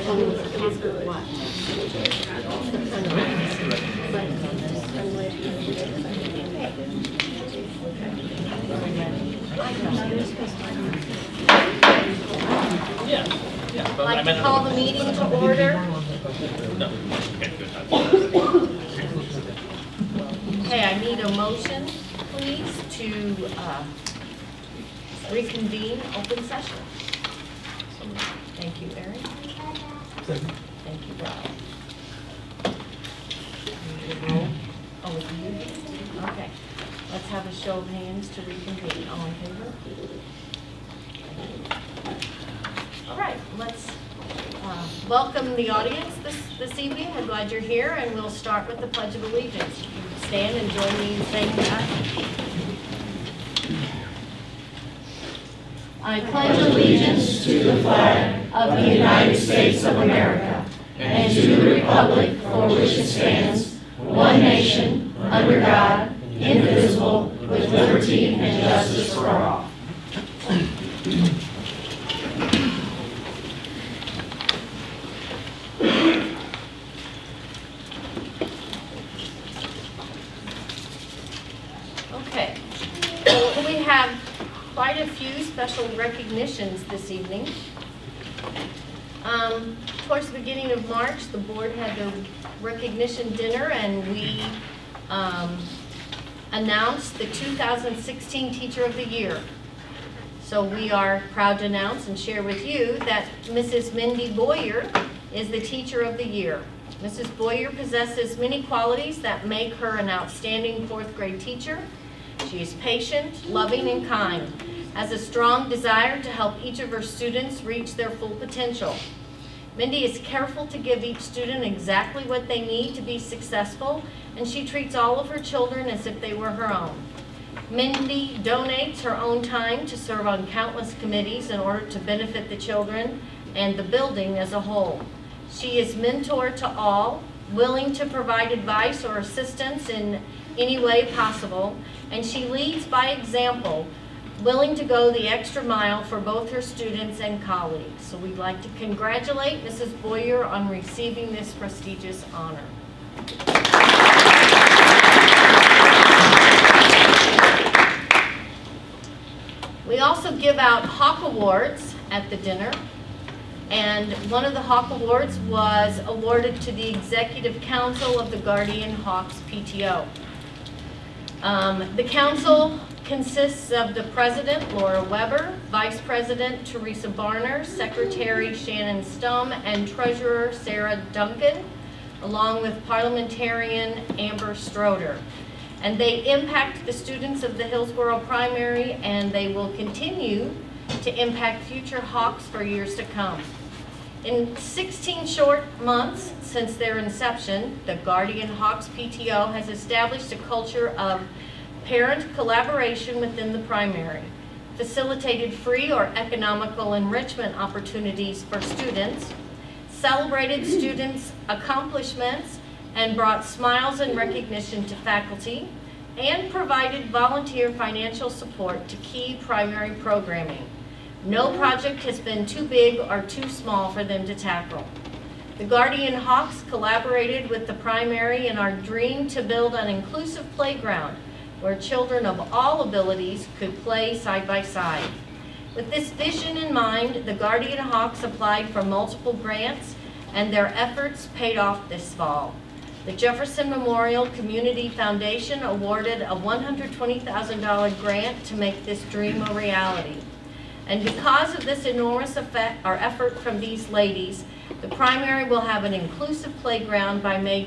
I'd like to call the meeting to order. Okay, I need a motion, please, to reconvene open session. Thank you, Aaron. Thank you, Rob. Oh, it's you? Okay. Let's have a show of hands to reconvene. All in favor? All right, let's welcome the audience this evening. We're glad you're here, and we'll start with the Pledge of Allegiance. You can stand and join me in saying that. I pledge allegiance to the flag of the United States of America and to the republic for which it stands, one nation, under God, indivisible, with liberty and justice for all. Okay, we have quite a few special recognitions this evening. Towards the beginning of March, the board had their recognition dinner, and we announced the 2016 Teacher of the Year. So we are proud to announce and share with you that Mrs. Mindy Boyer is the Teacher of the Year. Mrs. Boyer possesses many qualities that make her an outstanding fourth grade teacher. She is patient, loving, and kind, has a strong desire to help each of her students reach their full potential. Mindy is careful to give each student exactly what they need to be successful, and she treats all of her children as if they were her own. Mindy donates her own time to serve on countless committees in order to benefit the children and the building as a whole. She is mentor to all, willing to provide advice or assistance in any way possible, and she leads by example, willing to go the extra mile for both her students and colleagues. So we'd like to congratulate Mrs. Boyer on receiving this prestigious honor. We also give out Hawk Awards at the dinner, and one of the Hawk Awards was awarded to the Executive Council of the Guardian Hawks PTO. The council consists of the President, Laura Weber, Vice President, Teresa Barner, Secretary, Shannon Stum, and Treasurer, Sarah Duncan, along with Parliamentarian Amber Stroder. And they impact the students of the Hillsborough Primary, and they will continue to impact future Hawks for years to come. In 16 short months since their inception, the Guardian Hawks PTO has established a culture of parent collaboration within the primary, facilitated free or economical enrichment opportunities for students, celebrated students' accomplishments, and brought smiles and recognition to faculty, and provided volunteer financial support to key primary programming. No project has been too big or too small for them to tackle. The Guardian Hawks collaborated with the primary in our dream to build an inclusive playground where children of all abilities could play side by side. With this vision in mind, the Guardian Hawks applied for multiple grants, and their efforts paid off this fall. The Jefferson Memorial Community Foundation awarded a $120,000 grant to make this dream a reality. And because of this enormous effort from these ladies, the primary will have an inclusive playground by May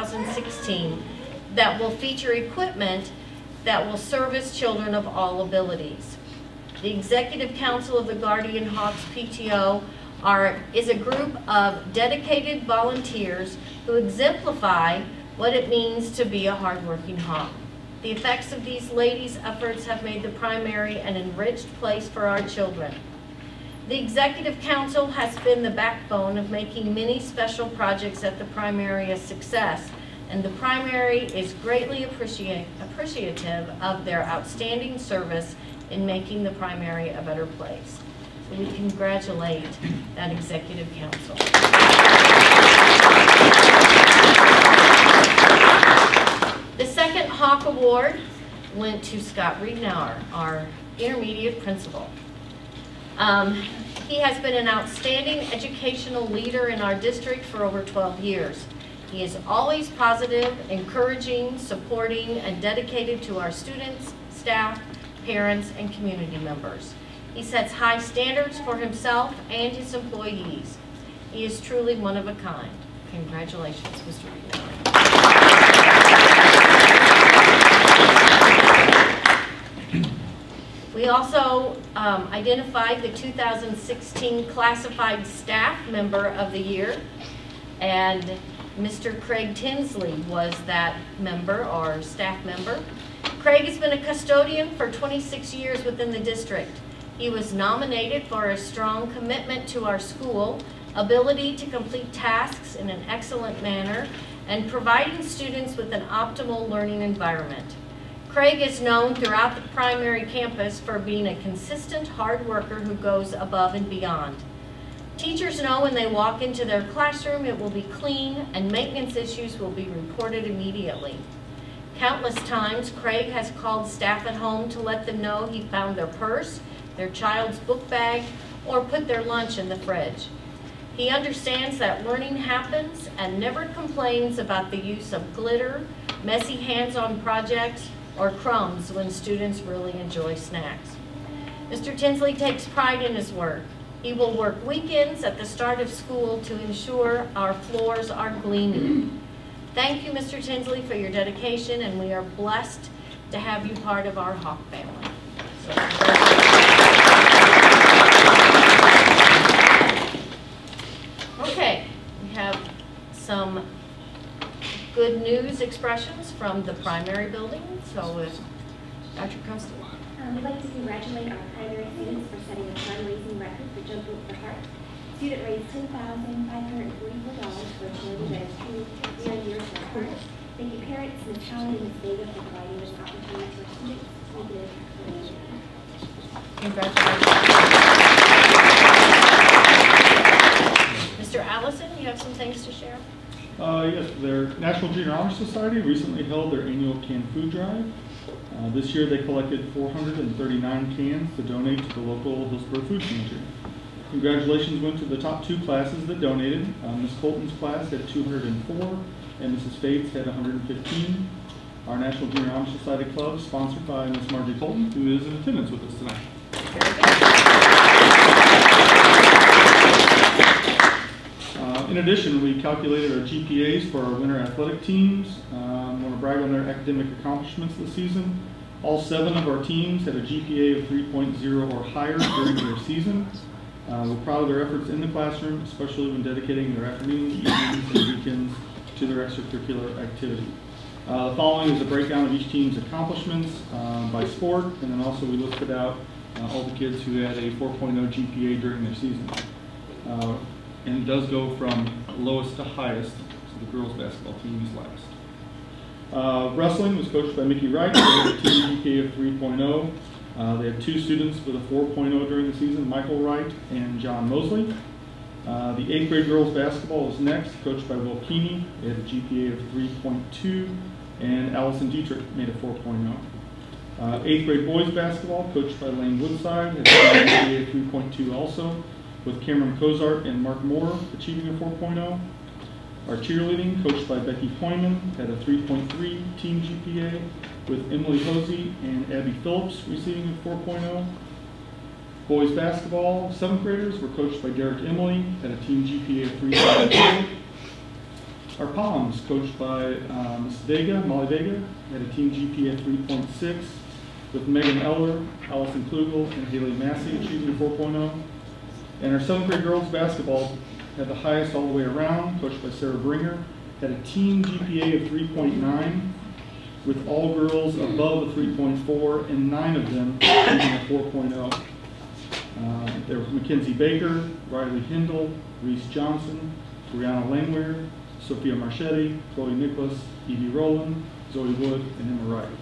2016 that will feature equipment that will service children of all abilities. The Executive Council of the Guardian Hawks PTO is a group of dedicated volunteers who exemplify what it means to be a hardworking Hawk. The effects of these ladies' efforts have made the primary an enriched place for our children. The Executive Council has been the backbone of making many special projects at the primary a success, and the primary is greatly appreciative of their outstanding service in making the primary a better place. So we congratulate that executive council. The second Hawk Award went to Scott Riedenauer, our intermediate principal. He has been an outstanding educational leader in our district for over 12 years. He is always positive, encouraging, supporting, and dedicated to our students, staff, parents, and community members. He sets high standards for himself and his employees. He is truly one of a kind. Congratulations, Mr. Riedenauer. We also identified the 2016 Classified Staff Member of the Year, and Mr. Craig Tinsley was that member or staff member. Craig has been a custodian for 26 years within the district. He was nominated for a strong commitment to our school, ability to complete tasks in an excellent manner, and providing students with an optimal learning environment. Craig is known throughout the primary campus for being a consistent hard worker who goes above and beyond. Teachers know when they walk into their classroom it will be clean and maintenance issues will be reported immediately. Countless times, Craig has called staff at home to let them know he found their purse, their child's book bag, or put their lunch in the fridge. He understands that learning happens and never complains about the use of glitter, messy hands-on projects, or crumbs when students really enjoy snacks. Mr. Tinsley takes pride in his work. He will work weekends at the start of school to ensure our floors are gleaming. Thank you, Mr. Tinsley, for your dedication, and we are blessed to have you part of our Hawk family. Okay, we have some good news expressions from the primary building. So if Dr. Costa. We'd like to congratulate our primary students for setting a fundraising record for Jump Rope for Heart. Student raised $10,544 for a charity that is truly near and dear to our heart. Thank you, parents, Ms. Howard and Ms. Vega, for providing this opportunity for students to make it a career. Congratulations. Mr. Allison, you have some things to share? Yes, their National Junior Honor Society recently held their annual canned food drive. This year they collected 439 cans to donate to the local Hillsborough Food Pantry. Congratulations went to the top two classes that donated. Ms. Colton's class had 204 and Mrs. Fates had 115. Our National Junior Honor Society Club, sponsored by Ms. Margie Colton, who is in attendance with us tonight. In addition, we calculated our GPAs for our winter athletic teams. I want to brag on their academic accomplishments this season. All 7 of our teams had a GPA of 3.0 or higher during their season. We're proud of their efforts in the classroom, especially when dedicating their afternoons, evenings, and weekends to their extracurricular activity. The following is a breakdown of each team's accomplishments by sport, and then also we listed out all the kids who had a 4.0 GPA during their season. And it does go from lowest to highest, so the girls' basketball team is last. Wrestling was coached by Mickey Wright. They had a team GPA of 3.0. They had 2 students with a 4.0 during the season, Michael Wright and John Mosley. The 8th grade girls' basketball was next, coached by Will Keeney. They had a GPA of 3.2, and Allison Dietrich made a 4.0. 8th grade boys' basketball, coached by Lane Woodside, had a GPA of 3.2 also, with Cameron Cozart and Mark Moore achieving a 4.0. Our cheerleading, coached by Becky Poyman, had a 3.3 team GPA, with Emily Hosey and Abby Phillips receiving a 4.0. Boys basketball, 7th graders were coached by Derek Emily, had a team GPA of 3.2. Our Palms, coached by Ms. Vega, Molly Vega, had a team GPA of 3.6, with Megan Eller, Allison Klugel, and Haley Massey achieving a 4.0. And our 7th grade girls basketball had the highest all the way around, coached by Sarah Bringer, had a team GPA of 3.9, with all girls above a 3.4 and 9 of them achieving a 4.0. There was Mackenzie Baker, Riley Hindle, Reese Johnson, Brianna Langweir, Sophia Marchetti, Chloe Nicholas, Evie Rowland, Zoe Wood, and Emma Wright.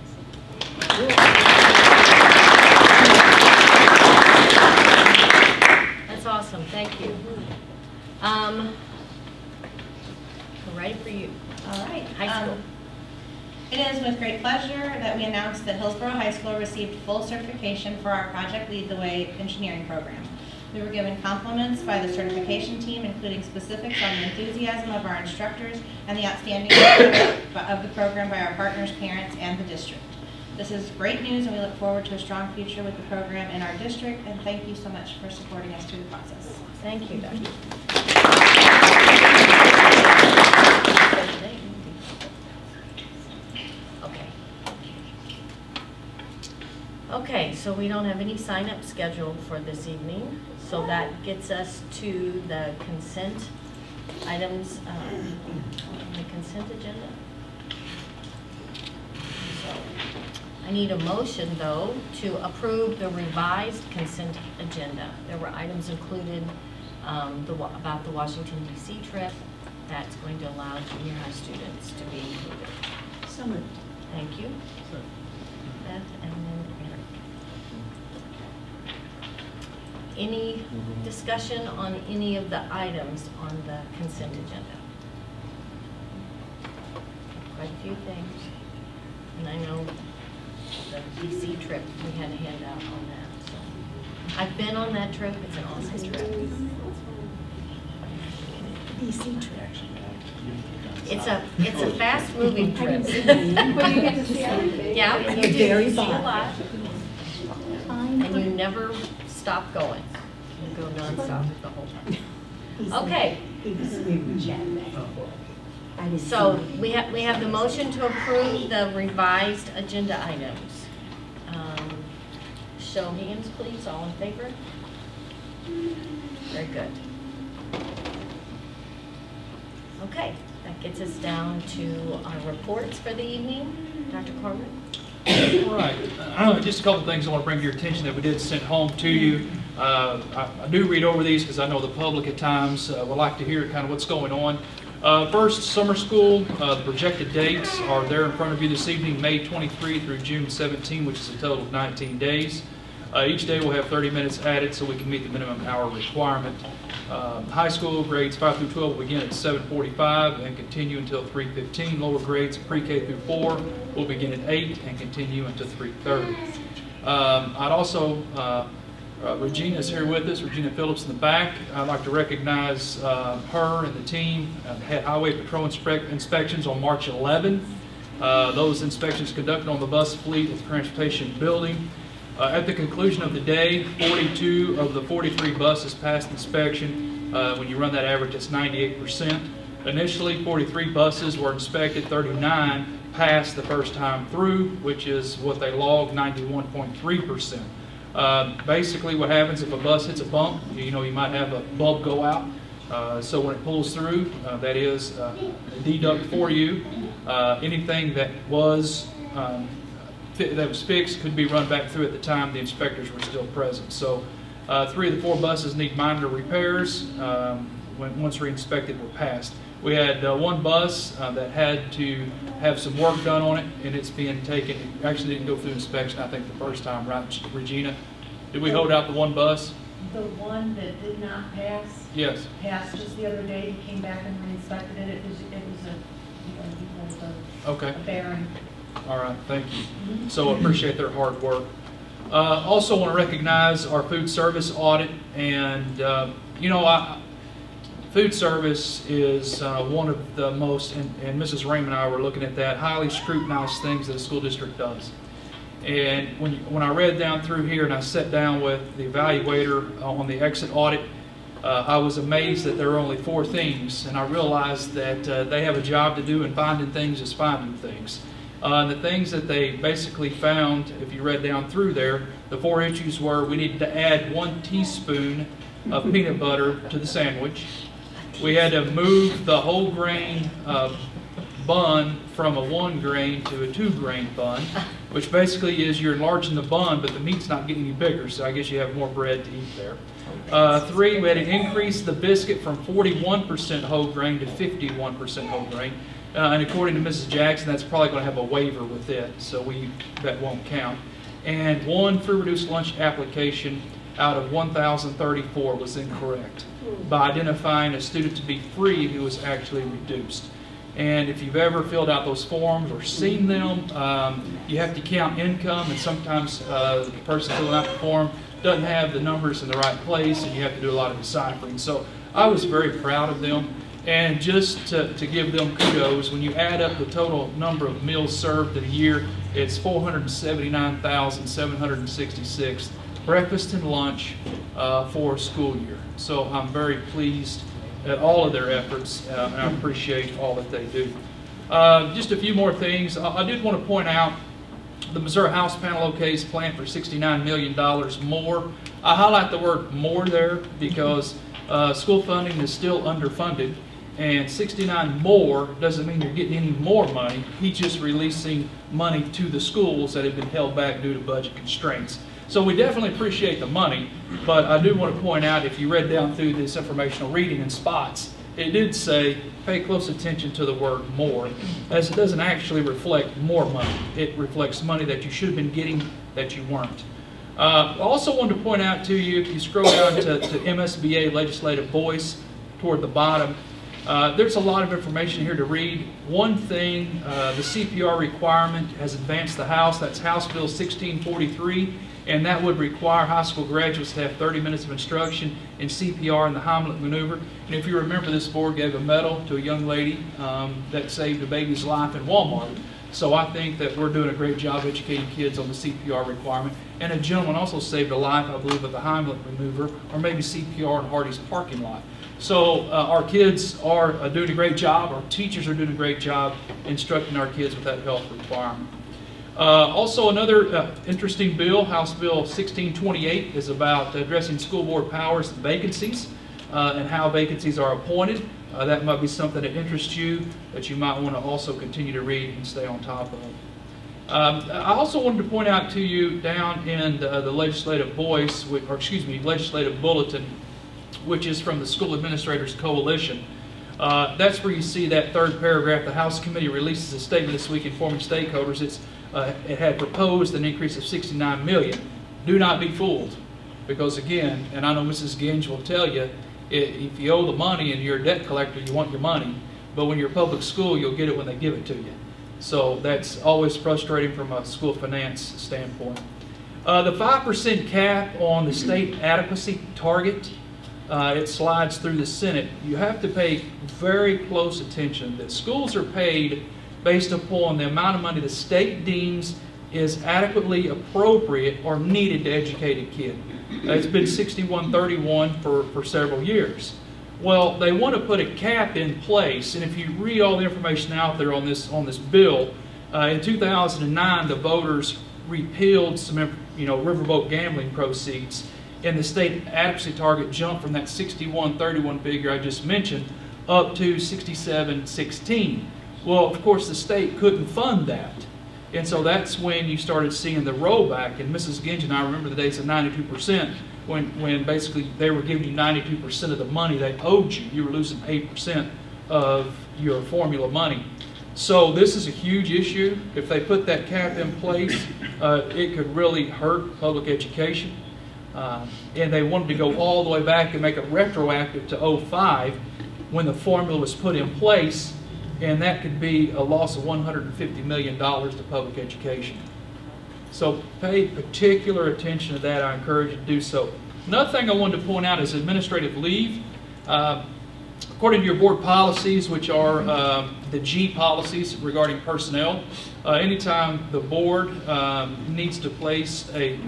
that Hillsborough High School received full certification for our Project Lead the Way engineering program. We were given compliments by the certification team, including specifics on the enthusiasm of our instructors and the outstanding work of the program by our partners, parents, and the district. This is great news, and we look forward to a strong future with the program in our district, and thank you so much for supporting us through the process. Thank you, Becky. Okay, so we don't have any sign-up scheduled for this evening, so that gets us to the consent items, the consent agenda. So I need a motion, though, to approve the revised consent agenda. There were items included about the Washington, D.C. trip that's going to allow junior high students to be included. So moved. Thank you. Beth and then Eric. Any discussion on any of the items on the consent agenda? Quite a few things. And I know the DC trip, we had a handout on that. So I've been on that trip. It's an awesome trip. DC trip. It's a fast moving trip. Well, you get to see everything. Yeah, you The do. very You see a bottom. lot. And you never stop going. You go nonstop the whole time. Okay. So we have the motion to approve the revised agenda items. Show hands, please. All in favor? Very good. Okay, that gets us down to our reports for the evening. Dr. Corbett? Right. Just a couple of things I want to bring to your attention that we did send home to you. I do read over these because I know the public at times would like to hear kind of what's going on. First, summer school, the projected dates are there in front of you this evening, May 23 through June 17, which is a total of 19 days. Each day will have 30 minutes added so we can meet the minimum hour requirement. High school grades 5 through 12 will begin at 7:45 and continue until 3:15. Lower grades pre-K through 4 will begin at 8 and continue until 3:30. I'd also, Regina's here with us, Regina Phillips in the back. I'd like to recognize her and the team. Had Highway Patrol inspections on March 11. Those inspections conducted on the bus fleet at the Transportation Building. At the conclusion of the day, 42 of the 43 buses passed inspection. When you run that average, it's 98%. Initially, 43 buses were inspected, 39 passed the first time through, which is what they logged, 91.3%. Basically, what happens if a bus hits a bump, you might have a bulb go out. So when it pulls through, that is a deduct for you. Anything that was fixed could be run back through at the time the inspectors were still present. So 3 of the 4 buses need minor repairs. Once re-inspected, were passed. We had 1 bus that had to have some work done on it, and it's being taken. It actually didn't go through inspection, I think, the first time, right, Regina? Did we hold out the 1 bus? The one that did not pass? Yes. Passed just the other day, he came back and re-inspected it. It was Okay. a bearing. All right, thank you. So I appreciate their hard work. Also want to recognize our food service audit, and food service is one of the most, and Mrs. Raymond and I were looking at that, highly scrutinized things that a school district does. And when I read down through here and I sat down with the evaluator on the exit audit, I was amazed that there are only 4 things, and I realized that they have a job to do, and finding things is finding things. The things that they basically found, if you read down through there, the 4 issues were: we needed to add 1 teaspoon of peanut butter to the sandwich. We had to move the whole grain bun from a 1 grain to a 2 grain bun, which basically is you're enlarging the bun, but the meat's not getting any bigger, so I guess you have more bread to eat there. 3, we had to increase the biscuit from 41% whole grain to 51% whole grain. And according to Mrs. Jackson, that's probably going to have a waiver with it, so that won't count. And 1 free-reduced lunch application out of 1,034 was incorrect by identifying a student to be free who was actually reduced. And if you've ever filled out those forms or seen them, you have to count income, and sometimes the person filling out the form doesn't have the numbers in the right place, and you have to do a lot of deciphering. So I was very proud of them. And just to give them kudos, when you add up the total number of meals served in a year, it's 479,766 breakfast and lunch for a school year. So I'm very pleased at all of their efforts, and I appreciate all that they do. Just a few more things. I did want to point out the Missouri House panel OK's plan for $69 million more. I highlight the word more there because school funding is still underfunded, and 69 more doesn't mean you're getting any more money. He's just releasing money to the schools that have been held back due to budget constraints. So we definitely appreciate the money, but I do want to point out, if you read down through this informational reading in spots, it did say pay close attention to the word more, as it doesn't actually reflect more money. It reflects money that you should have been getting that you weren't. I also wanted to point out to you, if you scroll down to MSBA Legislative Voice toward the bottom, there's a lot of information here to read. One thing, the CPR requirement has advanced the House. That's House Bill 1643, and that would require high school graduates to have 30 minutes of instruction in CPR and the Heimlich maneuver. And if you remember, this board gave a medal to a young lady that saved a baby's life in Walmart. So I think that we're doing a great job educating kids on the CPR requirement. And a gentleman also saved a life, I believe, with the Heimlich maneuver, or maybe CPR in Hardee's parking lot. So our kids are doing a great job. Our teachers are doing a great job instructing our kids with that health requirement. Also, another interesting bill, House Bill 1628, is about addressing school board powers and vacancies and how vacancies are appointed. That might be something that interests you, that you might want to also continue to read and stay on top of. I also wanted to point out to you down in the Legislative Voice, Legislative Bulletin, which is from the School Administrators Coalition. That's where you see that third paragraph. The House Committee releases a statement this week informing stakeholders it had proposed an increase of $69 million. Do not be fooled, because again, and I know Mrs. Ginge will tell you, if you owe the money and you're a debt collector, you want your money, but when you're a public school, you'll get it when they give it to you. So that's always frustrating from a school finance standpoint. The 5% cap on the state adequacy target, it slides through the Senate. You have to pay very close attention that schools are paid based upon the amount of money the state deems is adequately appropriate or needed to educate a kid. It's been 61-31 for several years. Well, they want to put a cap in place, and if you read all the information out there on this bill, in 2009 the voters repealed some riverboat gambling proceeds, and the state adequacy target jumped from that 61-31 figure I just mentioned up to 67-16. Well, of course, the state couldn't fund that. And so that's when you started seeing the rollback. And Mrs. Ginge and I remember the days of 92%, when basically they were giving you 92% of the money they owed you. You were losing 8% of your formula money. So this is a huge issue. If they put that cap in place, it could really hurt public education. And they wanted to go all the way back and make it retroactive to 2005 when the formula was put in place, and that could be a loss of $150 million to public education. So pay particular attention to that. I encourage you to do so. Another thing I wanted to point out is administrative leave. According to your board policies, which are the G policies regarding personnel, anytime the board needs to place a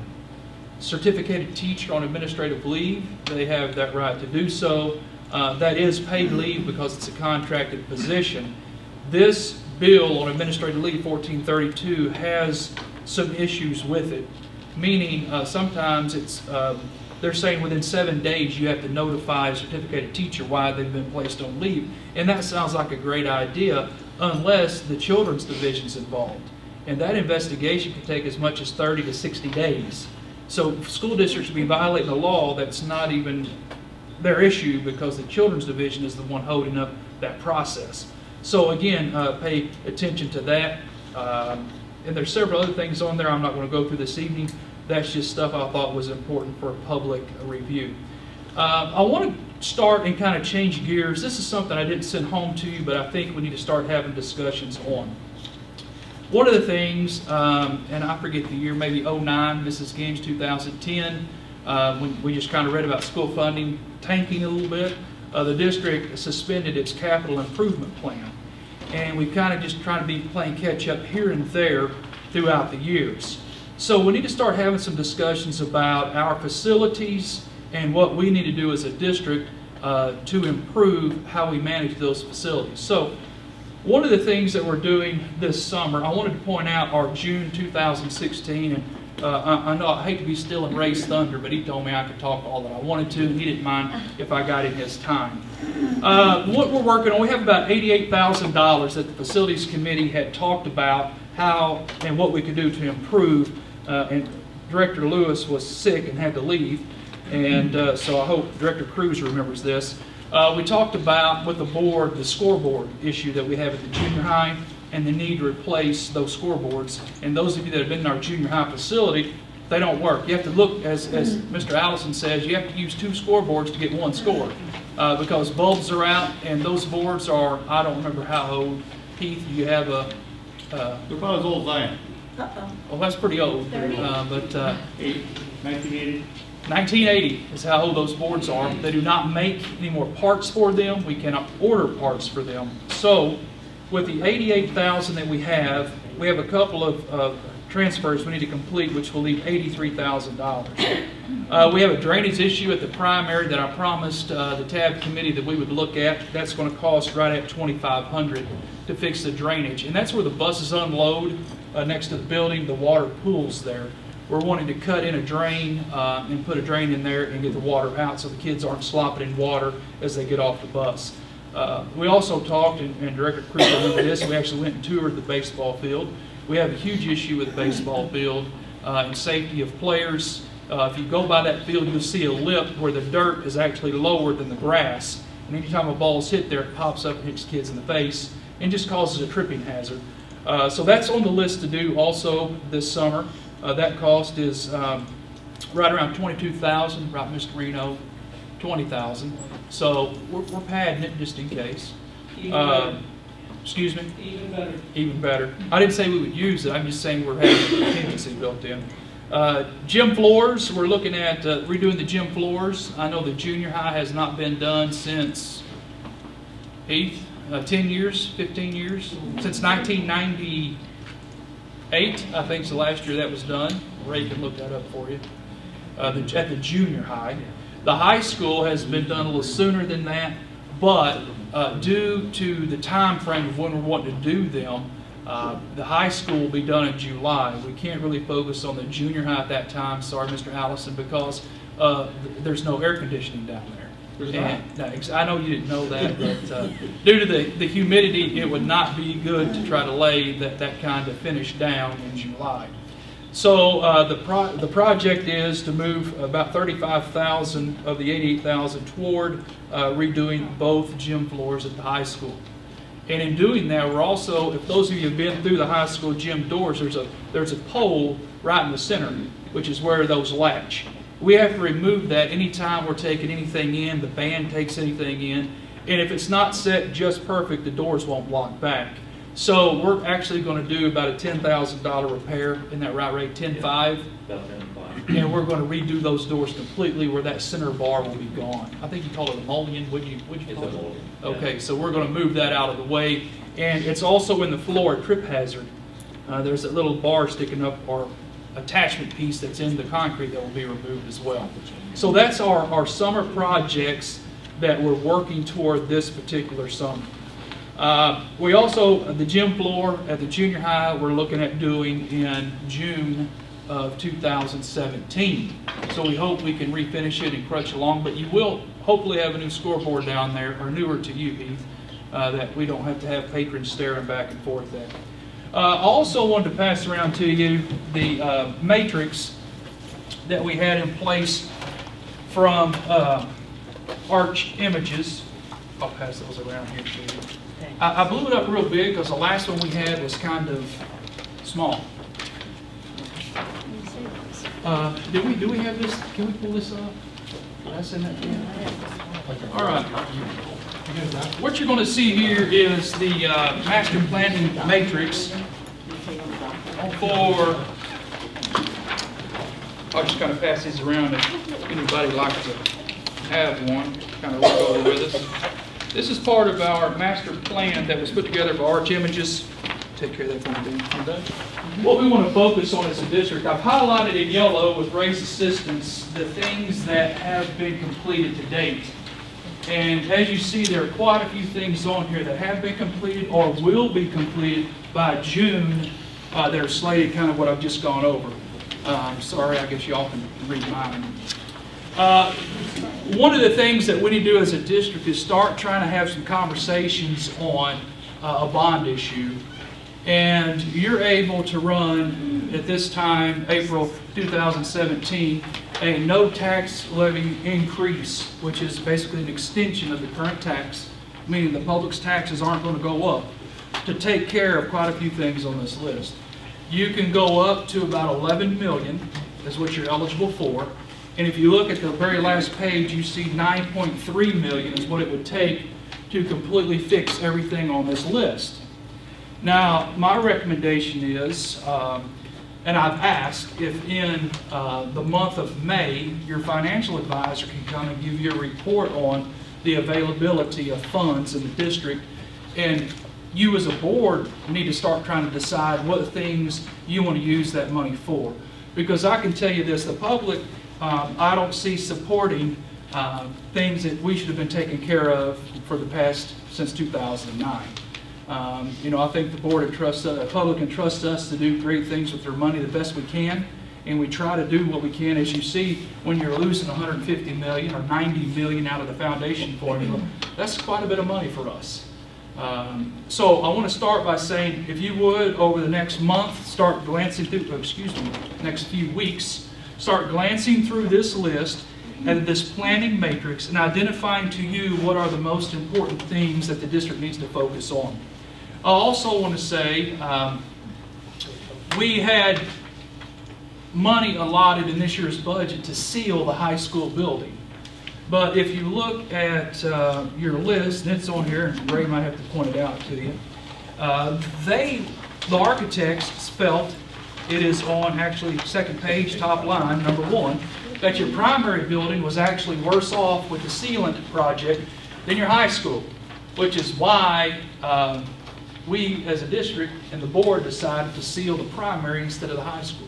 certificated teacher on administrative leave, they have that right to do so. That is paid leave because it's a contracted position. This bill on administrative leave, 1432, has some issues with it, meaning sometimes it's they're saying within 7 days you have to notify a certificated teacher why they've been placed on leave. And that sounds like a great idea unless the children's division is involved. And that investigation can take as much as 30 to 60 days. So school districts will be violating a law that's not even their issue because the children's division is the one holding up that process. So again, pay attention to that. And there's several other things on there I'm not going to go through this evening. That's just stuff I thought was important for public review. I want to start and kind of change gears. This is something I didn't send home to you, but I think we need to start having discussions on. One of the things, and I forget the year, maybe 09, Mrs. Gaines, 2010, when we just kind of read about school funding tanking a little bit, the district suspended its capital improvement plan. And we kind of just try to be playing catch up here and there throughout the years. So we need to start having some discussions about our facilities and what we need to do as a district to improve how we manage those facilities. So one of the things that we're doing this summer, I wanted to point out our June 2016, and I know I hate to be stealing Ray's thunder, but he told me I could talk all that I wanted to, and he didn't mind if I got in his time. What we're working on, we have about $88,000 that the Facilities Committee had talked about how and what we could do to improve, and Director Lewis was sick and had to leave, and so I hope Director Cruz remembers this. We talked about with the board the scoreboard issue that we have at the junior high and the need to replace those scoreboards. And those of you that have been in our junior high facility, they don't work. You have to look, as Mr. Allison says, you have to use 2 scoreboards to get 1 score because bulbs are out and those boards are, I don't remember how old. Keith, you have a... They're about as old as I am. Well, that's pretty old. 1980. 1980 is how old those boards are. They do not make any more parts for them. We cannot order parts for them. So with the $88,000 that we have a couple of transfers we need to complete, which will leave $83,000. We have a drainage issue at the primary that I promised the TAB committee that we would look at. That's going to cost right at $2,500 to fix the drainage. And that's where the buses unload next to the building. The water pools there. We're wanting to cut in a drain and put a drain in there and get the water out so the kids aren't slopping in water as they get off the bus. We also talked, and Director Cruz remember this, we actually went and toured the baseball field. We have a huge issue with the baseball field and safety of players. If you go by that field, you'll see a lip where the dirt is actually lower than the grass. And anytime a ball's hit there, it pops up and hits kids in the face and just causes a tripping hazard. So that's on the list to do also this summer. That cost is right around $22,000, right, Mr. Reno? $20,000. So we're padding it just in case. Excuse me? Even better. Even better. I didn't say we would use it. I'm just saying we're having a contingency built in. Gym floors, we're looking at redoing the gym floors. I know the junior high has not been done since 10 years, 15 years, since 1998, I think is the last year that was done. Ray can look that up for you. At the junior high. The high school has been done a little sooner than that, but due to the time frame of when we're wanting to do them, the high school will be done in July. We can't really focus on the junior high at that time, sorry Mr. Allison, because there's no air conditioning down there. And, I know you didn't know that, but due to the humidity, it would not be good to try to lay that kind of finish down in July. So the project is to move about $35,000 of the $88,000 toward redoing both gym floors at the high school. And in doing that, we're also, if those of you have been through the high school gym doors, there's a pole right in the center, which is where those latch. We have to remove that anytime we're taking anything in, the band takes anything in, and if it's not set just perfect, the doors won't lock back. So we're actually going to do about a $10,000 repair, isn't that right, Ray? 10.5? About 10.5. And we're going to redo those doors completely where that center bar will be gone. I think you call it a mullion, would you call it? Mullion, yeah. Okay, so we're going to move that out of the way. And it's also in the floor, a trip hazard. There's a little bar sticking up, or attachment piece that's in the concrete that will be removed as well. So that's our summer projects that we're working toward this particular summer. We also, the gym floor at the junior high, we're looking at doing in June of 2017. So we hope we can refinish it and crutch along, but you will hopefully have a new scoreboard down there, or newer to you, Heath, that we don't have to have patrons staring back and forth at. I also wanted to pass around to you the matrix that we had in place from Arch Images. I'll pass those around here to you. I blew it up real big because the last one we had was kind of small. Do we have this? Can we pull this up? Did I send that to you? All right. What you're going to see here is the master planning matrix for, I'll just kind of pass these around if anybody likes to have one, kind of look over with us. This is part of our master plan that was put together by Arch Images. Take care of that for me, Dave. What we want to focus on as a district, I've highlighted in yellow with Ray's assistance the things that have been completed to date. And as you see, there are quite a few things on here that have been completed or will be completed by June. They're slated kind of what I've just gone over. Sorry, I guess y'all can read mine. One of the things that we need to do as a district is start trying to have some conversations on a bond issue. And you're able to run at this time, April 2017, a no tax levy increase, which is basically an extension of the current tax, meaning the public's taxes aren't going to go up, to take care of quite a few things on this list. You can go up to about 11 million is what you're eligible for. And if you look at the very last page, you see 9.3 million is what it would take to completely fix everything on this list. Now, my recommendation is, and I've asked if in the month of May, your financial advisor can come and give you a report on the availability of funds in the district. And you as a board need to start trying to decide what things you want to use that money for. Because I can tell you this, the public, I don't see supporting things that we should have been taking care of for the past, since 2009. I think the board entrusts, the public entrusts us to do great things with their money the best we can, and we try to do what we can. As you see, when you're losing 150 million or 90 million out of the foundation formula, that's quite a bit of money for us. So I want to start by saying, if you would, over the next month, start glancing through, next few weeks, start glancing through this list and this planning matrix and identifying to you what are the most important things that the district needs to focus on. I also want to say we had money allotted in this year's budget to seal the high school building. But if you look at your list, and it's on here, and Ray might have to point it out to you, the architects felt, it is on actually second page, top line, number 1, that your primary building was actually worse off with the sealant project than your high school, which is why we as a district and the board decided to seal the primary instead of the high school.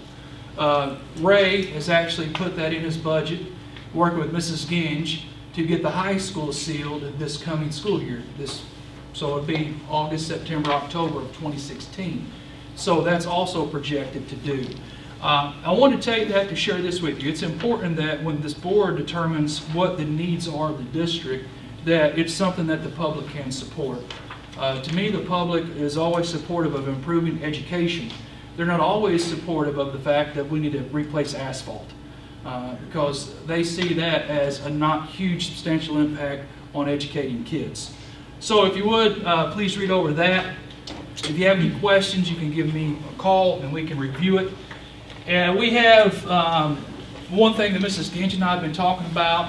Ray has actually put that in his budget, working with Mrs. Ginge to get the high school sealed this coming school year. So it would be August, September, October of 2016. So that's also projected to do. I want to tell you that to share this with you. It's important that when this board determines what the needs are of the district, that it's something that the public can support. To me, the public is always supportive of improving education. They're not always supportive of the fact that we need to replace asphalt because they see that as a not huge substantial impact on educating kids. So if you would, please read over that. If you have any questions, you can give me a call and we can review it. And we have one thing that Mrs. Ginge and I have been talking about.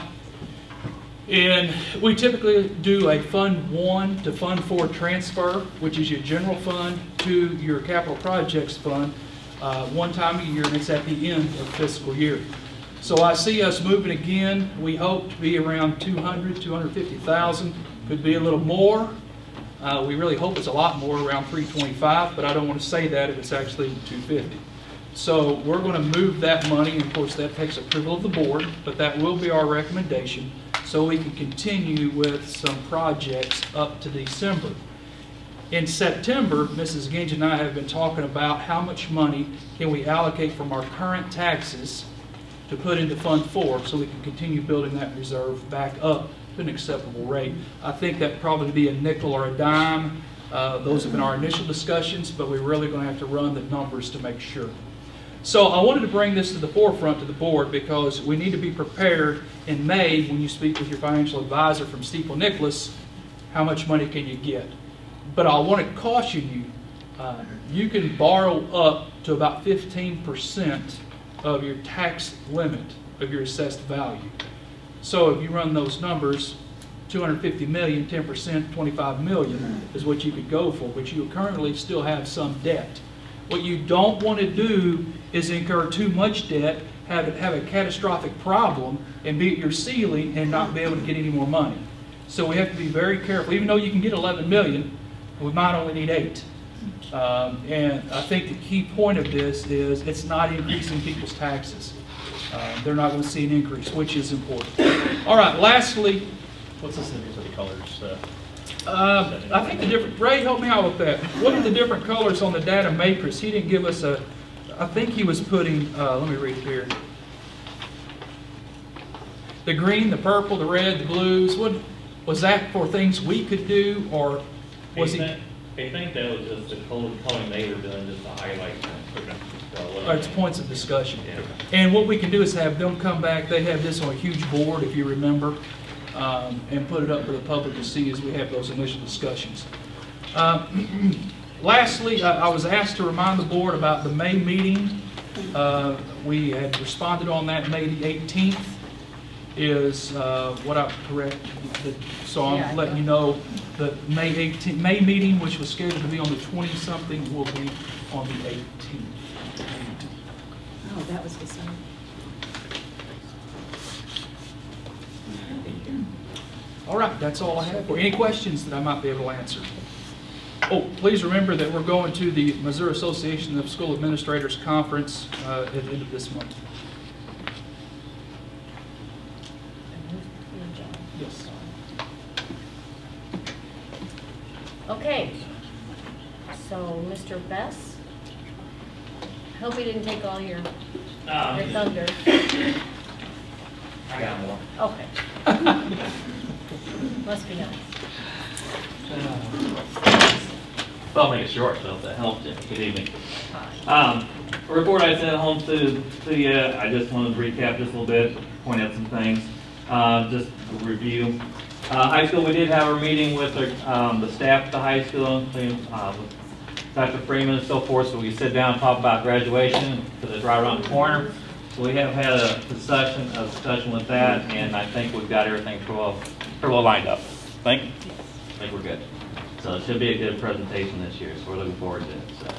And we typically do a Fund 1 to Fund 4 transfer, which is your general fund to your capital projects fund one time a year, and it's at the end of the fiscal year. So I see us moving again. We hope to be around 200, 250,000. Could be a little more. We really hope it's a lot more, around 325, but I don't want to say that if it's actually 250. So we're going to move that money, and of course that takes approval of the board, but that will be our recommendation so we can continue with some projects up to December. In September, Mrs. Ginge and I have been talking about how much money can we allocate from our current taxes to put into Fund 4 so we can continue building that reserve back up to an acceptable rate. I think that probably be a nickel or a dime. Those have been our initial discussions, but we're really going to have to run the numbers to make sure. So I wanted to bring this to the forefront to the board because we need to be prepared in May when you speak with your financial advisor from Stifel Nicolaus, how much money can you get. But I want to caution you, you can borrow up to about 15% of your tax limit of your assessed value. So if you run those numbers, 250 million, 10%, 25 million is what you could go for, but you currently still have some debt. What you don't want to do is incur too much debt, have a catastrophic problem, and be at your ceiling and not be able to get any more money. So we have to be very careful. Even though you can get 11 million, we might only need 8. And I think the key point of this is it's not increasing people's taxes. They're not going to see an increase, which is important. All right, lastly, What's the significance of the colors? I think the different, Ray, help me out with that. What are the different colors on the data matrix? He didn't give us a, I think he was putting, let me read it here. The green, the purple, the red, the blues, what, was that for things we could do, or was he? I think that was just the coloring they were doing, just to highlight them. It's points of discussion. Yeah. And what we can do is have them come back, they have this on a huge board, if you remember, and put it up for the public to see as we have those initial discussions. Lastly, I was asked to remind the board about the May meeting. We had responded on that. May the 18th is what I'm correct. So I'm letting you know the May 18th May meeting, which was scheduled to be on the 20-something, will be on the 18th. Oh, that was December. All right, that's all I have. For any questions that I might be able to answer. Oh, please remember that we're going to the Missouri Association of School Administrators Conference at the end of this month. Yes. Okay, so Mr. Bess, I hope he didn't take all your thunder. I got more. Okay. Must be nice. Well, I'll make it short, so if that helps you. Good evening. A report I sent home to you, I just wanted to recap just a little bit, point out some things, just a review. High school, we did have a meeting with the staff at the high school, including Dr. Freeman and so forth, so we sit down and talk about graduation, because it's right around the corner. So we have had a discussion with that, and I think we've got everything pretty well lined up. I think we're good. So it should be a good presentation this year, so we're looking forward to it. So.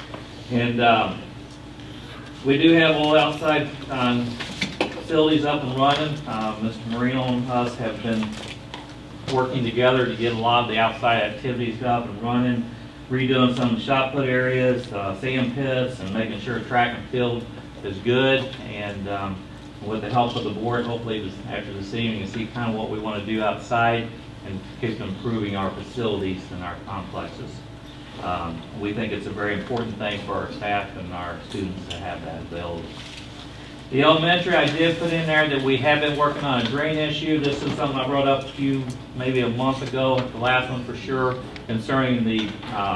And we do have all outside facilities up and running. Mr. Marino and us have been working together to get a lot of the outside activities up and running, redoing some shot put areas, sand pits, and making sure track and field is good. And with the help of the board, hopefully after this evening, you see kind of what we want to do outside and keep improving our facilities and our complexes. We think it's a very important thing for our staff and our students to have that available. The elementary, I did put in there that we have been working on a drain issue. This is something I brought up to you maybe a month ago, the last one for sure, concerning the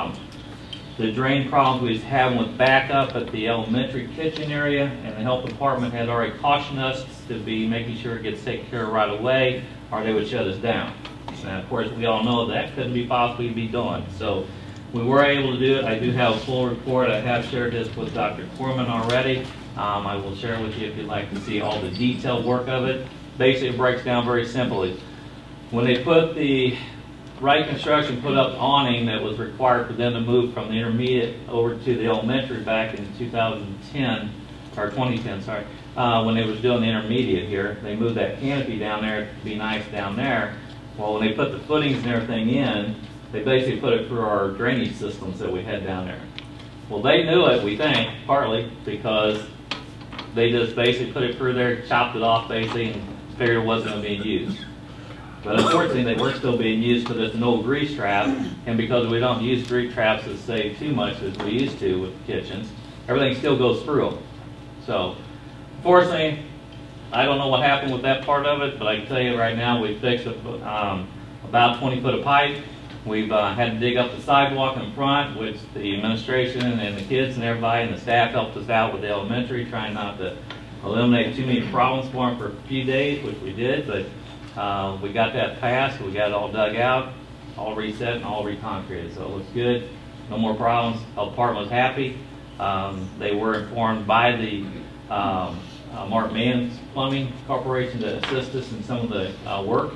drain problems we was having with backup at the elementary kitchen area, and the health department had already cautioned us to be making sure it gets taken care of right away, or they would shut us down. And of course, we all know that couldn't be possibly be done. So we were able to do it. I do have a full report. I have shared this with Dr. Corman already. I will share it with you if you'd like to see all the detailed work of it. Basically, it breaks down very simply. When they put the Wright Construction put up awning that was required for them to move from the intermediate over to the elementary back in 2010, or 2010, sorry, when they was doing the intermediate here, they moved that canopy down there to be nice down there. Well, when they put the footings and everything in, they basically put it through our drainage systems that we had down there. Well, they knew it, we think, partly because they just basically put it through there, chopped it off basically, and figured it wasn't going to be used. But unfortunately, they were still being used because it's an old grease trap, and because we don't use grease traps to save too much as we used to with kitchens, everything still goes through them. So, unfortunately, I don't know what happened with that part of it, but I can tell you right now, we fixed about 20 foot of pipe. We've had to dig up the sidewalk in front, which the administration and the kids and everybody and the staff helped us out with the elementary, trying not to eliminate too many problems for them for a few days, which we did, but we got that passed. We got it all dug out, all reset, and all reconcreted, so it looks good. No more problems. Health department was happy. They were informed by the Mark Mann's Plumbing Corporation to assist us in some of the work.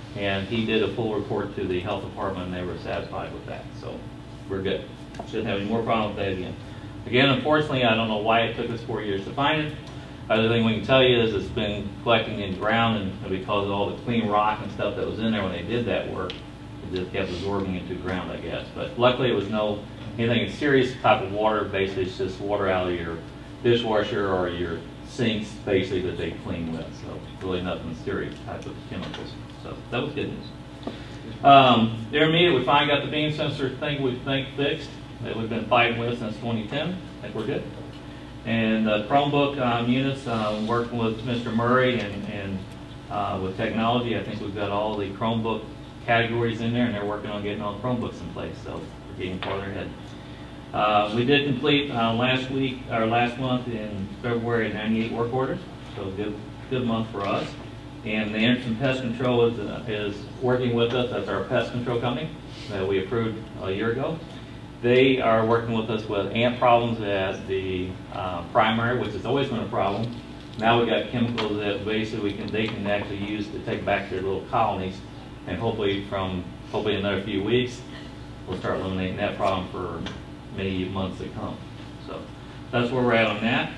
And he did a full report to the health department, and they were satisfied with that. So we're good. Shouldn't have any more problems with that again. Again, unfortunately, I don't know why it took us 4 years to find it. Other thing we can tell you is it's been collecting in the ground, and because of all the clean rock and stuff that was in there when they did that work, it just kept absorbing into the ground, I guess. But luckily, it was no anything serious type of water. Basically, it's just water out of your dishwasher or your sinks, basically, that they clean with. So really nothing serious type of chemicals. So that was good news. The intermediate, we finally got the beam sensor thing we think fixed that we've been fighting with since 2010. I think we're good. And Chromebook units, working with Mr. Murray and with technology, I think we've got all the Chromebook categories in there, and they're working on getting all the Chromebooks in place. So we're getting farther ahead. We did complete last month in February 98 work orders, so good month for us. And the Anderson Pest Control is working with us. That's our pest control company that we approved a year ago. They are working with us with ant problems as the primary, which has always been a problem. Now we got chemicals that basically they can actually use to take back their little colonies, and hopefully another few weeks we'll start eliminating that problem for many months to come. So that's where we're at on that.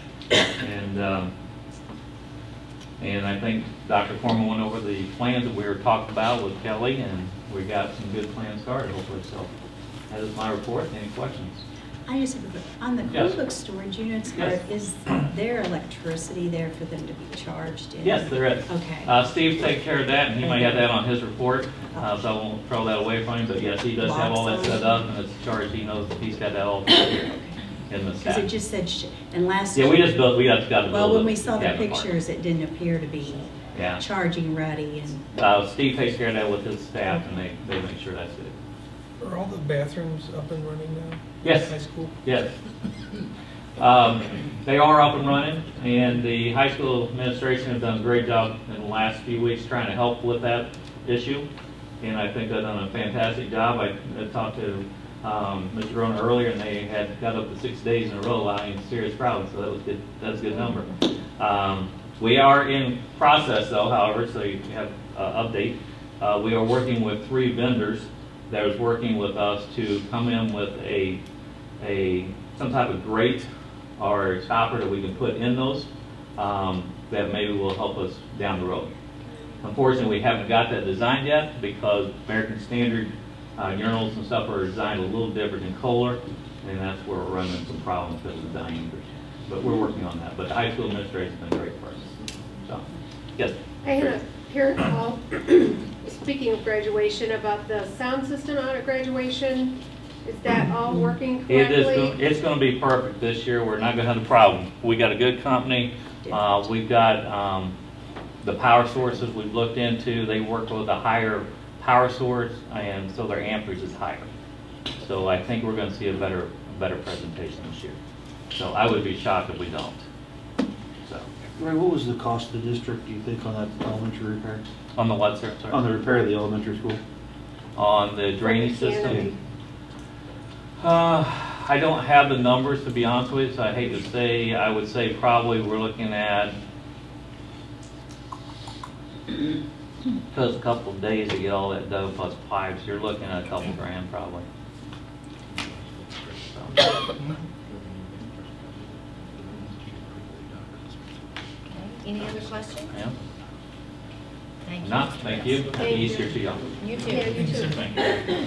And I think Dr. Corman went over the plans that we were talking about with Kelly, and we got some good plans started, hopefully. So that is my report. Any questions? I just have on the Yes. Chromebook storage units, Yes. is there electricity there for them to be charged in? Yes, there is. Okay. Steve takes care of that, and he might have that on his report, so I won't throw that away from him. But yes, he does have all that set up, and it's charged. He knows that he's got that all here in the Because staff. it just said, and last. Yeah, we just got to build. Well, when we saw the cabinet part. pictures, it didn't appear to be Yeah. charging ready and. Steve takes care of that with his staff, and they make sure that's it. Are all the bathrooms up and running now? Yes. High school? Yes. They are up and running, and the high school administration has done a great job in the last few weeks trying to help with that issue, and I think they've done a fantastic job. I talked to Mr. Rona earlier, and they had got up to 6 days in a row without any serious problems, so that was good. That's a good number. We are in process, though, however, so you have update. We are working with 3 vendors that is working with us to come in with some type of grate or stopper that we can put in those that maybe will help us down the road. Unfortunately, we haven't got that designed yet because American Standard urinals and stuff are designed a little different than Kohler, and that's where we're running some problems because of the diameters. But we're working on that. But the high school administration has been great for us. So, yes. I had a parent call, speaking of graduation, about the sound system out at graduation. Is that all working correctly? It's going to be perfect this year. We're not going to have a problem. We got a good company. We've got the power sources we've looked into. They work with a higher power source, and so their amperage is higher. So I think we're going to see a better presentation this year. So I would be shocked if we don't. So. Ray, what was the cost of the district, do you think, on that elementary repair? On the what, sir? Sorry. On the repair of the elementary school? On the drainage system? I don't have the numbers, to be honest with you, so I hate to say. I would say probably we're looking at, because a couple of days to get all that done plus pipes, you're looking at a couple grand probably. So. Any other questions? Yeah. Thank you. Not, thank you. Happy Easter to y'all. You too. Yeah, you too. Thank you.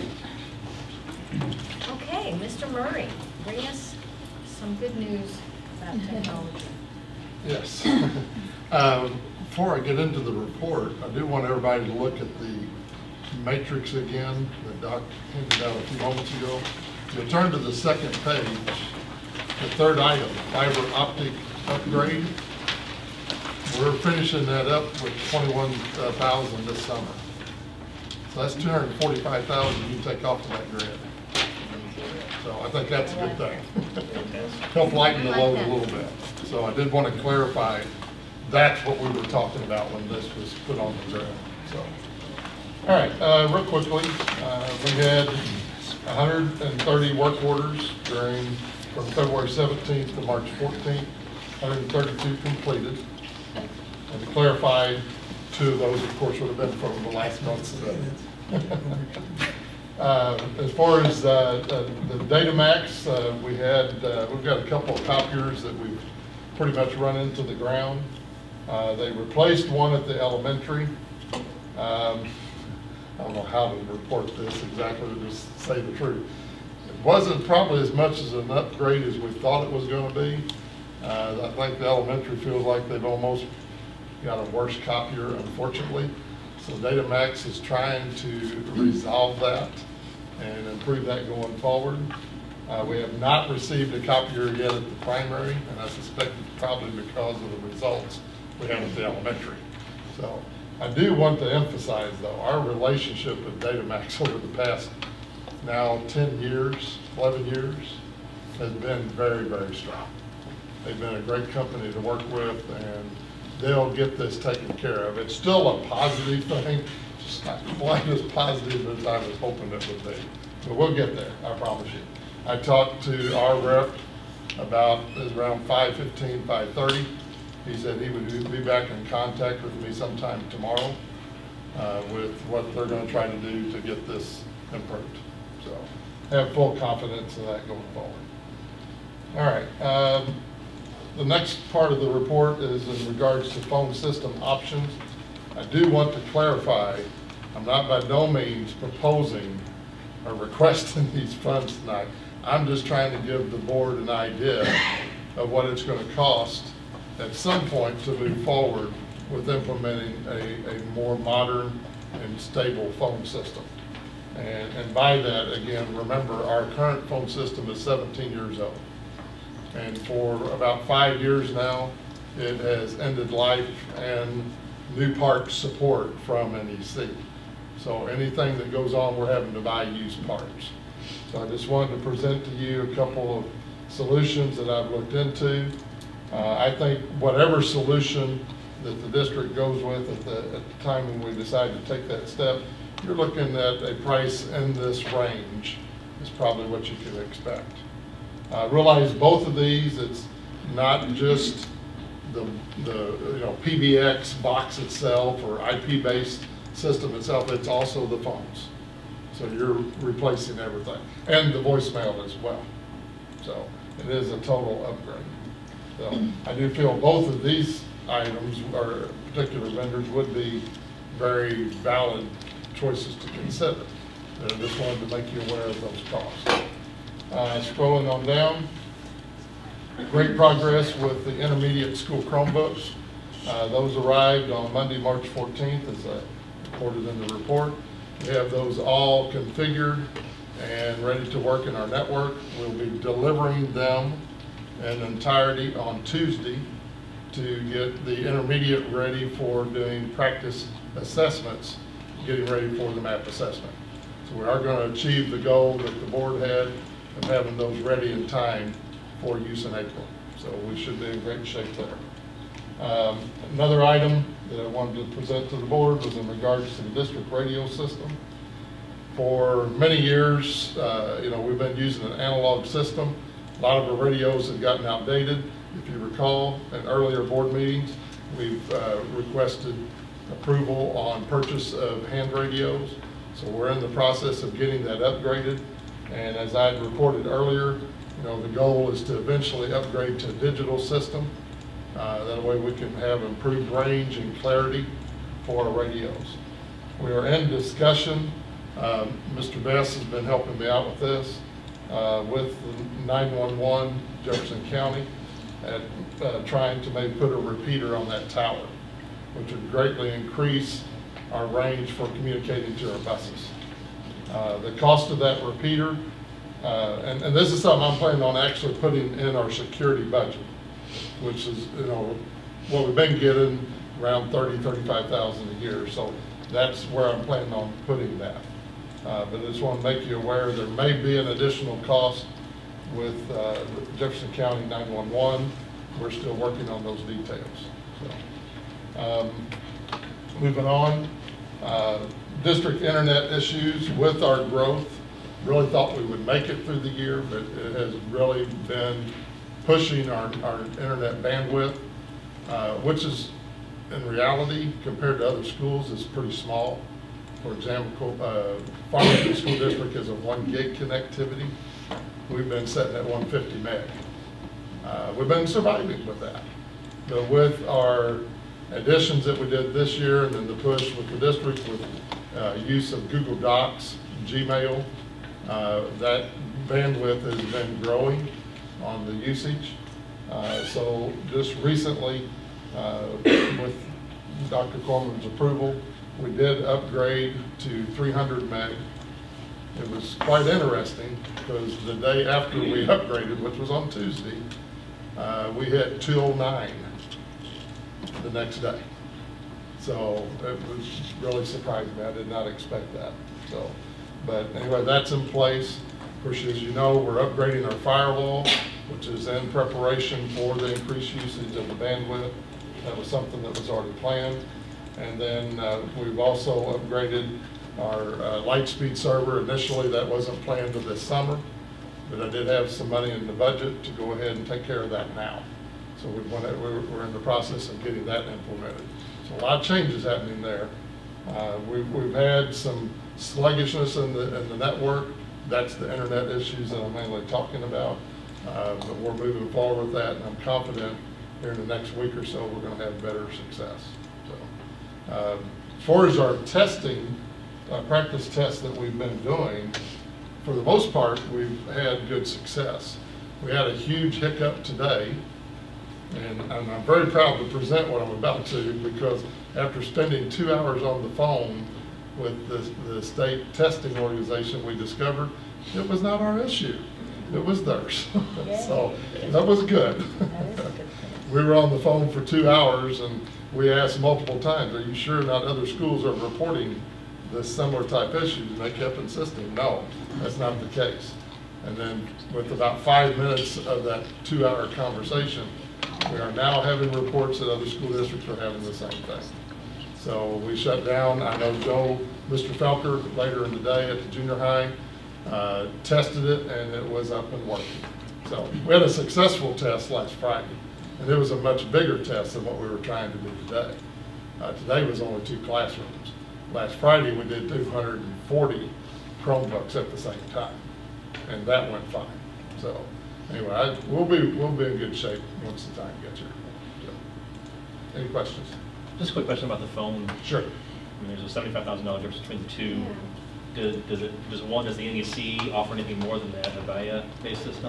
Okay, Mr. Murray, bring us some good news about technology. Yes. Before I get into the report, I do want everybody to look at the matrix again that Doc handed out a few moments ago. If you turn to the second page, the third item, fiber optic upgrade. We're finishing that up with $21,000 this summer. So that's $245,000 you take off of that grant. So I think that's a good thing. Help lighten the load a little bit. So I did want to clarify that's what we were talking about when this was put on the ground. So, all right, real quickly, we had 130 work orders from February 17th to March 14th, 132 completed. And to clarify, 2 of those, of course, would have been from the last month's event. As far as the Datamax, we've got a couple of copiers that we've pretty much run into the ground. They replaced one at the elementary. I don't know how to report this exactly, to just say the truth. It wasn't probably as much as an upgrade as we thought it was going to be. I think the elementary feels like they've almost got a worse copier, unfortunately. So Datamax is trying to resolve that and improve that going forward. We have not received a copier yet at the primary, and I suspect it's probably because of the results we have at the elementary. So I do want to emphasize, though, our relationship with Datamax over the past now 10 years, 11 years, has been very, very strong. They've been a great company to work with, and they'll get this taken care of. It's still a positive thing, just not quite as positive as I was hoping it would be. But we'll get there, I promise you. I talked to our rep about, it was around 5:15, 5:30. He said he would be back in contact with me sometime tomorrow with what they're going to try to do to get this improved. So I have full confidence in that going forward. All right. The next part of the report is in regards to phone system options. I do want to clarify, I'm not by no means proposing or requesting these funds tonight. I'm just trying to give the board an idea of what it's going to cost at some point to move forward with implementing a more modern and stable phone system. And by that, again, remember our current phone system is 17 years old. And for about 5 years now, it has ended life and new part support from NEC. So anything that goes on, we're having to buy used parts. So I just wanted to present to you a couple of solutions that I've looked into. I think whatever solution that the district goes with at the time when we decide to take that step, you're looking at a price in this range is probably what you could expect. Realize both of these, it's not just the PBX box itself or IP-based system itself, it's also the phones. So you're replacing everything, and the voicemail as well. So it is a total upgrade. So I do feel both of these items or particular vendors would be very valid choices to consider. And I just wanted to make you aware of those costs. Scrolling on down, great progress with the intermediate school Chromebooks. Those arrived on Monday, March 14th, as I reported in the report. We have those all configured and ready to work in our network. We'll be delivering them in entirety on Tuesday to get the intermediate ready for doing practice assessments, getting ready for the MAP assessment. So we are going to achieve the goal that the board had of having those ready in time for use in April. So we should be in great shape there. Another item that I wanted to present to the board was in regards to the district radio system. For many years, we've been using an analog system. A lot of our radios have gotten outdated. If you recall, in earlier board meetings, we've requested approval on purchase of hand radios. So we're in the process of getting that upgraded. And as I reported earlier, the goal is to eventually upgrade to a digital system. That way we can have improved range and clarity for our radios. We are in discussion. Mr. Bess has been helping me out with this, with the 911 Jefferson County, at trying to maybe put a repeater on that tower, which would greatly increase our range for communicating to our buses. The cost of that repeater, and this is something I'm planning on actually putting in our security budget, which is, what we've been getting around $30,000–$35,000 a year. So that's where I'm planning on putting that. But I just want to make you aware there may be an additional cost with Jefferson County 911. We're still working on those details. So, moving on, district internet issues with our growth. Really thought we would make it through the year, but it has really been pushing our internet bandwidth, which is in reality, compared to other schools, is pretty small. For example, Farmington School District is a 1 gig connectivity. We've been sitting at 150 meg. We've been surviving with that. But with our additions that we did this year and then the push with the district with use of Google Docs, Gmail, that bandwidth has been growing on the usage. So just recently, with Dr. Corman's approval, we did upgrade to 300 meg. It was quite interesting because the day after we upgraded, which was on Tuesday, we hit 209 the next day. So it was really surprising me. I did not expect that. So, but anyway, that's in place. Of course, as you know, we're upgrading our firewall, which is in preparation for the increased usage of the bandwidth. That was something that was already planned. And then we've also upgraded our Lightspeed server. Initially, that wasn't planned for this summer, but I did have some money in the budget to go ahead and take care of that now. So we're in the process of getting that implemented. So a lot of changes happening there. We've had some sluggishness in the network. That's the internet issues that I'm mainly talking about. But we're moving forward with that, and I'm confident here in the next week or so we're going to have better success. So, as far as our testing, practice tests that we've been doing, for the most part, we've had good success. We had a huge hiccup today, and I'm very proud to present what I'm about to, because after spending 2 hours on the phone with the state testing organization, we discovered it was not our issue. It was theirs. So that was good. We were on the phone for 2 hours, and we asked multiple times, are you sure not other schools are reporting this similar type issues? And they kept insisting, no, that's not the case. And then with about 5 minutes of that 2 hour conversation, we are now having reports that other school districts are having the same thing. So we shut down. I know Mr. Felker, later in the day at the junior high, tested it, and it was up and working. So we had a successful test last Friday, and it was a much bigger test than what we were trying to do today. Today was only 2 classrooms. Last Friday we did 240 Chromebooks at the same time, and that went fine. So anyway, we'll be in good shape once the time gets here. So, any questions? Just a quick question about the phone. Sure. I mean, there's a $75,000 difference between the two. Yeah. Does the NEC offer anything more than that, a Avaya-based system?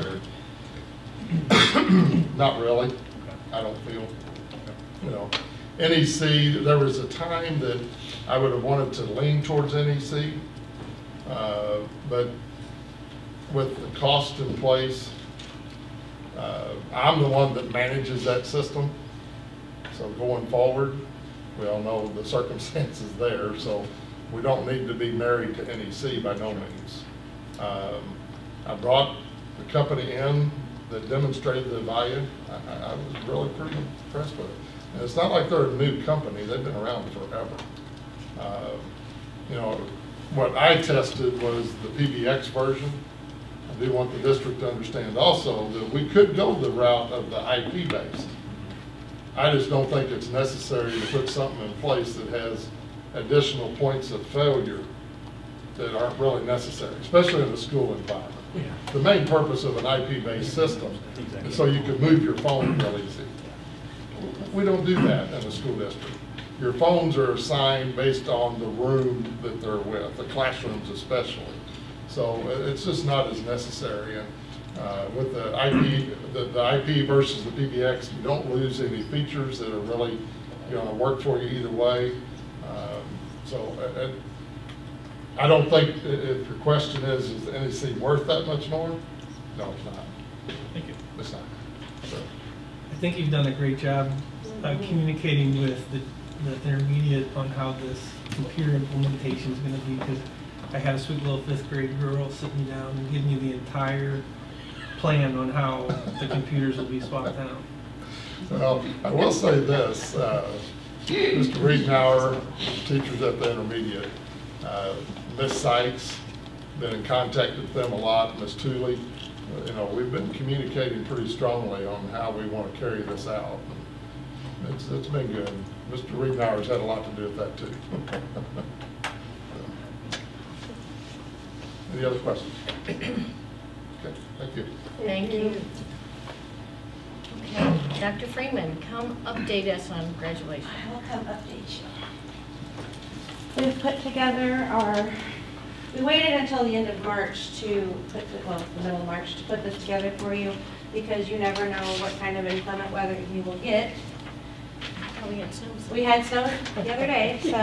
Not really. Okay. I don't feel. You know, NEC, there was a time that I would have wanted to lean towards NEC, but with the cost in place, I'm the one that manages that system. So going forward, we all know the circumstances there, so we don't need to be married to NEC by no means. I brought the company in that demonstrated the value. I was really pretty impressed with it. And it's not like they're a new company, they've been around forever. You know, what I tested was the PBX version. I do want the district to understand also that we could go the route of the IP based. I just don't think it's necessary to put something in place that has additional points of failure that aren't really necessary, especially in a school environment. Yeah. The main purpose of an IP-based system is so you can move your phone real easy. We don't do that in a school district. Your phones are assigned based on the room that they're with, the classrooms especially. So it's just not as necessary. And with the IP versus the PBX, you don't lose any features that are really going to work for you either way. I don't think, if your question is the NEC worth that much more? No, it's not. Thank you. It's not. So. I think you've done a great job communicating with the intermediate on how this computer implementation is going to be, because I had a sweet little 5th grade girl sitting down and giving you the entire plan on how the computers will be swapped out. Well, I will say this, Mr. Riedenauer, teachers at the intermediate, Ms. Sykes, been in contact with them a lot, Ms. Tooley, you know, we've been communicating pretty strongly on how we want to carry this out. It's been good. Mr. Riebauer's had a lot to do with that too. Any other questions? Okay, thank you. Thank you. Okay, Dr. Freeman, come update us on graduation. I will come update you. We've put together we waited until the end of March the middle of March to put this together for you because you never know what kind of inclement weather you will get. Oh, we had snow. We had snow the other day, so,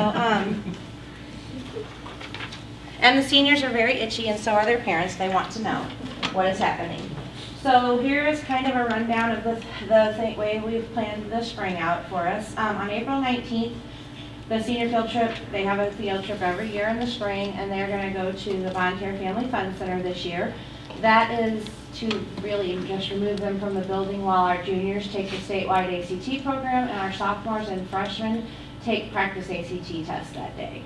and the seniors are very itchy and so are their parents. They want to know what is happening. So here is kind of a rundown of the way we've planned the spring out for us. On April 19th, the senior field trip, they have a field trip every year in the spring, and they're going to go to the Volunteer Family Fun Center this year. That is to really just remove them from the building while our juniors take the statewide ACT program and our sophomores and freshmen take practice ACT tests that day.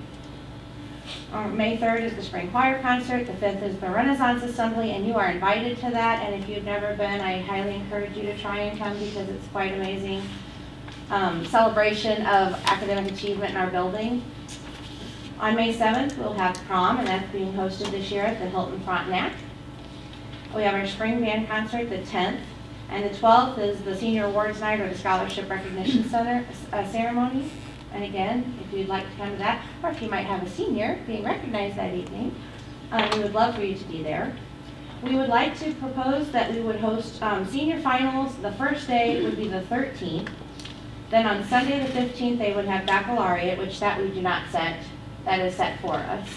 May 3rd is the spring choir concert, the 5th is the Renaissance Assembly, and you are invited to that, and if you've never been, I highly encourage you to try and come because it's quite amazing. Celebration of academic achievement in our building. On May 7th, we'll have prom, and that's being hosted this year at the Hilton Frontenac. We have our spring band concert the 10th, and the 12th is the senior awards night or the scholarship recognition center ceremony. And again, if you'd like to come to that, or if you might have a senior being recognized that evening, we would love for you to be there. We would like to propose that we would host senior finals. The first day would be the 13th. Then on Sunday the 15th, they would have baccalaureate, which that we do not set. That is set for us.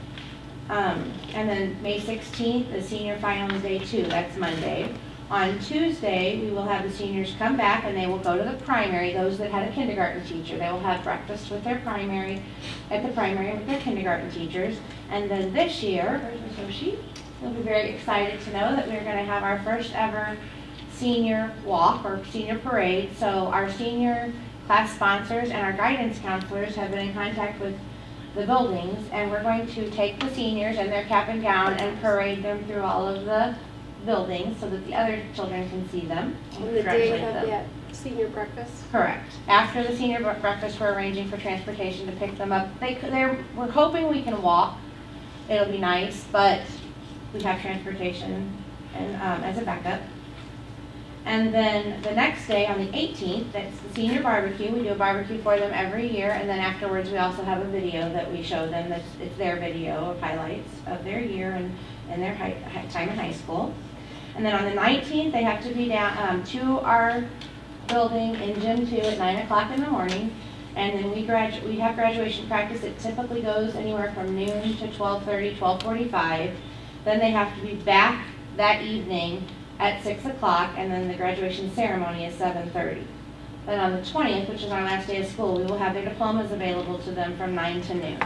And then May 16th, the senior final is day 2. That's Monday. On Tuesday, we will have the seniors come back and they will go to the primary, those that had a kindergarten teacher. They will have breakfast with their primary, at the primary with their kindergarten teachers. And then this year, where's my sheet? You'll be very excited to know that we're going to have our first ever senior walk or senior parade. So our senior class sponsors and our guidance counselors have been in contact with the buildings, and we're going to take the seniors in their cap and gown and parade them through all of the buildings so that the other children can see them. On the day of that senior breakfast? Correct. After the senior breakfast, we're arranging for transportation to pick them up. We're hoping we can walk. It'll be nice, but we have transportation and as a backup. And then the next day, on the 18th, that's the senior barbecue. We do a barbecue for them every year, and then afterwards we also have a video that we show them. It's their video of highlights of their year and their time in high school. And then on the 19th, they have to be down to our building in Gym 2 at 9 o'clock in the morning. And then we have graduation practice. It typically goes anywhere from noon to 12:30, 12:45. Then they have to be back that evening at 6 o'clock, and then the graduation ceremony is 7:30. Then on the 20th, which is our last day of school, we will have their diplomas available to them from 9 to noon.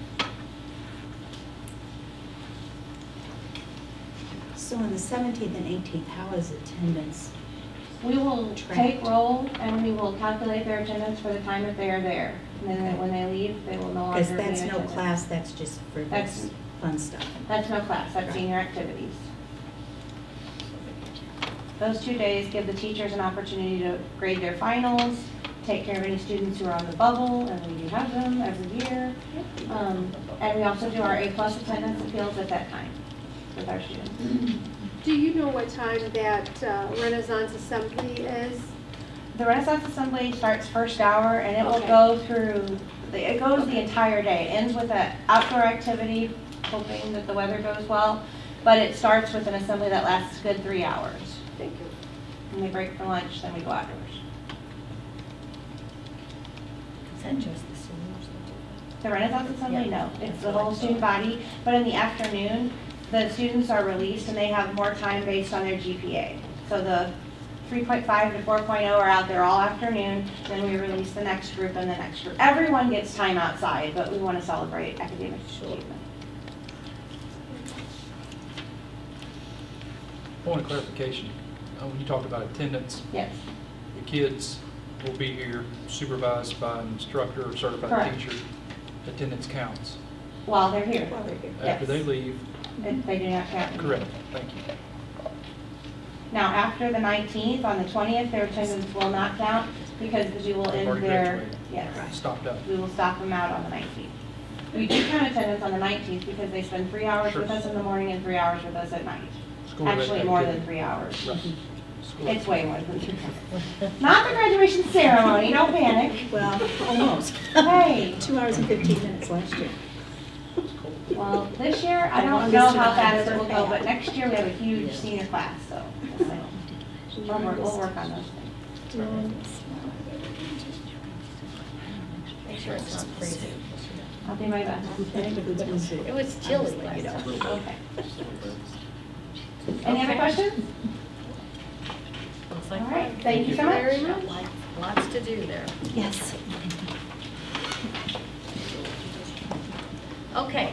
So on the 17th and 18th, how is attendance? We will take roll and we will calculate their attendance for the time that they are there. And then when they leave, they will no longer be in Because that's no attendance. class, that's just for this fun stuff. That's no class, that's senior activities. Those 2 days give the teachers an opportunity to grade their finals, take care of any students who are on the bubble, and we do have them every year. And we also do our A+ attendance appeals at that time with our students. Do you know what time that Renaissance Assembly is? The Renaissance Assembly starts first hour, and it will go through, it goes the entire day. It ends with an outdoor activity, hoping that the weather goes well, but it starts with an assembly that lasts a good 3 hours. Thank you. And we break for lunch, then we go outdoors. Is that just the seniors? The Renaissance Assembly, no, it's the whole student body, but in the afternoon, the students are released and they have more time based on their GPA. So the 3.5 to 4.0 are out there all afternoon, then we release the next group and the next group. Everyone gets time outside, but we want to celebrate academic achievement. Point of clarification, when you talked about attendance, Yes. the kids will be here supervised by an instructor or certified Correct. teacher. Attendance counts. While they're here. After they leave, They do not count. correct, thank you. Now, after the 19th, on the 20th, their attendance will not count. because we will They've end already their, graduated. yes, Stopped up. we will stop them out on the 19th. We do count attendance on the 19th because they spend 3 hours with us in the morning and 3 hours with us at night. School Actually, day more activity. than 3 hours. Right. School It's way more than 3 hours. Not the graduation ceremony, don't panic. Well, almost. Hey. 2 hours and 15 minutes last year. Well, this year, I The don't longest know in how the fast it ever will go, had. but next year we have a huge senior class, so we'll work on those things. Make sure it's not freezing. I'll do my best. It was chilly last time. Okay. Any other questions? Looks like All right, fun. thank you so much. Very much. Lots to do there. Yes. Okay.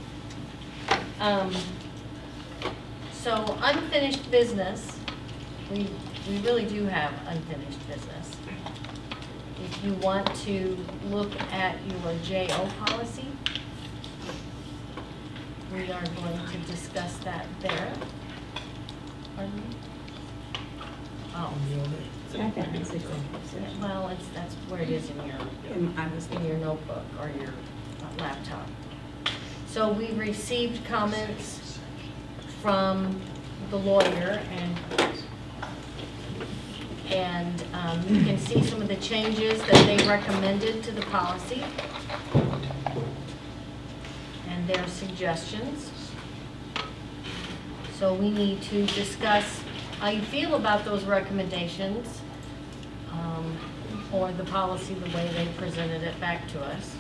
So unfinished business, we really do have unfinished business. If you want to look at your JO policy, we are going to discuss that there. Pardon me? Oh, well, that's where it is in your notebook or your laptop. So we received comments from the lawyer, and you can see some of the changes that they recommended to the policy and their suggestions. So we need to discuss how you feel about those recommendations or the policy the way they presented it back to us.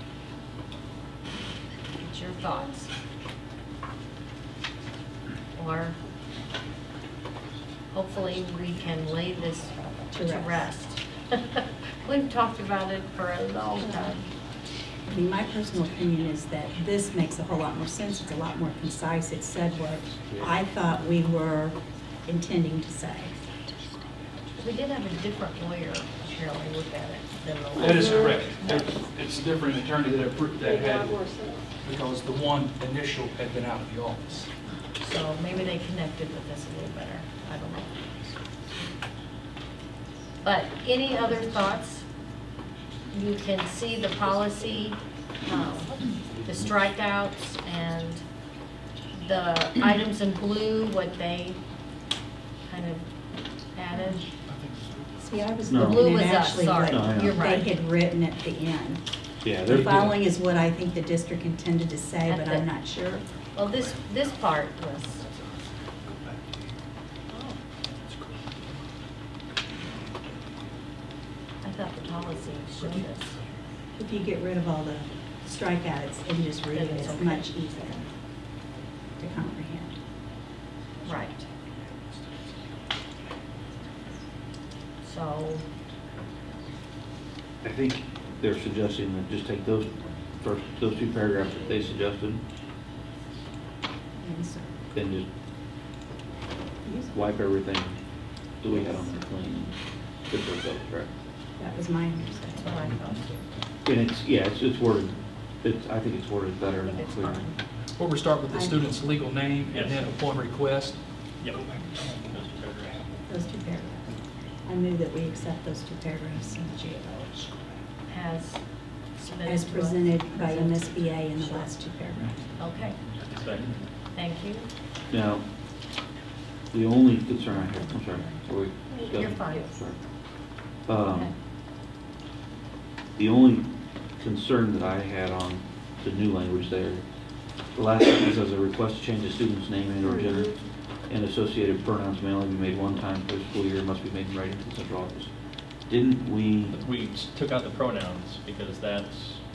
What's your thoughts? Or hopefully we can lay this to rest. We've talked about it for a long time. I mean, my personal opinion is that this makes a whole lot more sense. It's a lot more concise. It said what I thought we were intending to say. We did have a different lawyer apparently look at it than the last. That is correct. It's a different attorney that approved that had, because the one initial had been out of the office. So maybe they connected with us a little better. I don't know. But any other thoughts? You can see the policy, the strikeouts, and the items in blue, what they kind of added. See, I was No. The blue looking was at us, actually sorry. what No, You're yeah. right. they had written at the end. Yeah, The following is what I think the district intended to say, At but the- I'm not sure. Well, this part was. Oh. I thought the policy showed us. If you get rid of all the strikeouts and just read it, Then it's it's okay. much easier to comprehend. Right. So, I think they're suggesting that just take those two paragraphs that they suggested, And so, then just wipe everything, delete them, clean, get those up, right? that was my that's what I understanding. thought. And it's worded, I think it's worded better I and think it's clearer. fine. Where we start with the student's legal name and then upon request. Yep. Those two paragraphs. I move that we accept those two paragraphs in the GAO As submitted as to us. presented by MSBA in the last two paragraphs. Okay, Second. thank you. Now, the only concern I have, I'm sorry, are we discussing? You're fine. Sorry. Okay. The only concern that I had on the new language there, the last sentence says a request to change the student's name and or gender and associated pronouns may only be made one time per school year and must be made in writing to the central office. Didn't we, We took out the pronouns because that's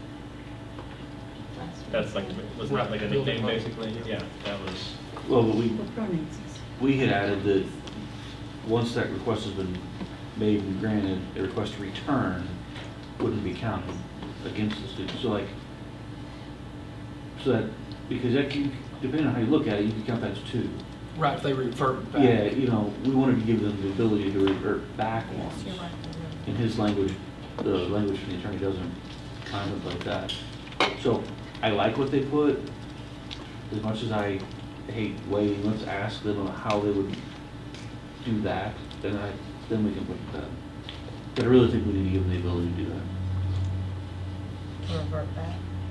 like, was that like a nickname basically? Yeah, that was, well, we, What pronouns is? we had added that once that request has been made and granted, a request to return wouldn't be counted against the student. So like, so that, because that can, depending on how you look at it, you can count that as two. Right, if they revert back. Yeah, you know, we wanted to give them the ability to revert back Yes, once. you're right. In his language, the language from the attorney doesn't contemplate that. So I like what they put, as much as I hate waiting, let's ask them how they would do that, then we can put that. But I really think we need to give them the ability to do that. To revert back.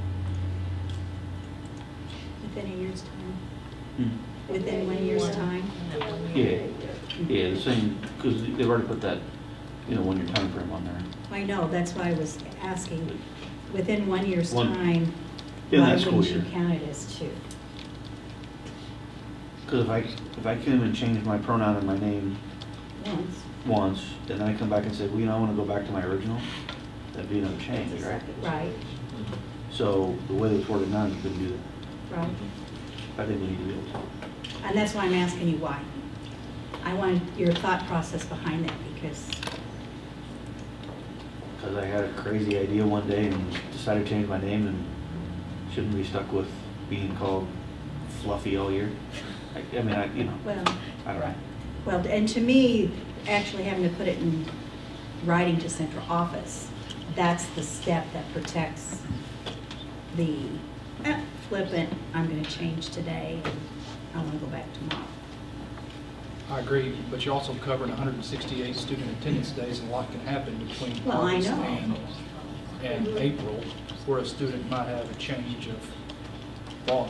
Within a year's time? Hmm. Within 1 year's time? Yeah, the same, because they've already put that, 1 year time frame on there. I know, that's why I was asking, within 1 year's One- time, in why that school wouldn't you year. count it as two? Because if I came and changed my pronoun in my name once, and then I come back and say, well, I want to go back to my original, that'd be another change, right? Right, So the way it's worded now, you couldn't do that. right. I think we need to be able to. And that's why I'm asking you why. I want your thought process behind that, because, Because I had a crazy idea one day and decided to change my name and shouldn't be stuck with being called Fluffy all year. I mean, well, I don't know. well, and to me, actually having to put it in writing to central office, that's the step that protects the flippant, I'm gonna change today, and I wanna go back tomorrow. I agree, but you're also covering 168 student attendance days, and a lot can happen between Well, I August know. and April, where a student might have a change of thought.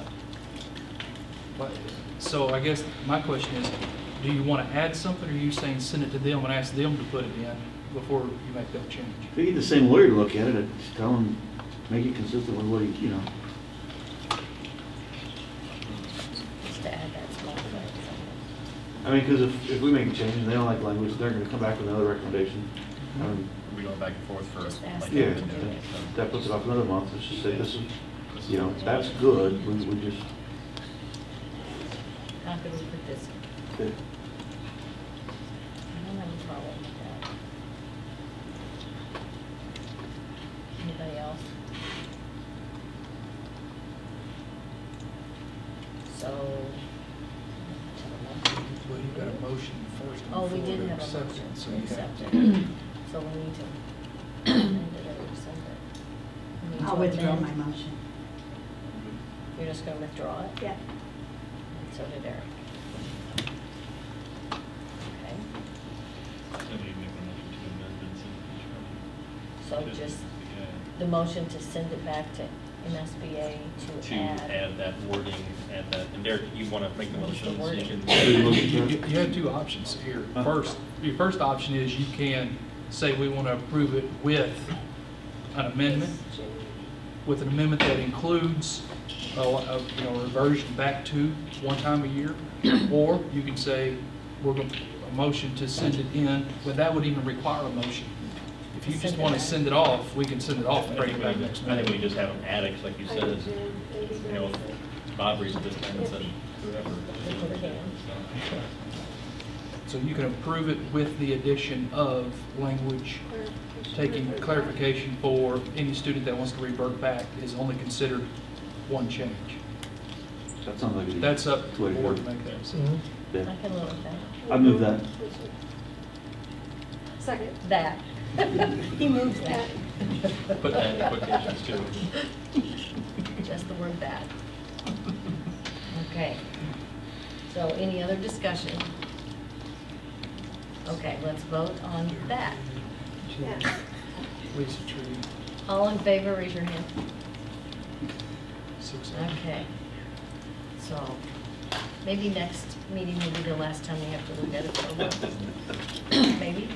So I guess my question is, do you want to add something, or are you saying send it to them and ask them to put it in before you make that change? If you get the same lawyer to look at it, I'd just tell him, make it consistent with what he, Just to add that small phrase. I mean, because if we make a change and they don't like language, they're going to come back with another recommendation. We going back and forth for Just ask like. Yeah, them to do it. that puts it off another month. Let's just say this is, that's good. We just, How could we put this? okay. I don't have a problem with that. Anybody else? So. Well, you've got a motion first. Oh, we before did to have a accept motion it, so to you have accept to- it. So we need to amend it or rescind it. We need I'll to withdraw my amend. motion. You're just gonna withdraw it? Yeah. And so did Eric. Okay, so just the motion to send it back to MSBA To to add. add that wording, add that, and Derek, you want to make the What's the motion so you wording? can. You have two options here. First, your first option is you can say we want to approve it with an amendment, that includes a reversion back to one time a year, or you can say we're going a motion to send it in, but that would even require a motion. If you just want to send it off, we can send it off and bring it back next I think we meeting. just have them add it, like you said, if Bob reads it this time and said whoever. We can. So you can approve it with the addition of language, taking clarification for any student that wants to revert back is only considered one change. That sounds like a That's up to the way to board go. to make that I decision. Yeah. can live with that. I move that. Second. That. He moves that. Put that in quotations too. Just the word that. Okay. So any other discussion? Okay, let's vote on that. Lisa Tree, All in favor, raise your hand. 6. Okay. So maybe next meeting will be the last time we have to look at it for a while. Maybe.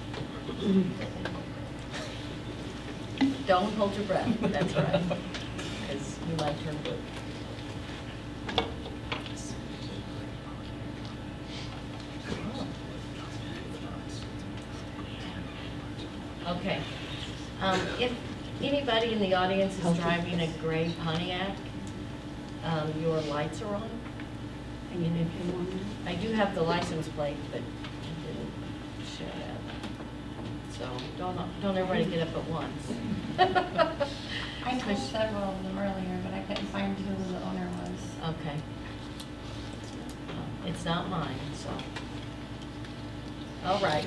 Don't hold your breath, that's right, because you might turn blue. Okay. If anybody in the audience is driving a gray Pontiac, your lights are on. And you didn't pay one? I do have the license plate, but it didn't show that. So don't everybody get up at once. I told several of them earlier, but I couldn't find who the owner was. Okay. It's not mine, so. All right.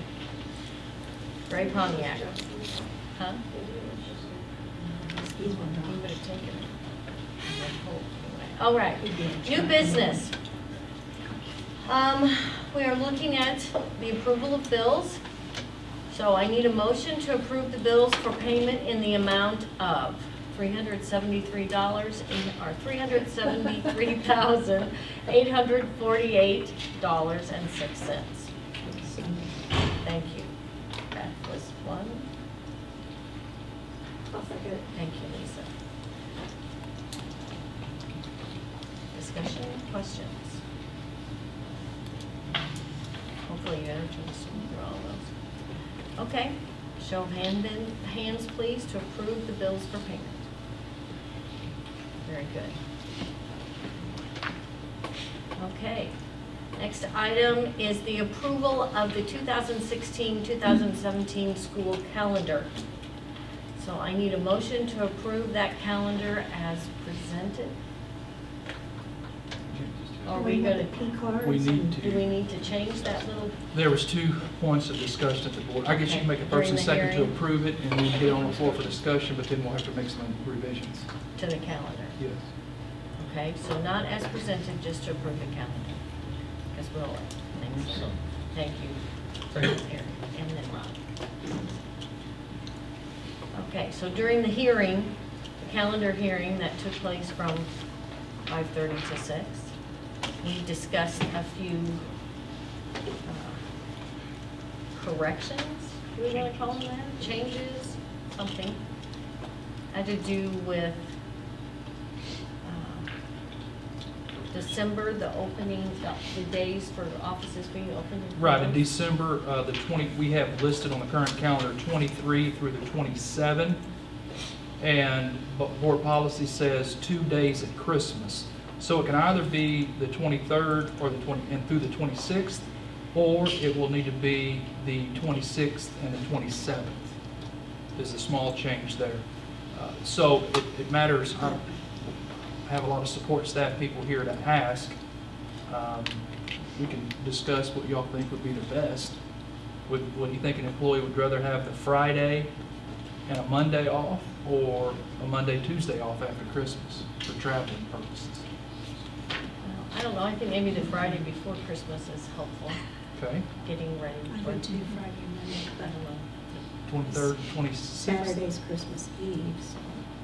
Gray Pontiac. Huh? He would have taken it. All right, new business. We are looking at the approval of bills. So I need a motion to approve the bills for payment in the amount of $373, or $373,848.06. Thank you. That was one. I'll second. Thank you, Lisa. Discussion, questions? Hopefully you entered through all those. Okay, show of hands, please, to approve the bills for payment. Very good. Okay, next item is the approval of the 2016-2017 school calendar. So I need a motion to approve that calendar as presented. Are we With the gonna, P cards? We need do we need to change that little? There was 2 points of discussion at the board. I guess you can make a first and second to approve it, and then get it on the floor for discussion, but then we'll have to make some revisions. To the calendar? Yes. Okay, so not as presented, just to approve the calendar. Because we'll, thank you, Eric, and then Rob. Okay, so during the hearing, the calendar hearing that took place from 5:30 to 6, we discussed a few corrections, do we want to call them that? Changes, something. Had to do with December, the opening, the days for offices being open. Right, in December, we have listed on the current calendar 23 through the 27, and board policy says 2 days at Christmas. So it can either be the 23rd or the and through the 26th, or it will need to be the 26th and the 27th. There's a small change there. So it matters. I have a lot of support staff people here to ask. We can discuss what y'all think would be the best. What do you think an employee would rather have, the Friday and a Monday off, or a Monday, Tuesday off after Christmas for traveling purposes? I don't know, I think maybe the Friday before Christmas is helpful, Okay, getting ready. I do too, Friday and Monday, I don't know. 23rd, 26th. Saturday's Christmas Eve, so.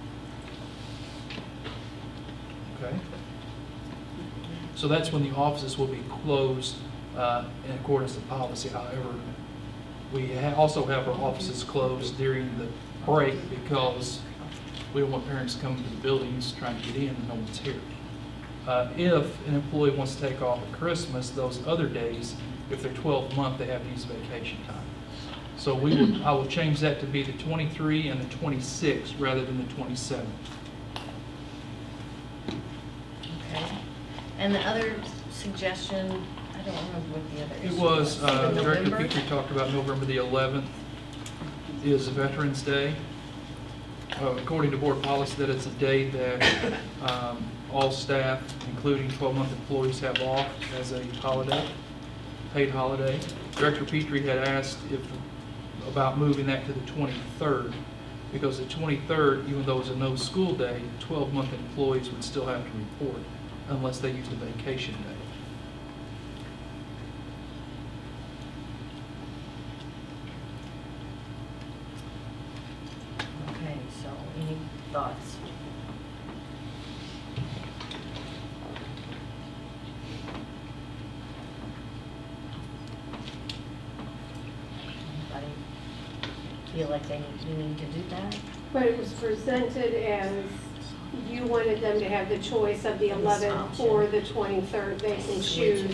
Okay. So that's when the offices will be closed in accordance to policy. However, we also have our offices closed during the break because we don't want parents coming to the buildings trying to get in and no one's here. If an employee wants to take off at Christmas, those other days, if they're 12th month, they have to use vacation time. So I will change that to be the 23 and the 26 rather than the 27. Okay. And the other suggestion, I don't remember what the other It issue was, The Director November? Petrie talked about November the 11th is Veterans Day. According to board policy, that it's a day that all staff, including 12-month employees, have off as a holiday, paid holiday. Director Petrie had asked about moving that to the 23rd, because the 23rd, even though it's a no school day, 12-month employees would still have to report unless they use the vacation day. Okay, so any thoughts? Anybody feel like we need to do that? But it was presented as you wanted them to have the choice of the 11th or the 23rd. They can choose.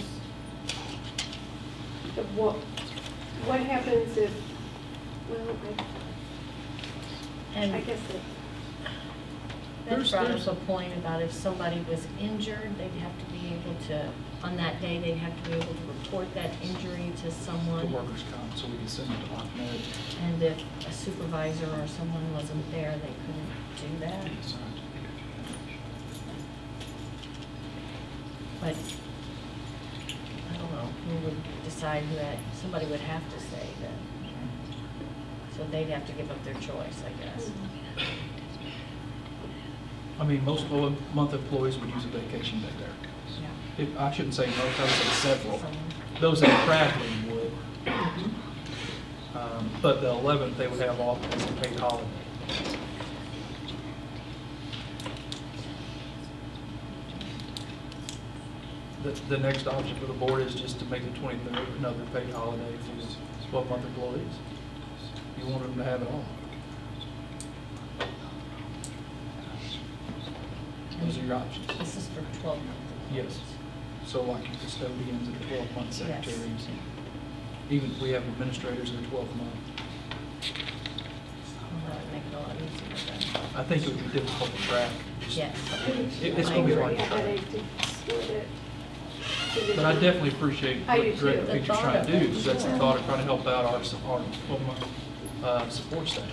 What happens if, well, And I guess it, that brought up a point about if somebody was injured, they'd have to be able to, on that day, they'd have to be able to report that injury to To someone. workers' comp, so we can send it to Ahmed. And if a supervisor or someone wasn't there, they couldn't do that. But, I don't know, who would decide who that, somebody would have to say that. So they'd have to give up their choice, I guess. I mean, most month employees would use a vacation day there. I shouldn't say most, I would say several. Those that are traveling would. but the 11th they would have off as a paid holiday. The next option for the board is just to make the 23rd another paid holiday for 12-month employees. You want them to have it all. Those are your options. This is for 12 months. Yes. So like your custodians and 12-month secretaries. Even we have administrators in the 12th month. That would make it a lot easier then. I think it would be difficult to track. Yes. It's going to be hard to track. But I definitely appreciate I what do Director too. Peter's trying to do, because that's the thought of trying to help out our 12-month support staff.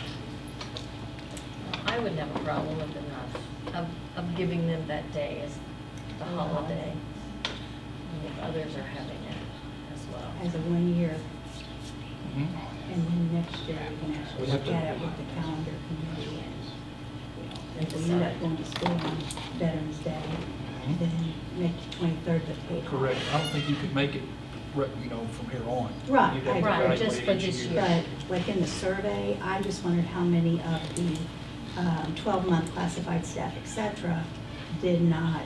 I wouldn't have a problem with of giving them that day as the holiday. And if others are having it as well. As a 1 year, Mhm. and then next year we can actually We have look to- at it with the calendar committee and, if we end up going to school on Veterans Day, then make the 23rd the paid holiday. Correct. I don't think you could make it, from here on. Right, You'd have to Right, evaluate just for each this year. year. But like in the survey, I just wondered how many of the 12-month classified staff, et cetera, did not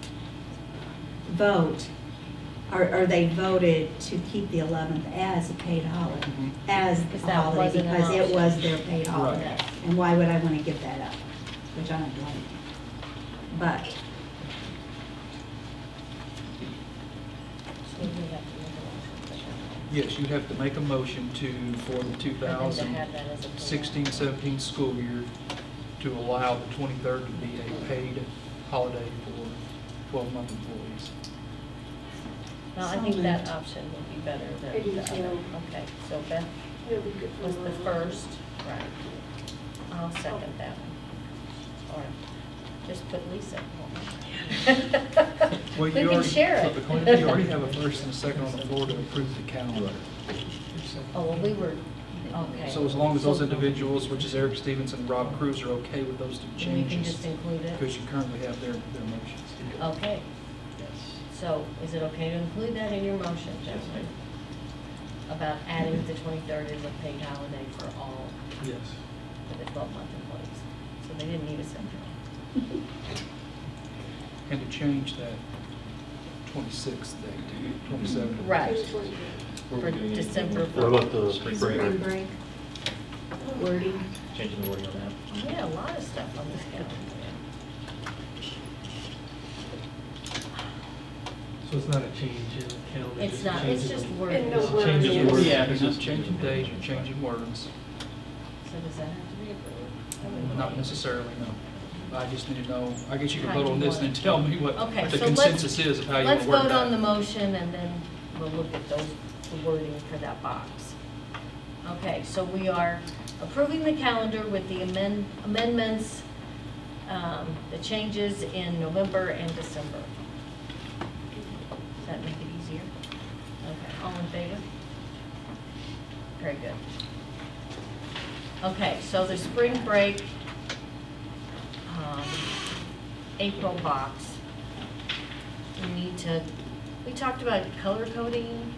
vote, or they voted to keep the 11th as a paid holiday, Mhm. as Because a that holiday, wasn't an because it option. was their paid holiday. Right. And why would I want to give that up? Which I don't blame them. But So we have to make a motion for Yes, you have to make a motion for the that. And then to have that as a paid 2016-17 school year to allow the 23rd to be a paid holiday for 12-month employees. Well, I think that option would be better than I do the other. too. Okay, so Beth It'll be good for was the them. first, right. I'll second that one. Or just put Lisa. Well, We you can already- share so it. the- You already have a first and a second on the floor to approve the calendar. Oh, well, we were, okay. So as long as those individuals, which is Eric Stevens and Rob Cruz, are okay with those two Then we can changes, just include it? because you currently have their motions. Okay. So is it okay to include that in your motion, Justin? About adding the 23rd as a paid holiday for all, Yes. for the 12-month employees? So they didn't need a central. And to change that 26th date to 27th. Right. Were For we doing anything December. What about the Spring break? spring break, wording, Changing the wording on that? Yeah, a lot of stuff on this calendar. So it's not a change in the calendar? It's just a not, change it's in just the- wording. And no Just a words. change in Yeah. words. Yeah, you're not changing days, you're changing words. So does that have to be approved? Not necessarily, no. I just need to know, I guess you can How vote you on this want and it. tell me what Okay, the so let's- consensus is of how you want Let's to work vote that. on the motion and then we'll look at the wording for that box. Okay, so we are approving the calendar with the amendments, the changes in November and December. Does that make it easier? Okay, all in favor? Very good. Okay, so the spring break, April box. We talked about color coding,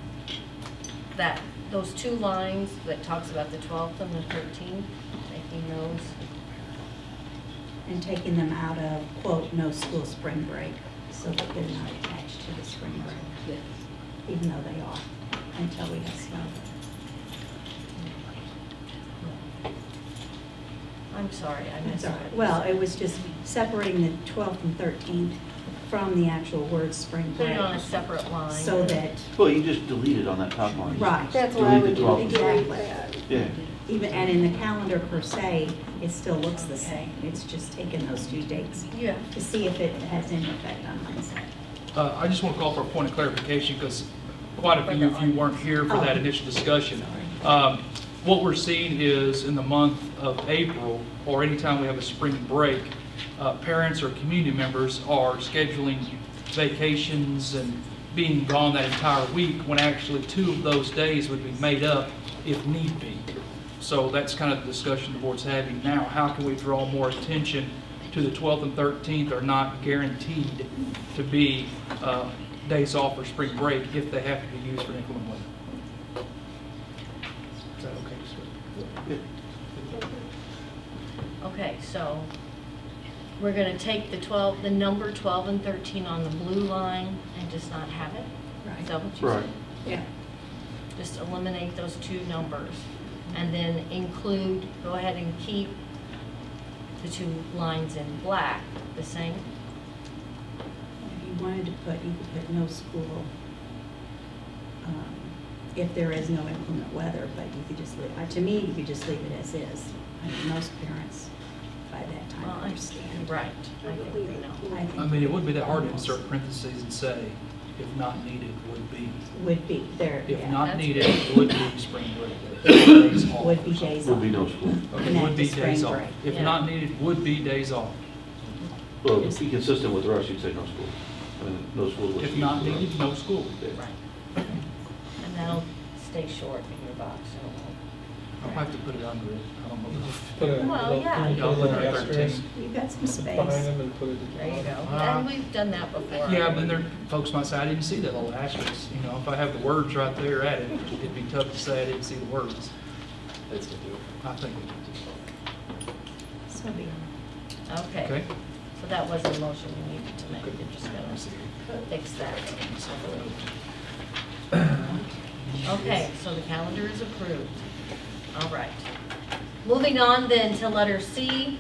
those two lines that talks about the 12th and the 13th, making those. and taking them out of, quote, no school spring break, so that they're not attached to the spring break, even though they are, until we have snow. I'm sorry, I That's missed all it. right. Well, it was just separating the 12th and 13th from the actual word spring Put break. it on a separate line. So that, Well, you just delete it on that top line. right, That's what I Delete would the do. 12th. Exactly. That. Yeah. even, and in the calendar per se, it still looks the same. It's just taking those two dates Yeah. to see if it has any effect on hindsight. I just want to call for a point of clarification because quite a few of you weren't here for that initial discussion. What we're seeing is in the month of April, or anytime we have a spring break, parents or community members are scheduling vacations and being gone that entire week when actually 2 of those days would be made up if need be. So that's kind of the discussion the board's having now. How can we draw more attention to the 12th and 13th are not guaranteed to be days off for spring break if they have to be used for inclement weather. Is that okay? Okay, so we're gonna take the number 12 and 13 on the blue line and just not have it? Is that what you Right. said? Yeah. Just eliminate those two numbers and then include, go ahead and keep the two lines in black the same? If you wanted to put, you could put no school, if there is no inclement weather, but you could just leave, to me, you could just leave it as is. I mean, most parents by that time Well, understand. Right, I think we know. I think I mean, it wouldn't be that hard to insert parentheses and say, if not needed, would be. would be there, If yeah. not needed, would be spring break. Days off. Would be days Would be off. no school. Okay, Connect would be to days spring off. break. If Yeah. not needed, would be days off. Well, to be consistent with the rest, you'd say no school. I mean, no school. would If be- not needed, no school. Right. And that'll stay short in your box. so it won't- I'll have to put it under it. I don't know. Put a Well, little- yeah. put a little Yeah, asterisk You've got some behind space. them and put it. There you go. Uh, And we've done that before. Yeah, but then folks might say, I didn't see that little asterisk. You know, if I have the words right there at it, it'd be tough to say I didn't see the words. That's good deal. I think we can So be it. do. Okay, Okay? so that was a motion we needed to make. Good. You're just Let me gonna see. fix that. Okay, so the calendar is approved. All right. Moving on then to letter C.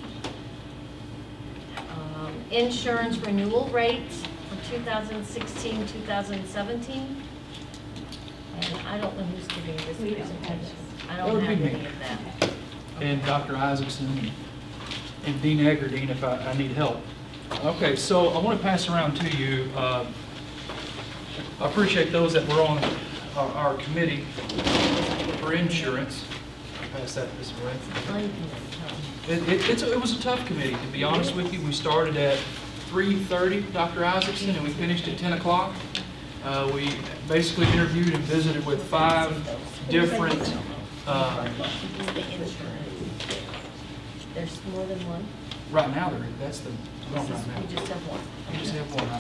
Insurance renewal rates for 2016, 2017. And I don't know who's giving this We don't have presentation. I That don't would have be any me. of that. And Dr. Isaacson and Dean Eggerdine if I need help. Okay, so I want to pass around to you, I appreciate those that were on our committee for insurance. Pass that this way. Oh, you can tell. It was a tough committee, to be honest with you. We started at 3:30, Dr. Isaacson, and we finished at 10 o'clock. We basically interviewed and visited with 5 different, The insurance. There's more than one? right now, that's the, This right is- now. We just have one. We just have one right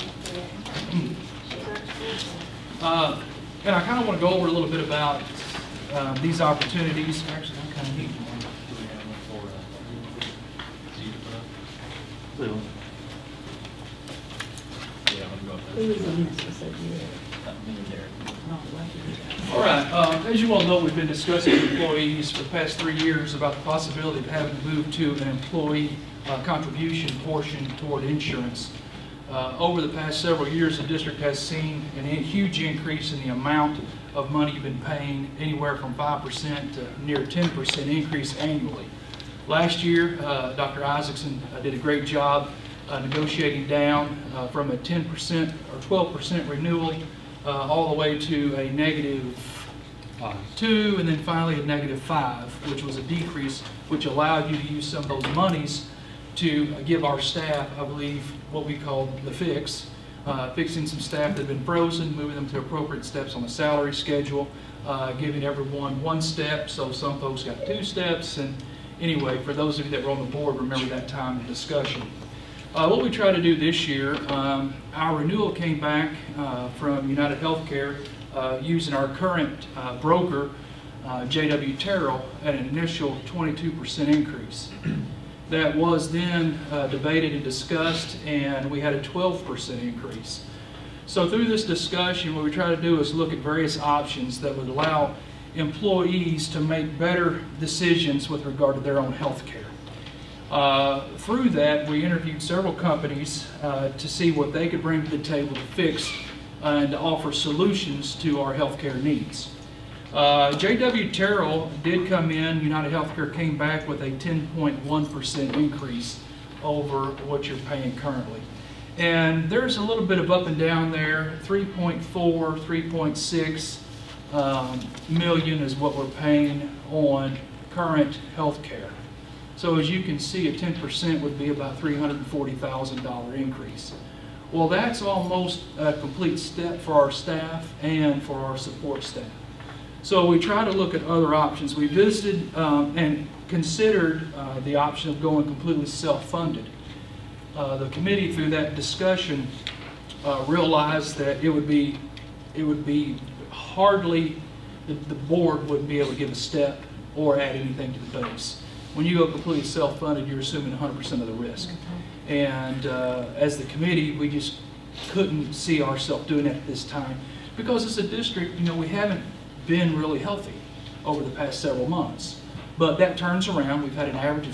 now. And I kind of want to go over a little bit about these opportunities. Actually, I kind of need one. Well, Yeah, I'm going Who was in this? Was it you? there. Oh, lucky. All right, as you all know, we've been discussing with employees for the past 3 years about the possibility of having to move to an employee contribution portion toward insurance. Over the past several years, the district has seen a huge increase in the amount of money you've been paying, anywhere from 5% to near 10% increase annually. Last year, Dr. Isaacson did a great job negotiating down from a 10% or 12% renewal all the way to a -2 and then finally a -5, which was a decrease, which allowed you to use some of those monies to give our staff, I believe, what we call the fix, fixing some staff that have been frozen, moving them to appropriate steps on the salary schedule, giving everyone 1 step, so some folks got 2 steps, and anyway, for those of you that were on the board, remember that time of discussion. What we try to do this year, our renewal came back from United Healthcare using our current broker, J.W. Terrell, at an initial 22% increase. That was then debated and discussed, and we had a 12% increase. So through this discussion, what we try to do is look at various options that would allow employees to make better decisions with regard to their own health care. Through that, we interviewed several companies to see what they could bring to the table to fix and to offer solutions to our healthcare needs. J.W. Terrell did come in. United Healthcare came back with a 10.1% increase over what you're paying currently. And there's a little bit of up and down there. 3.4, 3.6 million is what we're paying on current healthcare. So as you can see, a 10% would be about $340,000 increase. Well, that's almost a complete step for our staff and for our support staff. So we try to look at other options. We visited and considered the option of going completely self-funded. The committee, through that discussion, realized that it would be hardly, the board wouldn't be able to give a step or add anything to the base. When you go completely self-funded, you're assuming 100% of the risk. And as the committee, we just couldn't see ourselves doing that at this time because as a district, we haven't been really healthy over the past several months. But that turns around. We've had an average of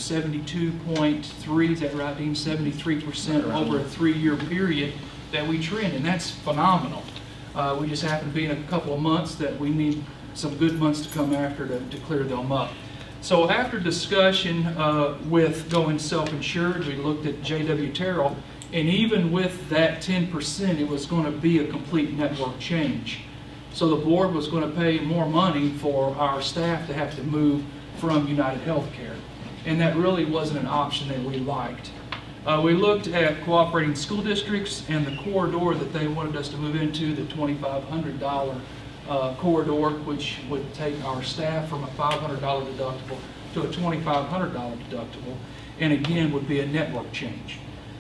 72.3, is that right, Dean? 73% over a 3-year period that we trend, and that's phenomenal. We just happen to be in a couple of months that we need some good months to come after to clear them up. So after discussion with going self-insured, we looked at J.W. Terrell, and even with that 10%, it was going to be a complete network change. So the board was going to pay more money for our staff to have to move from United Healthcare. And that really wasn't an option that we liked. We looked at cooperating school districts and the corridor that they wanted us to move into, the $2,500 corridor, which would take our staff from a $500 deductible to a $2,500 deductible, and again would be a network change.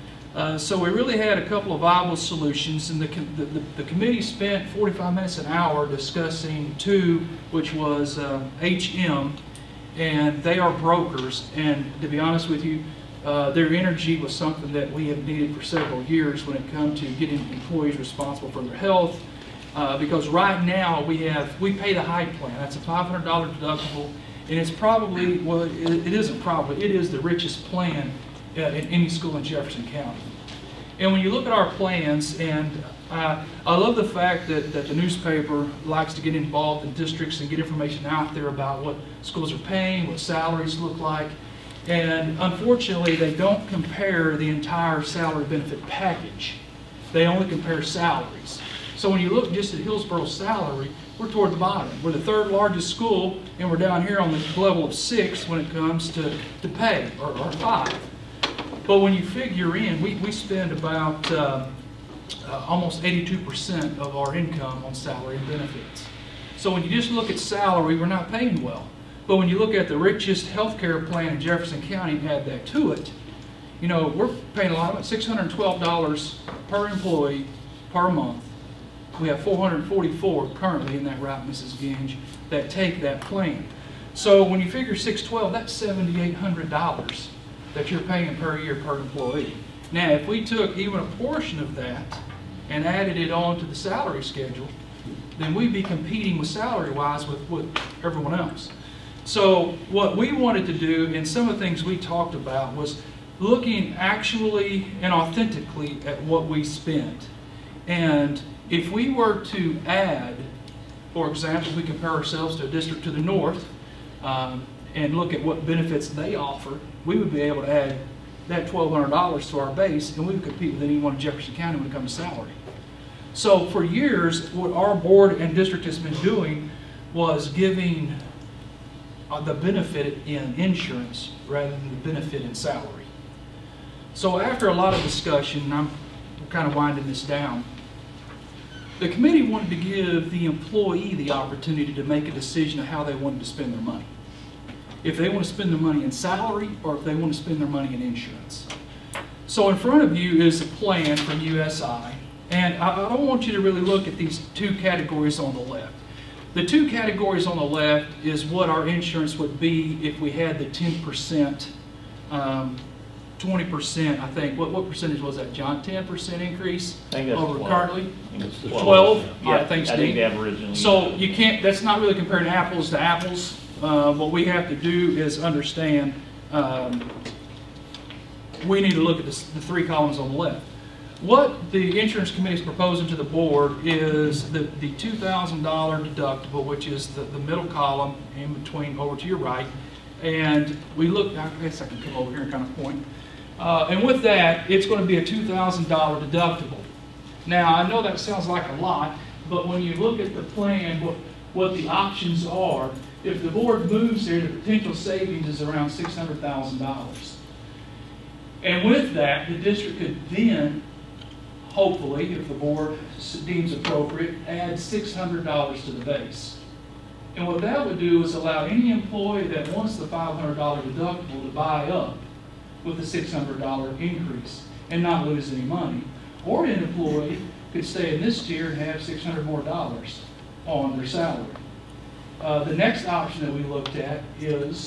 So we really had a couple of viable solutions, and the committee spent 45 minutes an hour discussing two, which was HM, and they are brokers, and to be honest with you, their energy was something that we have needed for several years when it comes to getting employees responsible for their health, because right now we pay the Hyde plan. That's a $500 deductible, and it's probably, well, it isn't probably, it is the richest plan in any school in Jefferson County. And when you look at our plans, and I love the fact that the newspaper likes to get involved in districts and get information out there about what schools are paying, what salaries look like. And unfortunately, they don't compare the entire salary benefit package. They only compare salaries. So when you look just at Hillsboro's salary, we're toward the bottom. We're the 3rd largest school, and we're down here on the level of 6 when it comes to pay, or 5. But when you figure in, we spend about almost 82% of our income on salary and benefits. So when you just look at salary, we're not paying well. But when you look at the richest healthcare plan in Jefferson County and add that to it, we're paying a lot of it, $612 per employee per month. We have 444 currently, in that right, Mrs. Ginge, that take that plan. So when you figure $612, that's $7,800 that you're paying per year per employee. Now, if we took even a portion of that and added it on to the salary schedule, then we'd be competing with salary-wise with everyone else. So what we wanted to do, and some of the things we talked about, was looking actually and authentically at what we spent. And if we were to add, for example, we compare ourselves to a district to the north and look at what benefits they offer, we would be able to add that $1,200 to our base, and we would compete with anyone in Jefferson County when it comes to salary. So for years, what our board and district has been doing was giving the benefit in insurance rather than the benefit in salary. So after a lot of discussion, and I'm kind of winding this down, the committee wanted to give the employee the opportunity to make a decision of how they wanted to spend their money. If they want to spend their money in salary or if they want to spend their money in insurance. So in front of you is a plan from USI, and I don't want you to really look at these two categories on the left. The two categories on the left is what our insurance would be if we had the 10%, 20%, I think. What percentage was that, John? 10% increase over currently? 12? Yeah, All right, thanks, I think Dean. the original. So you can't, that's not really comparing apples to apples. What we have to do is understand, we need to look at the 3 columns on the left. What the insurance committee is proposing to the board is the $2,000 deductible, which is the middle column in between over to your right. And we look, I guess I can come over here and kind of point. And with that, it's going to be a $2,000 deductible. Now, I know that sounds like a lot, but when you look at the plan, what the options are, if the board moves there, the potential savings is around $600,000. And with that, the district could then, hopefully, if the board deems appropriate, add $600 to the base. And what that would do is allow any employee that wants the $500 deductible to buy up with the $600 increase and not lose any money. Or an employee could stay in this tier and have $600 more on their salary. The next option that we looked at is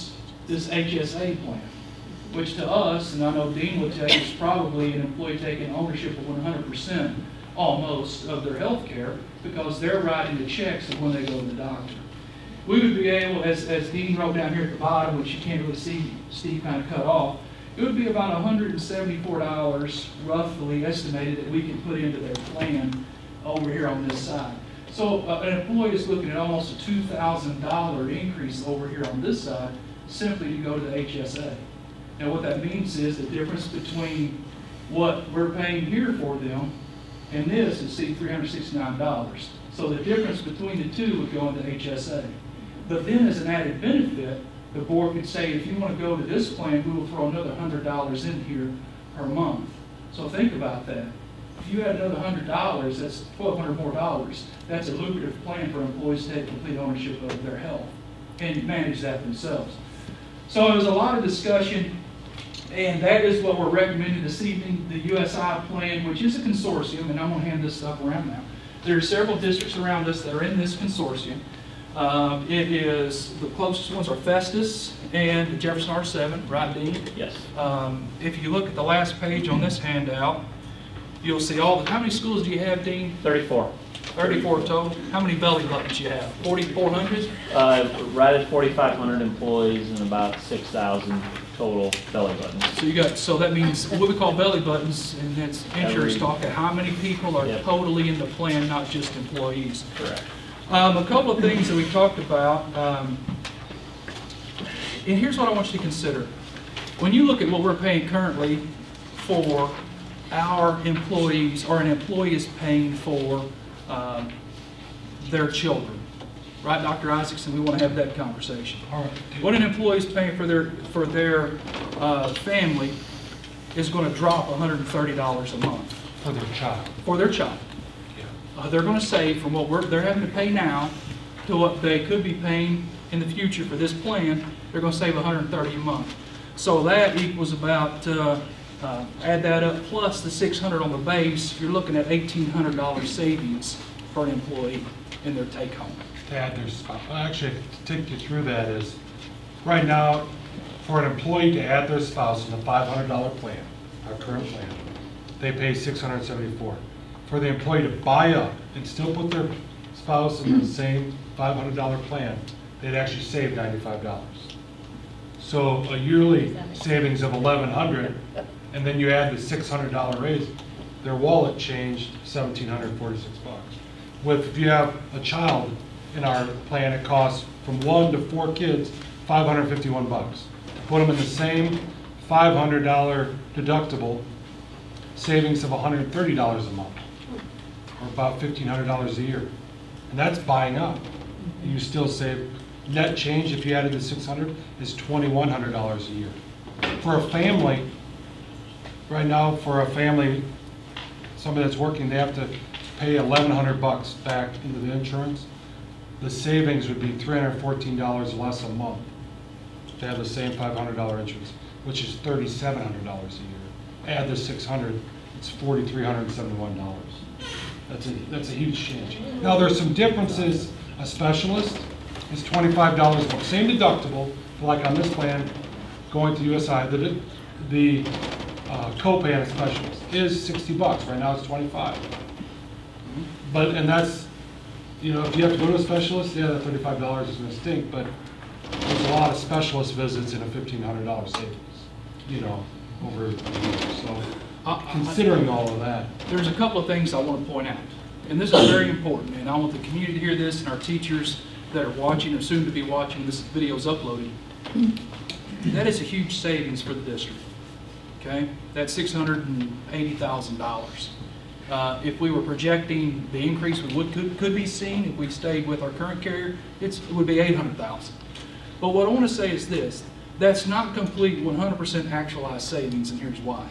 this HSA plan, which to us, and I know Dean would tell you, is probably an employee taking ownership of 100% almost of their health care because they're writing the checks of when they go to the doctor. We would be able, as Dean wrote down here at the bottom, which you can't really see, Steve kind of cut off, it would be about $174 roughly estimated that we can put into their plan over here on this side. So an employee is looking at almost a $2,000 increase over here on this side simply to go to the HSA. Now what that means is the difference between what we're paying here for them and this is $369. So the difference between the two would go into HSA. But then as an added benefit, the board could say, if you want to go to this plan, we will throw another $100 in here per month. So think about that. If you add another $100, that's $1,200 more dollars. That's a lucrative plan for employees to take complete ownership of their health and manage that themselves. So it was a lot of discussion, and that is what we're recommending this evening, the USI plan, which is a consortium, and I'm going to hand this stuff around now. There are several districts around us that are in this consortium. It is, the closest ones are Festus and Jefferson R7, right, Dean? Yes. If you look at the last page on this handout, you'll see all the, how many schools do you have, Dean? 34. 34 total. How many belly buttons you have? 4,400? Right at 4,500 employees and about 6,000 total belly buttons. So you got, so that means what we call belly buttons, and that's insurance talk, at how many people are totally in the plan, not just employees. Correct. A couple of things that we talked about, and here's what I want you to consider. When you look at what we're paying currently for our employees, or an employee is paying for their children, right, Dr. Isaacson? We want to have that conversation. All right. What an employee is paying for their family is going to drop $130 a month. For their child. For their child. They're going to save from what they're having to pay now to what they could be paying in the future for this plan. They're going to save $130 a month. So that equals about, add that up plus the $600 on the base, you're looking at $1,800 savings for an employee in their take home. To add their spouse, actually, to take you through that is, right now, for an employee to add their spouse in the $500 plan, our current plan, they pay $674. For the employee to buy up and still put their spouse in the same $500 plan, they'd actually save $95. So a yearly savings of $1,100, and then you add the $600 raise, their wallet changed $1,746. With, if you have a child in our plan, it costs from 1 to 4 kids, $551. Put them in the same $500 deductible, savings of $130 a month, or about $1,500 a year. And that's buying up. And you still save, net change if you added the $600 is $2,100 a year. For a family, right now for a family, somebody that's working, they have to pay $1,100 back into the insurance. The savings would be $314 less a month to have the same $500 insurance, which is $3,700 a year. Add the $600, it's $4,371. That's a huge change. Now there's some differences. A specialist is $25 a month, same deductible, like on this plan, going to USI. The copay on a specialist is $60. Right now it's $25. But, and that's, you know, if you have to go to a specialist, yeah, that $35 is going to stink, but there's a lot of specialist visits and a $1,500 savings, you know, over the years. So considering all of that. There's a couple of things I want to point out, and this is very important, and I want the community to hear this, and our teachers that are watching or soon to be watching this video is uploaded. That is a huge savings for the district, okay? That's $680,000. If we were projecting the increase we could be seeing if we stayed with our current carrier, it would be $800,000. But what I want to say is this, that's not complete 100% actualized savings, and here's why.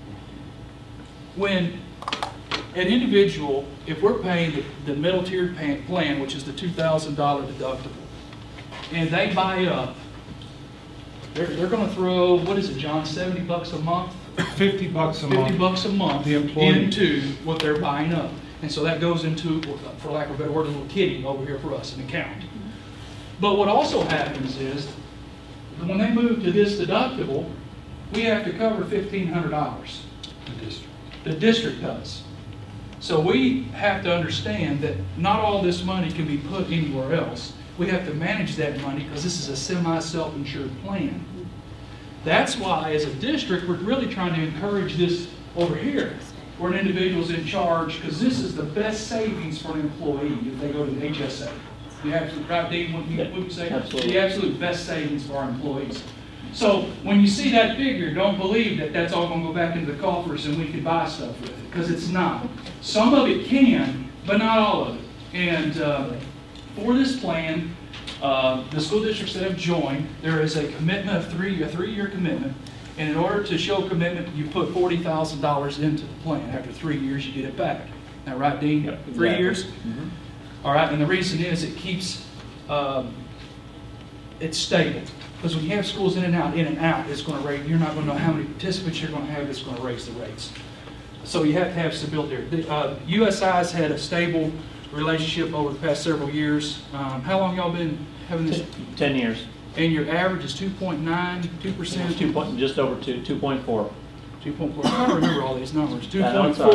When an individual, if we're paying the middle tiered plan, which is the $2,000 deductible, and they buy up, they're going to throw, what is it, John, $70 a month? $50 a month. $50 a month the employee into what they're buying up. And so that goes into, for lack of a better word, a little kitty over here for us, an account. But what also happens is, when they move to this deductible, we have to cover $1,500. The district. The district does. So we have to understand that not all this money can be put anywhere else. We have to manage that money because this is a semi-self-insured plan. That's why, as a district, we're really trying to encourage this over here, where an individual's in charge, because this is the best savings for an employee if they go to the HSA. The absolute, right, Dean, what you say? Absolutely. The absolute best savings for our employees. So when you see that figure, don't believe that that's all going to go back into the coffers and we can buy stuff with it, because it's not. Some of it can, but not all of it. And for this plan, the school districts that have joined, there is a commitment of a three-year commitment. And in order to show commitment, you put $40,000 into the plan. After 3 years, you get it back. Now, right, Dean? Yep, 3 exactly. years? All right, and the reason is it keeps, it's stable. Because when you have schools in and out, it's going to raise, you're not going to know how many participants you're going to have, it's going to raise the rates. So you have to have stability there. The, USI's had a stable relationship over the past several years. How long y'all been having this? 10 years. And your average is 2.9, 2%? 2 point, just over 2.4. 2.4. I don't remember all these numbers. I know it's hard.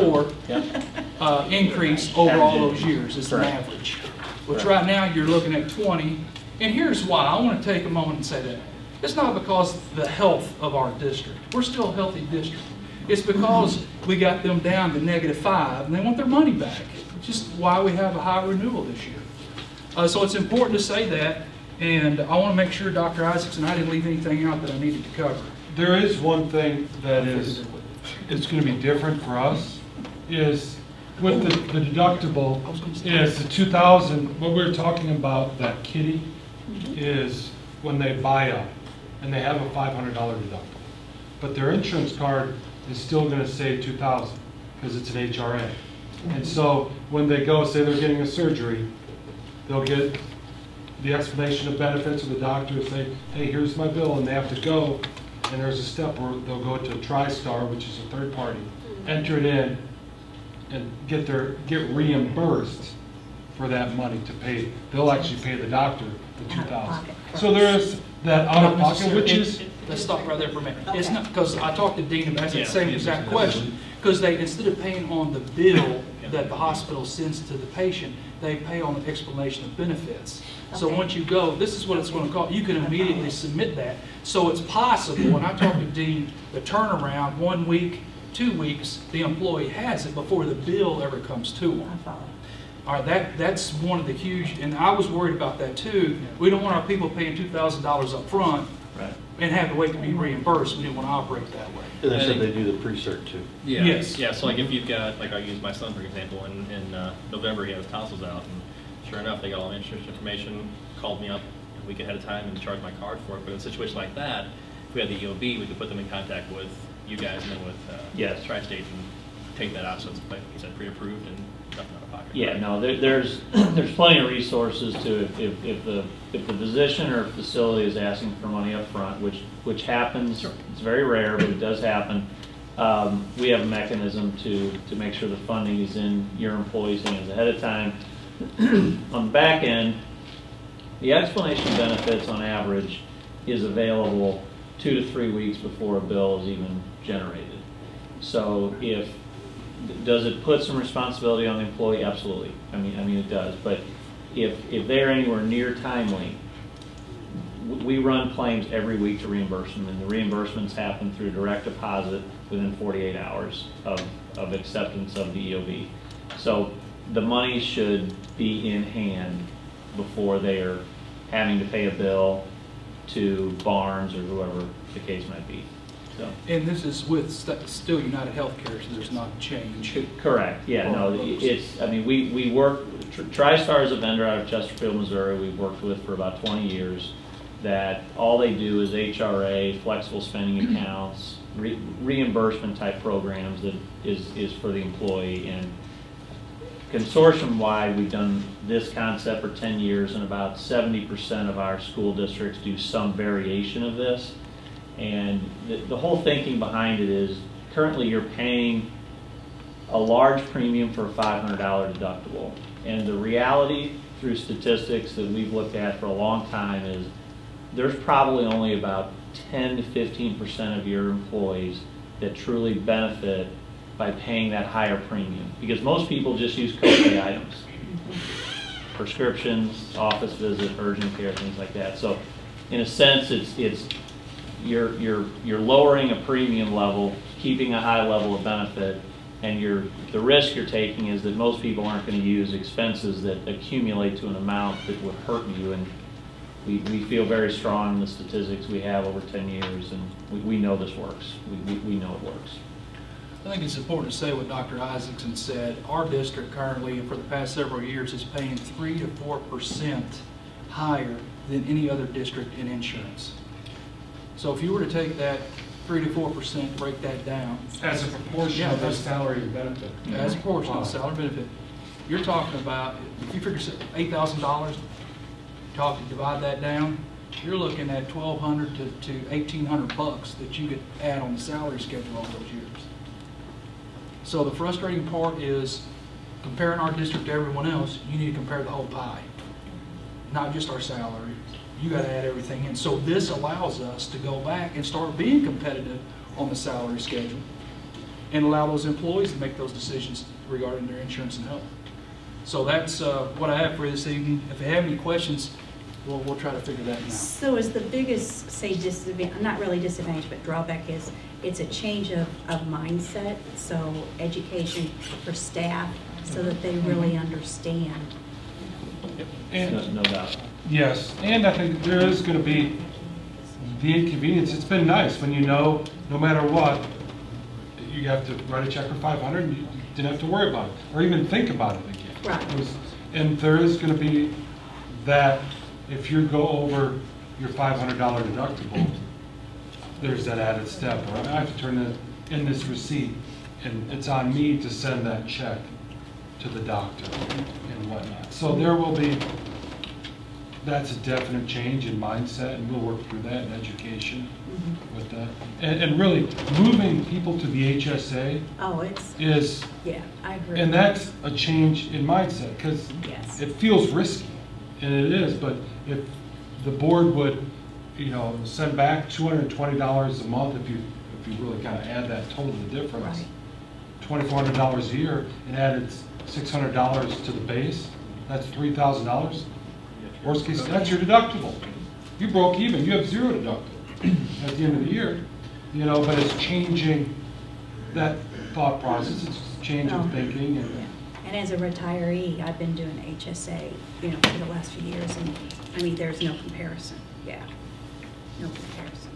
2.4 increase over all those years is the average. Which right now you're looking at 20. And here's why. I want to take a moment and say that. It's not because of the health of our district. We're still a healthy district. It's because we got them down to -5 and they want their money back. Which is why we have a high renewal this year. So it's important to say that. And I want to make sure, Dr. Isaacson, I didn't leave anything out that I needed to cover. There is one thing that is going to be different for us, is with the deductible, is the 2,000, what we're talking about, that kitty, is when they buy up, and they have a $500 deductible. But their insurance card is still going to say 2,000, because it's an HRA. And so when they go, say they're getting a surgery, they'll get the explanation of benefits of the doctor and say, hey, here's my bill, and they have to go, and there's a step where they'll go to TriStar, which is a third party, enter it in, and get reimbursed for that money to pay. They'll actually pay the doctor the $2,000. So there is that out of pocket, which is. Let's stop right there for a minute. It's not, because I talked to Dean about the same exact question, because they, instead of paying on the bill that the hospital sends to the patient, they pay on the explanation of benefits. So once you go, this is what it's going to cost. You can immediately submit that. So it's possible, when I talked to Dean, the turnaround, 1 week, 2 weeks, the employee has it before the bill ever comes to them. All right, that's one of the huge, and I was worried about that too. We don't want our people paying $2,000 up front and have to wait to be reimbursed. We didn't want to operate that way. And they said they do the pre-cert too. Yeah. Yes. Yeah, so like if you've got, like I use my son for example, in November he had his tonsils out, and sure enough they got all the insurance information, called me up a week ahead of time and charged my card for it. But in a situation like that, if we had the EOB, we could put them in contact with you guys and then with Tri-State and take that out, so it's like you said, pre-approved and nothing out of pocket. Yeah, no, there's plenty of resources to if the physician or facility is asking for money up front, which happens. Sure. It's very rare, but it does happen. We have a mechanism to make sure the funding is in your employees' hands ahead of time. On the back end, the explanation of benefits on average is available 2 to 3 weeks before a bill is even generated. So does it put some responsibility on the employee? Absolutely. I mean it does. But if they're anywhere near timely, we run claims every week to reimburse them, and the reimbursements happen through direct deposit within 48 hours of acceptance of the EOB. So the money should be in hand before they are having to pay a bill to Barnes or whoever the case might be. So. And this is with still United Healthcare, so there's not a change. Correct. Yeah. No. It's. I mean, we work. TriStar is a vendor out of Chesterfield, Missouri. We've worked with for about 20 years. That all they do is HRA, flexible spending accounts, reimbursement type programs that is for the employee. And consortium-wide, we've done this concept for 10 years, and about 70% of our school districts do some variation of this. And the whole thinking behind it is currently you're paying a large premium for a $500 deductible. And the reality through statistics that we've looked at for a long time is there's probably only about 10 to 15% of your employees that truly benefit by paying that higher premium. Because most people just use copay items. Prescriptions, office visit, urgent care, things like that. So in a sense, you're lowering a premium level, keeping a high level of benefit, and the risk you're taking is that most people aren't going to use expenses that accumulate to an amount that would hurt you. And we feel very strong in the statistics we have over 10 years, and we know this works. We know it works. I think it's important to say what Dr. Isaacson said. Our district currently, for the past several years, is paying 3 to 4% higher than any other district in insurance. So if you were to take that 3 to 4%, break that down. As a proportion of their salary and benefit. As a portion of the salary benefit. You're talking about, if you figure $8,000, divide that down, you're looking at $1,200 to $1,800 that you could add on the salary schedule all those years. So the frustrating part is comparing our district to everyone else, you need to compare the whole pie, not just our salary. You got to add everything in. So this allows us to go back and start being competitive on the salary schedule and allow those employees to make those decisions regarding their insurance and health. So that's what I have for you this evening. If you have any questions, we'll try to figure that out. So is the biggest, say, disadvantage, not really disadvantage, but drawback is it's a change of mindset, so education for staff so that they really understand. And, no doubt. Yes, and I think there is going to be the inconvenience. It's been nice when you know, no matter what, you have to write a check for $500 and you didn't have to worry about it or even think about it again. Right. And there is going to be that if you go over your $500 deductible, there's that added step. Or I have to turn in this receipt, and it's on me to send that check to the doctor and whatnot. So there will be, that's a definite change in mindset, and we'll work through that in education with that. And really, moving people to the HSA is, yeah, I agree. And that's a change in mindset, because it feels risky, and it is, but if the board would, send back $220 a month, if you really kind of add that total difference, $2,400 a year, and added $600 to the base, that's $3,000. Worst case, that's your deductible. You broke even, you have zero deductible at the end of the year, but it's changing that thought process, it's changing thinking. And as a retiree, I've been doing HSA, for the last few years, and I mean, there's no comparison. Yeah, no comparison.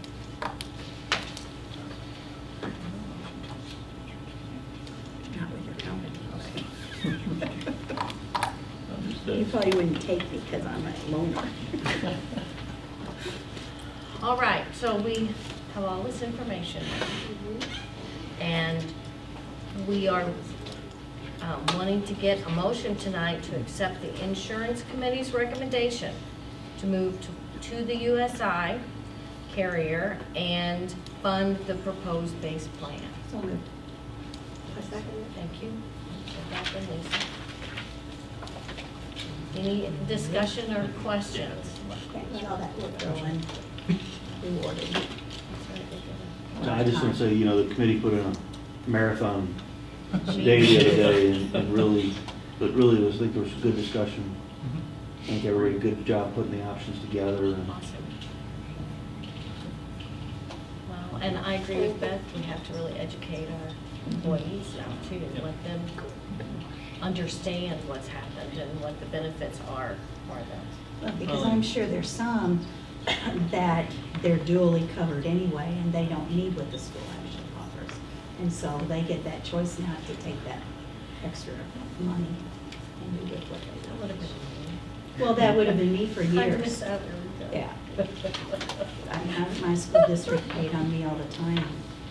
Not with your company. You probably wouldn't take me because I'm a loner. All right, so we have all this information, and we are wanting to get a motion tonight to accept the insurance committee's recommendation to move to the USI carrier and fund the proposed base plan. So moved. A second. Thank you. Dr. Lisa. Any discussion or questions? All that will go and rewarded. No, I just want to say, the committee put in a marathon day the other day, and really, I think there was a good discussion. I think everybody did a good job putting the options together. And Well, and I agree with Beth, we have to really educate our employees now too, and let them understand what's happened and what the benefits are for them. Well, because I'm sure there's some that they're dually covered anyway, and they don't need what the school actually offers. And so they get that choice now to take that extra money and do with what they That would have been me. Well, that would have been me for I years. miss out. Yeah. My school district paid on me all the time.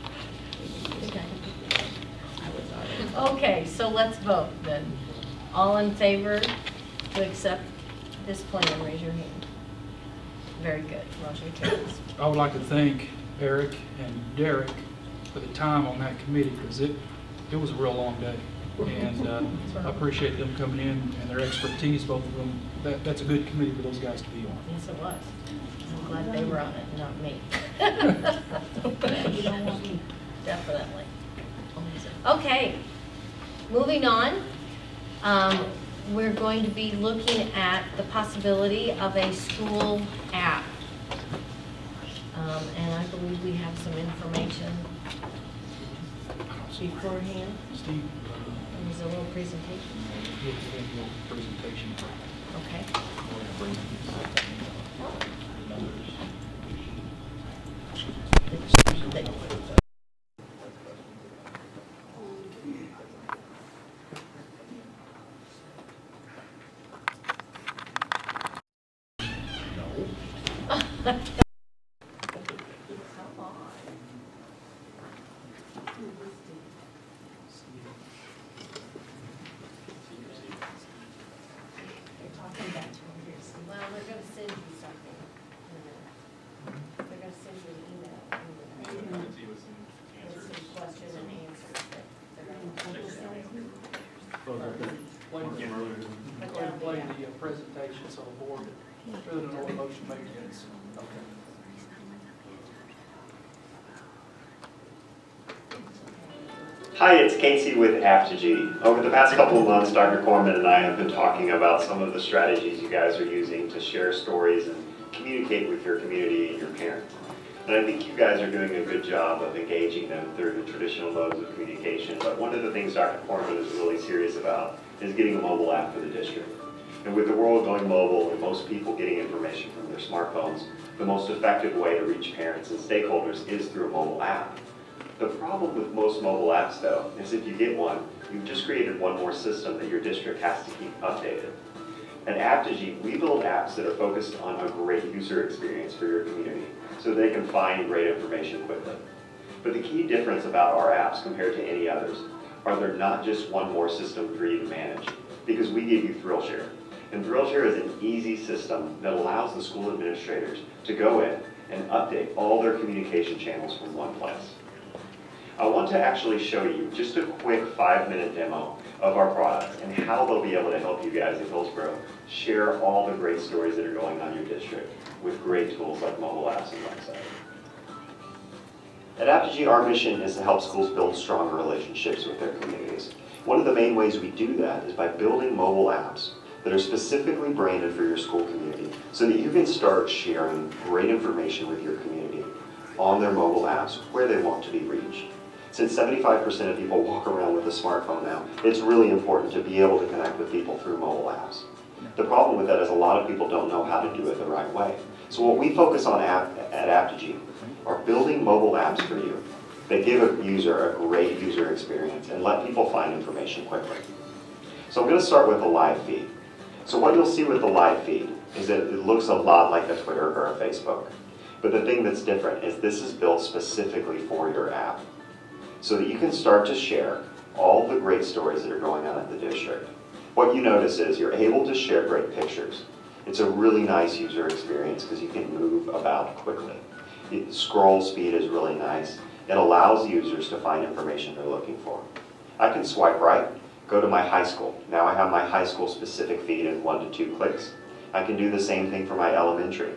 Okay, so let's vote then. All in favor to accept this plan, raise your hand. Very good, motion carries. I would like to thank Eric and Derek for the time on that committee, because it was a real long day. And I appreciate them coming in and their expertise, both of them. That's a good committee for those guys to be on. Yes, it was. I'm glad they were on it, not me. You don't want me. Definitely. Okay, moving on. We're going to be looking at the possibility of a school app. And I believe we have some information beforehand. Steve, There's a little presentation. presentation. Okay. Well, they're going to send you something. They're going to send you an email. With some questions and answers that they're going Go ahead and play the presentation so the board, rather than a motion made against. Okay. Hi, it's Casey with Aptigee. Over the past couple of months, Dr. Corman and I have been talking about some of the strategies you guys are using to share stories and communicate with your community and your parents. And I think you guys are doing a good job of engaging them through the traditional modes of communication. But one of the things Dr. Corman is really serious about is getting a mobile app for the district. And with the world going mobile and most people getting information from their smartphones, the most effective way to reach parents and stakeholders is through a mobile app. The problem with most mobile apps, though, is if you get one, you've just created one more system that your district has to keep updated. At Aptigee, we build apps that are focused on a great user experience for your community, so they can find great information quickly. But the key difference about our apps compared to any others are they're not just one more system for you to manage, because we give you ThrillShare. And ThrillShare is an easy system that allows the school administrators to go in and update all their communication channels from one place. I want to actually show you just a quick 5-minute demo of our products and how they'll be able to help you guys at Hillsborough share all the great stories that are going on in your district with great tools like mobile apps and websites. At Aptigee, our mission is to help schools build stronger relationships with their communities. One of the main ways we do that is by building mobile apps that are specifically branded for your school community so that you can start sharing great information with your community on their mobile apps where they want to be reached. Since 75% of people walk around with a smartphone now, it's really important to be able to connect with people through mobile apps. The problem with that is a lot of people don't know how to do it the right way. So what we focus on at Aptigee are building mobile apps for you that give a user a great user experience and let people find information quickly. So I'm going to start with a live feed. So what you'll see with the live feed is that it looks a lot like a Twitter or a Facebook. But the thing that's different is this is built specifically for your app, so that you can start to share all the great stories that are going on at the district. What you notice is you're able to share great pictures. It's a really nice user experience because you can move about quickly. The scroll speed is really nice. It allows users to find information they're looking for. I can swipe right, go to my high school. Now I have my high school specific feed in 1 to 2 clicks. I can do the same thing for my elementary.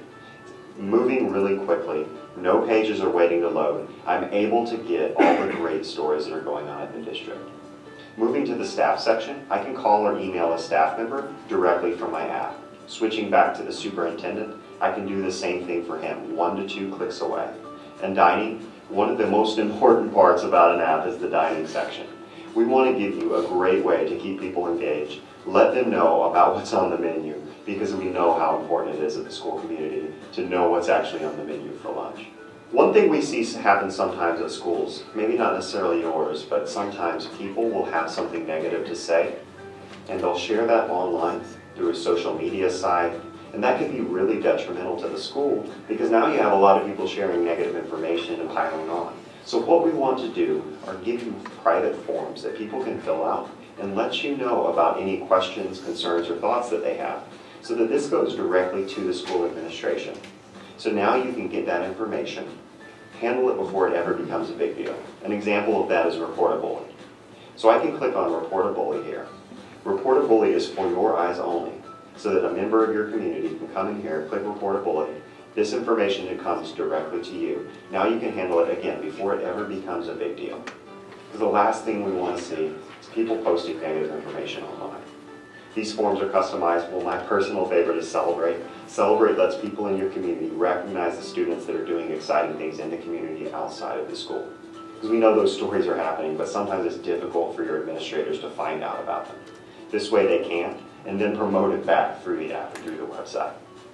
Moving really quickly, no pages are waiting to load. I'm able to get all the great stories that are going on at the district. Moving to the staff section, I can call or email a staff member directly from my app. Switching back to the superintendent, I can do the same thing for him, 1 to 2 clicks away. And dining, one of the most important parts about an app is the dining section. We want to give you a great way to keep people engaged. Let them know about what's on the menu, because we know how important it is at the school community to know what's actually on the menu for lunch. One thing we see happen sometimes at schools, maybe not necessarily yours, but sometimes people will have something negative to say, and they'll share that online through a social media site, and that can be really detrimental to the school, because now you have a lot of people sharing negative information and piling on. So what we want to do are give you private forms that people can fill out and let you know about any questions, concerns, or thoughts that they have, so that this goes directly to the school administration. So now you can get that information, handle it before it ever becomes a big deal. An example of that is Report a Bully. So I can click on Report a Bully here. Report a Bully is for your eyes only, so that a member of your community can come in here, click Report a Bully, This information that comes directly to you. Now you can handle it again before it ever becomes a big deal. Because the last thing we want to see is people posting negative information online. These forms are customizable. My personal favorite is Celebrate. Celebrate lets people in your community recognize the students that are doing exciting things in the community outside of the school. Because we know those stories are happening, but sometimes it's difficult for your administrators to find out about them. This way they can, and then promote it back through the app and through the website.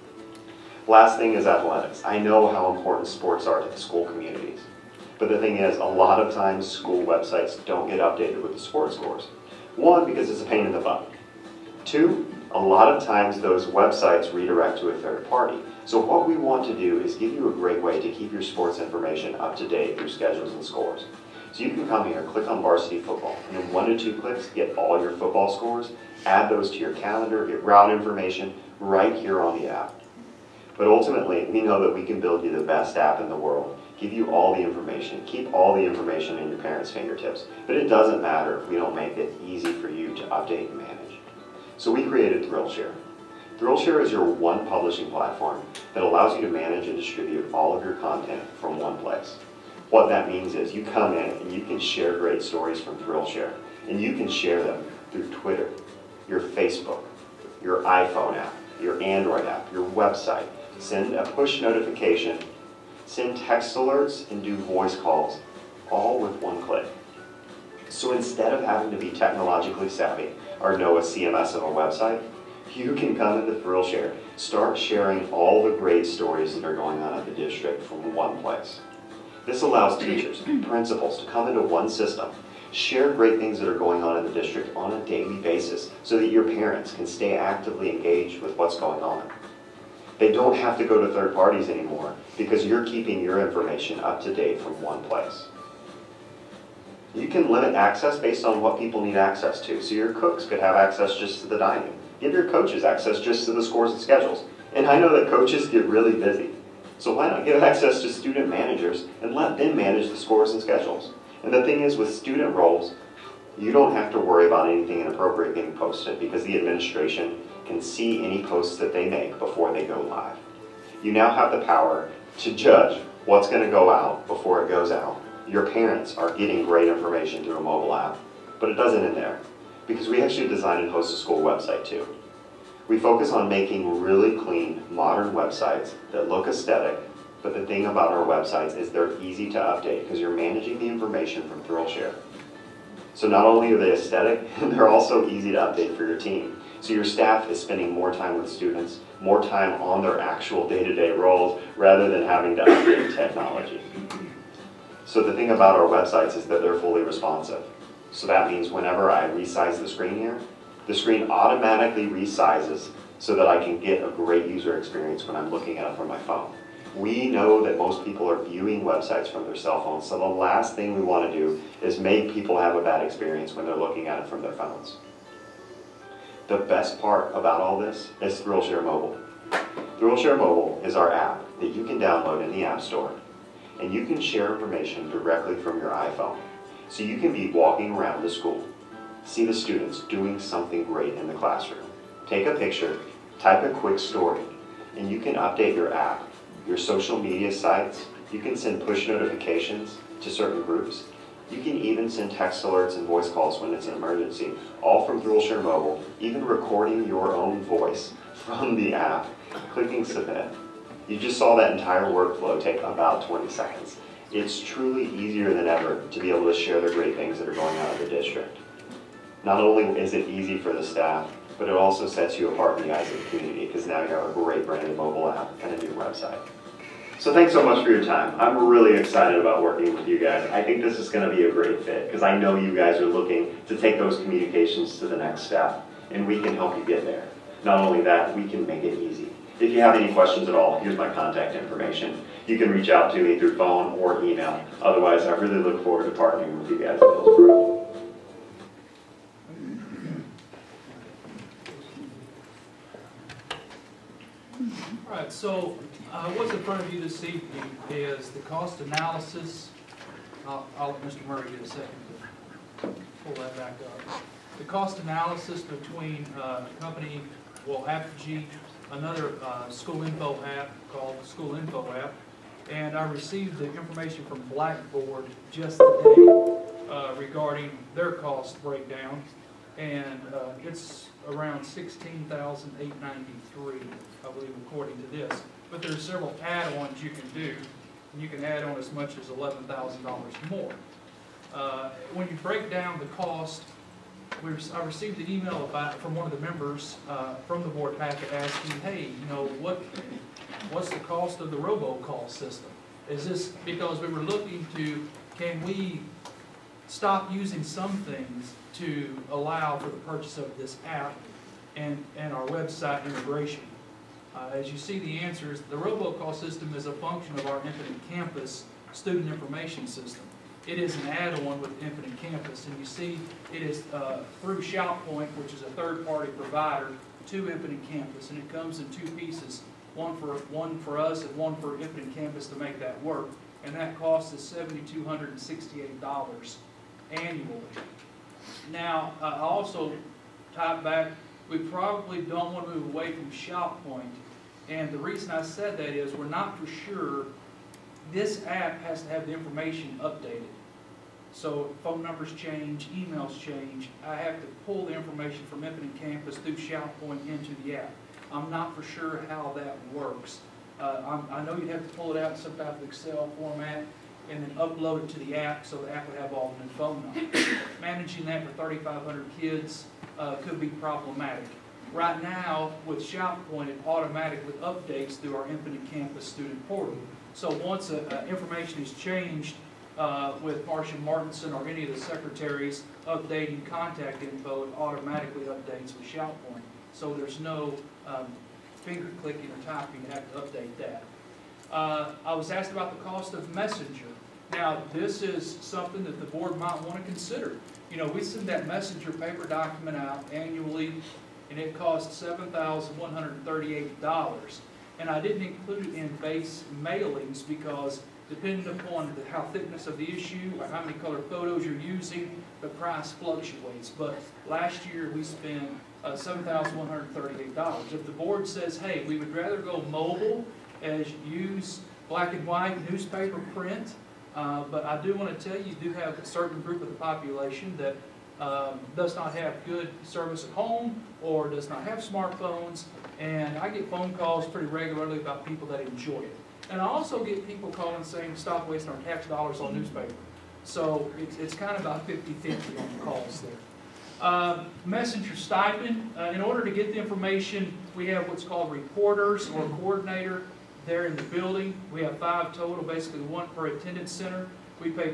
Last thing is athletics. I know how important sports are to the school communities. But the thing is, a lot of times school websites don't get updated with the sports scores. One, because it's a pain in the butt. Two, a lot of times those websites redirect to a third party. So what we want to do is give you a great way to keep your sports information up to date through schedules and scores. So you can come here, click on varsity football, and in 1 to 2 clicks, get all your football scores, add those to your calendar, get route information right here on the app. But ultimately, we know that we can build you the best app in the world, give you all the information, keep all the information in your parents' fingertips. But it doesn't matter if we don't make it easy for you to update and manage. So we created ThrillShare. ThrillShare is your one publishing platform that allows you to manage and distribute all of your content from one place. What that means is you come in and you can share great stories from ThrillShare, and you can share them through Twitter, your Facebook, your iPhone app, your Android app, your website. Send a push notification, send text alerts, and do voice calls, all with one click. So instead of having to be technologically savvy or know a CMS of a website, you can come into ThrillShare, start sharing all the great stories that are going on at the district from one place. This allows teachers and principals to come into one system, share great things that are going on in the district on a daily basis so that your parents can stay actively engaged with what's going on. They don't have to go to third parties anymore because you're keeping your information up to date from one place. You can limit access based on what people need access to. So your cooks could have access just to the dining. Give your coaches access just to the scores and schedules. And I know that coaches get really busy. So why not give access to student managers and let them manage the scores and schedules? And the thing is, with student roles, you don't have to worry about anything inappropriate getting posted because the administration can see any posts that they make before they go live. You now have the power to judge what's going to go out before it goes out. Your parents are getting great information through a mobile app, but it doesn't end there because we actually design and host a school website too. We focus on making really clean, modern websites that look aesthetic, but the thing about our websites is they're easy to update because you're managing the information from ThrillShare. So not only are they aesthetic, they're also easy to update for your team. So your staff is spending more time with students, more time on their actual day-to-day roles, rather than having to update technology. So the thing about our websites is that they're fully responsive. So that means whenever I resize the screen here, the screen automatically resizes so that I can get a great user experience when I'm looking at it from my phone. We know that most people are viewing websites from their cell phones, so the last thing we want to do is make people have a bad experience when they're looking at it from their phones. The best part about all this is ThrillShare Mobile. ThrillShare Mobile is our app that you can download in the App Store, and you can share information directly from your iPhone. So you can be walking around the school, see the students doing something great in the classroom, take a picture, type a quick story, and you can update your app, your social media sites. You can send push notifications to certain groups. You can even send text alerts and voice calls when it's an emergency, all from ThrillShare Mobile, even recording your own voice from the app, clicking submit. You just saw that entire workflow take about 20 seconds. It's truly easier than ever to be able to share the great things that are going on in the district. Not only is it easy for the staff, but it also sets you apart in the eyes of the community because now you have a great branded mobile app and a new website. So thanks so much for your time. I'm really excited about working with you guys. I think this is going to be a great fit because I know you guys are looking to take those communications to the next step, and we can help you get there. Not only that, we can make it easy. If you have any questions at all, here's my contact information. You can reach out to me through phone or email. Otherwise, I really look forward to partnering with you guys at Hillsborough. All right, so what's in front of you this evening is the cost analysis. I'll let Mr. Murray get a second to pull that back up. The cost analysis between Apogee another school info app called the School Info app, and I received the information from Blackboard just today regarding their cost breakdown, and it's around $16,893, I believe, according to this. But there's several add-ons you can do, and you can add on as much as $11,000 more. When you break down the cost, I received an email from one of the members from the board packet asking, hey, you know, what's the cost of the robocall system? Is this because we were looking to, can we stop using some things to allow for the purchase of this app and our website integration? As you see, the answer is the robocall system is a function of our Infinite Campus student information system. It is an add-on with Infinite Campus, and you see it is through ShoutPoint, which is a third-party provider to Infinite Campus, and it comes in two pieces, one for us and one for Infinite Campus to make that work, and that cost is $7,268 annually. Now, I also type back, we probably don't want to move away from ShoutPoint, and the reason I said that is we're not for sure. This app has to have the information updated. So phone numbers change, emails change. I have to pull the information from Infinite Campus through ShoutPoint into the app. I'm not for sure how that works. I know you'd have to pull it out in some type of Excel format and then upload it to the app so the app would have all the new phone numbers. Managing that for 3,500 kids could be problematic. Right now, with ShoutPoint, it automatically updates through our Infinite Campus student portal. So once information is changed with Marcia Martinson or any of the secretaries updating contact info, it automatically updates with ShoutPoint. So there's no finger clicking or typing to have to update that. I was asked about the cost of Messenger. Now, this is something that the board might want to consider. You know, we send that Messenger paper document out annually, and it costs $7,138. And I didn't include it in base mailings because depending upon how thickness of the issue or how many color photos you're using, the price fluctuates. But last year we spent $7,138. If the board says, hey, we would rather go mobile as use black and white newspaper print, but I do want to tell you do have a certain group of the population that does not have good service at home or does not have smartphones, and I get phone calls pretty regularly about people that enjoy it. And I also get people calling saying stop wasting our tax dollars on newspaper. So it's kind of about 50-50 on the calls there. Messenger stipend, in order to get the information, we have what's called reporters or coordinator there in the building. We have 5 total, basically 1 per attendance center. We pay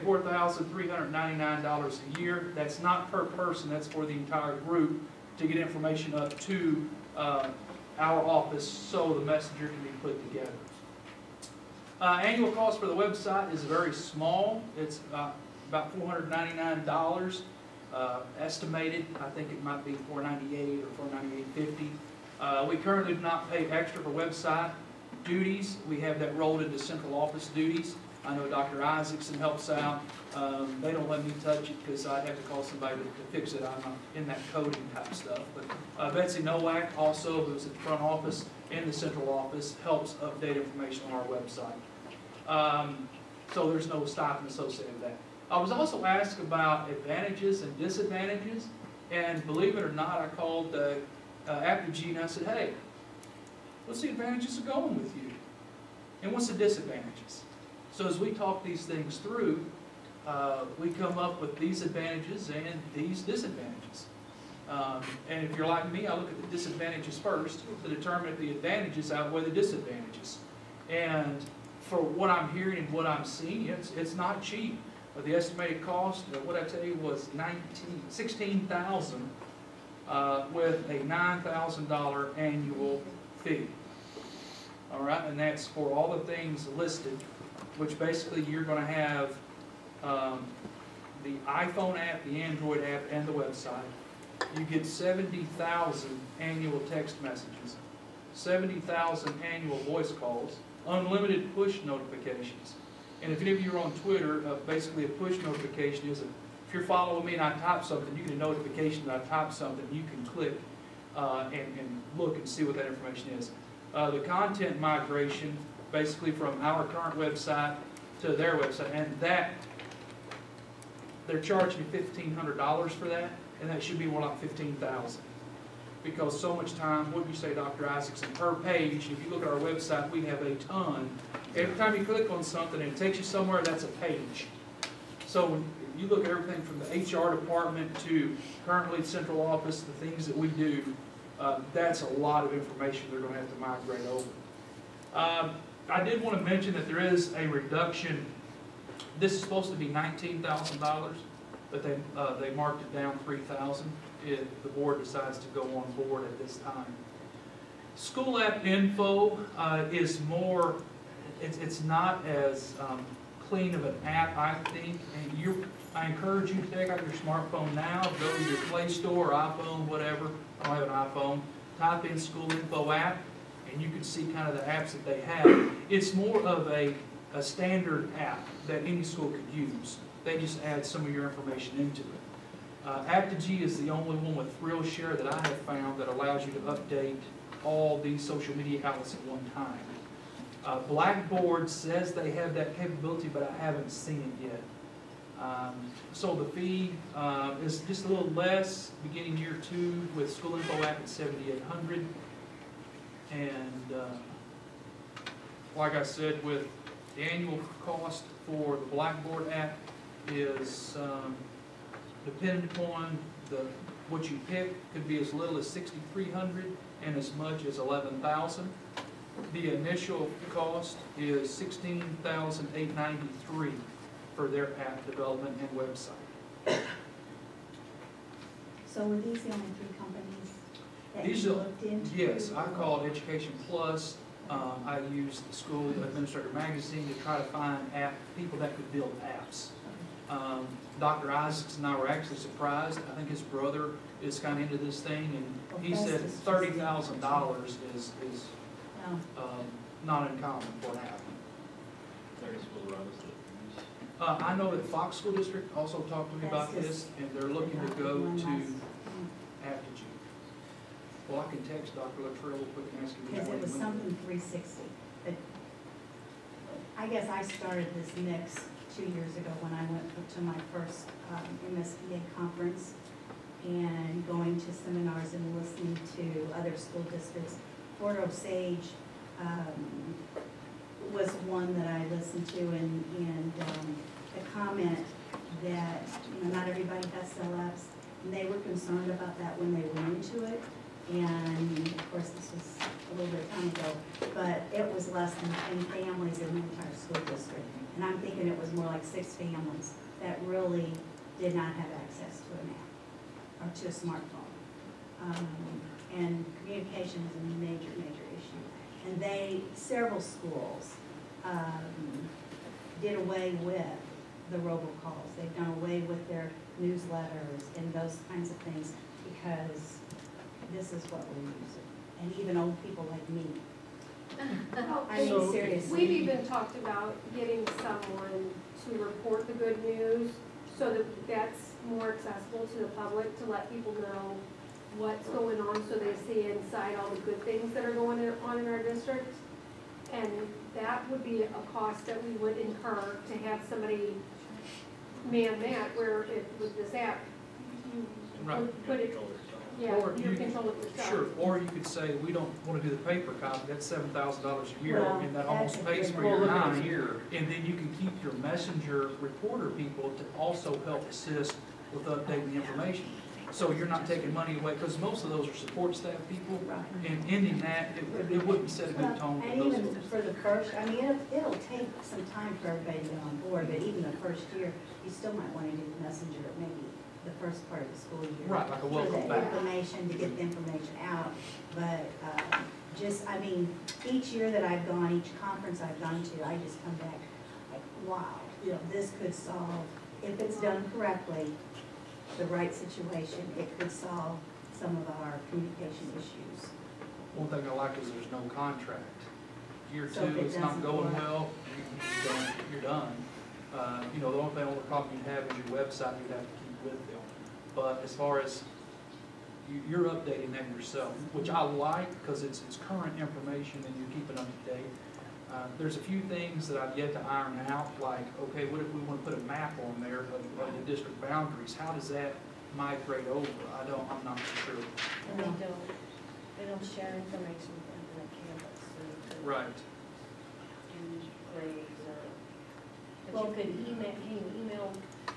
$4,399 a year. That's not per person, that's for the entire group to get information up to our office so the messenger can be put together. Annual cost for the website is very small. It's about $499 estimated. I think it might be $498 or $498.50. We currently do not pay extra for website duties. We have that rolled into central office duties. I know Dr. Isaacson helps out. They don't let me touch it because I'd have to call somebody to fix it. I'm not in that coding type stuff. But Betsy Nowak, also, who's at the front office and the central office, helps update information on our website. So there's no stipend associated with that. I was also asked about advantages and disadvantages. And believe it or not, I called Apogee and I said, hey, what's the advantages of going with you? And what's the disadvantages? So as we talk these things through, we come up with these advantages and these disadvantages. And if you're like me, I look at the disadvantages first to determine if the advantages outweigh the disadvantages. And for what I'm hearing and what I'm seeing, it's not cheap. But the estimated cost, what I tell you, was $16,000 with a $9,000 annual fee. All right, and that's for all the things listed, which basically you're going to have the iPhone app, the Android app, and the website. You get 70,000 annual text messages, 70,000 annual voice calls, unlimited push notifications. And if any of you are on Twitter, basically a push notification is if you're following me and I type something, you get a notification that I typed something, you can click and look and see what that information is. the content migration, basically from our current website to their website, and that, they're charging me $1,500 for that, and that should be more like $15,000. Because so much time, what do you say, Dr. Isaacson, per page, if you look at our website, we have a ton. Every time you click on something and it takes you somewhere, that's a page. So when you look at everything from the HR department to currently central office, the things that we do, that's a lot of information they're going to have to migrate over. I did want to mention that there is a reduction. This is supposed to be $19,000, but they marked it down $3,000 if the board decides to go on board at this time. School app info is more, it's not as clean of an app, I think. And I encourage you to take out your smartphone now, go to your Play Store, iPhone, whatever. I don't have an iPhone. Type in School Info app, and you can see kind of the apps that they have. It's more of a standard app that any school could use. They just add some of your information into it. Aptigee is the only one with ThrillShare that I have found that allows you to update all these social media outlets at one time. Blackboard says they have that capability, but I haven't seen it yet. So the fee is just a little less beginning year 2 with School Info app at $7,800. And like I said, with the annual cost for the Blackboard app is depending upon what you pick, could be as little as $6,300 and as much as $11,000. The initial cost is $16,893 for their app development and website. So were these the only 3 companies that These you are, looked into? yes, I called Education Plus. I used the School Administrator Magazine to try to find people that could build apps. Dr. Isaacs and I were actually surprised. I think his brother is kind of into this thing, and he said $30,000 is not uncommon for an app. I know that Fox School District also talked to me about this, and they're looking to go to Aptigee. Well, I can text Dr. Luttrell real quick and ask him. Because it was something 360. But I guess I started this mix 2 years ago when I went to my first MSBA conference and going to seminars and listening to other school districts. Fort Osage was one that I listened to, and the comment that not everybody has cell apps, and they were concerned about that when they went into it. And of course, this was a little bit of time ago, but it was less than 10 families in the entire school district. And I'm thinking it was more like 6 families that really did not have access to an app or to a smartphone. And communication is a major, major issue. And several schools did away with the robocalls. They've done away with their newsletters and those kinds of things because this is what we're using. And even old people like me. I mean, seriously. We've even talked about getting someone to report the good news so that that's more accessible to the public, to let people know what's going on so they see inside all the good things that are going on in our district. And that would be a cost that we would incur to have somebody man that, where with this app, you put it, you control it yourself. Sure, or you could say, we don't want to do the paper copy, that's $7,000 a year, and that almost pays for your time. And then you can keep your messenger reporter people to also help assist with updating the information. So you're not taking money away, because most of those are support staff people, and ending that, it wouldn't set a good tone for and those even folks. for the first, I mean, it'll take some time for everybody to get on board, but even the first year, you still might want to do the messenger maybe the first part of the school year. Right, like a welcome for the back. information, to get the information out. But I mean, each year that I've gone, each conference I've gone to, I just come back like, wow, this could solve, if it's done correctly, the right situation, it could solve some of our communication issues. One thing I like is there's no contract. Year So if 2, it it's not doesn't going work. well, you're done. The only problem you'd have is your website you'd have to keep with them. But as far as you're updating that yourself, which I like because it's current information and you're keeping up to date. There's a few things that I've yet to iron out, like, okay, what if we want to put a map on there of the district boundaries? How does that migrate over? I'm not sure. And they don't share information in the campus. Right. Do grades or, but you could email, can you email,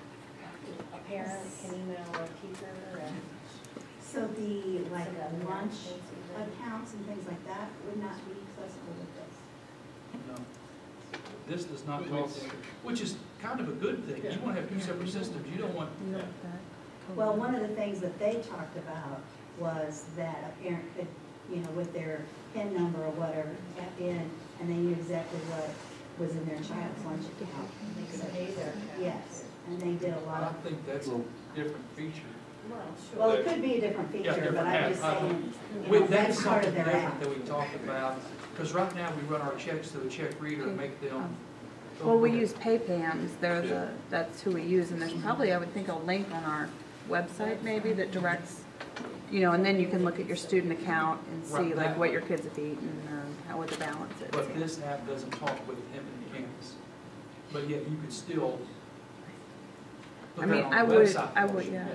a parent can email a teacher or So the, like, lunch accounts and things like that would not be accessible with this? No. This does not talk, which is kind of a good thing. You want to have two separate systems. You don't want. Well, one of the things that they talked about was that a parent could, with their PIN number or whatever, tap in, and they knew exactly what was in their child's lunch account. they could pay their account. Yes, and they did a lot I of. think that's a different feature. Well, sure. Well, it could be a different Yeah, feature, but I'm just saying, That's that's part of something their different app. that we talked about, because right now we run our checks through a check reader and make them. Well, we use PayPams, that's who we use, and there's probably, I would think, a link on our website maybe that directs, and then you can look at your student account and see Right, like that what way. your kids have eaten or what the balance is. But this app doesn't talk with Infinite Campus. But yet you could still. I put mean, that on I the would, website I would, portion. yeah.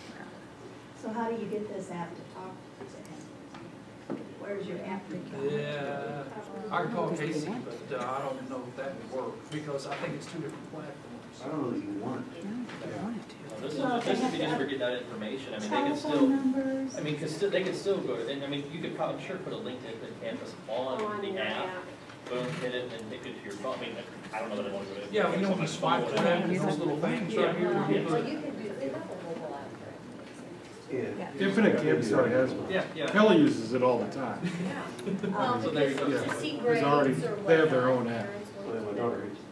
So how do you get this app to talk to him? Where's your app? Yeah, I can call Casey, but I don't know if that would work, because I think it's two different platforms. I don't know that you want it. Well, this Well, is they just have to to just have get that information. I mean, they can Telephone still. numbers. I mean, they could still go to. I mean, you could probably sure put a link to Infinite Campus on the app. Boom, hit it, and take it to your phone. I mean, I don't know that I want to go to. Yeah, you can swipe to that, and those little things right here. where you Well, put- you can do, they have a mobile app for it. Yeah. Infinite Campus already has one. Yeah. Kelly uses it all the time. Well, So there you go. because to see There's grades already- or they have their whatnot, own app. parents Well, want my to- daughter is.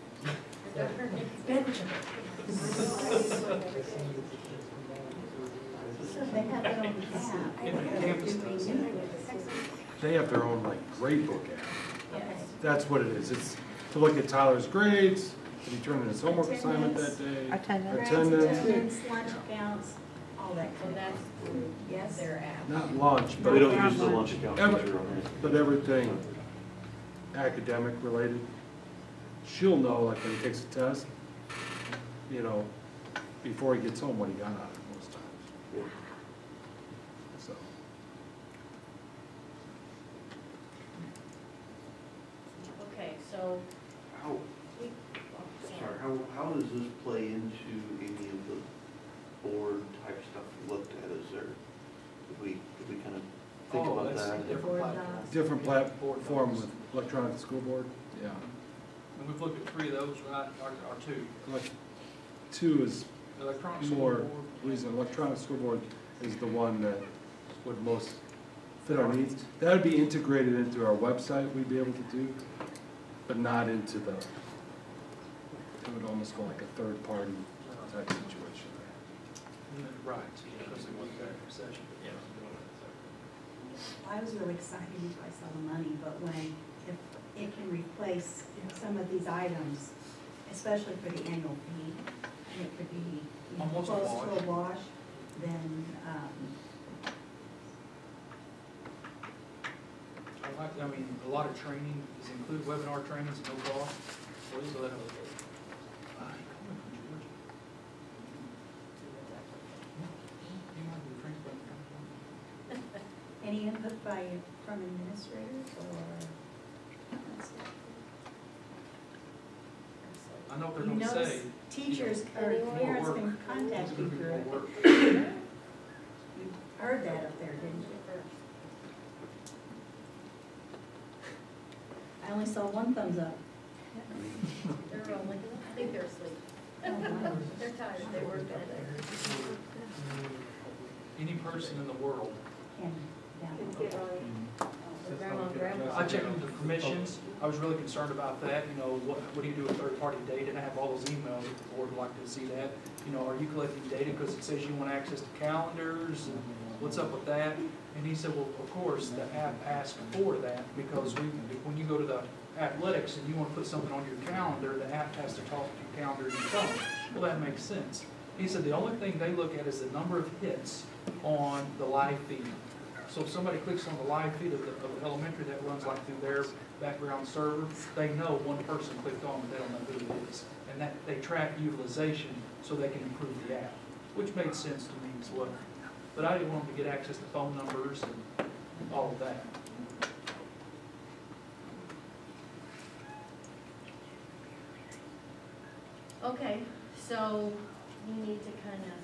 So they have their own app. Infinite Campus does. They have their own like grade book app. Okay. That's what it is. It's to look at Tyler's grades, did he turn in his homework assignment that day? Attendance. Attendance, lunch accounts, all that So kind of that's stuff. through Yes. their app. Not lunch, but. We don't use the lunch account Every- feature on this. But everything academic related, she'll know, like when he takes a test, before he gets home what he got out of it most times. Yeah. So, Okay, so How, we, sorry, how does this play into any of the board type stuff you looked at? Is there, did we kind of think Oh, about that's a that? different platform. different platform with electronic school board, yeah. And we've looked at 3 of those, right, or 2. Like, 2 is Electronic school more, board. reason, electronic school board is the one that would most fit our needs. That would be integrated into our website, we'd be able to do, but not into the, it would almost go like a third-party type situation. Right, because they want that session. Yeah. I was really excited if I saw the money, but if it can replace some of these items, especially for the annual fee, and it could be Almost a close wash. to a wash, then, I mean, a lot of training is included, webinar trainings at no cost. What is that? any input from administrators or? I know what they're gonna say. Teachers or More parents work. can contact It's you gonna be through more it. work. You heard that up there, didn't you? I only saw one thumbs up. they're only, I think they're asleep. wow. They're tired, they worked all day. Any person in the world. Can download. Grandma and grandpa. I checked into permissions. I was really concerned about that. What do you do with third-party data? And I have all those emails if the board would like to see that. Are you collecting data because it says you want access to calendars? And what's up with that? And he said, well, of course, the app asks for that because when you go to the athletics and you want to put something on your calendar, the app has to talk to your calendar and your phone. Well, that makes sense. He said the only thing they look at is the number of hits on the live feed. So if somebody clicks on the live feed of the elementary that runs like through their background server, they know one person clicked on, but they don't know who it is. And that they track utilization so they can improve the app, which made sense to me as well. But I didn't want them to get access to phone numbers and all of that. Okay, so you need to kind of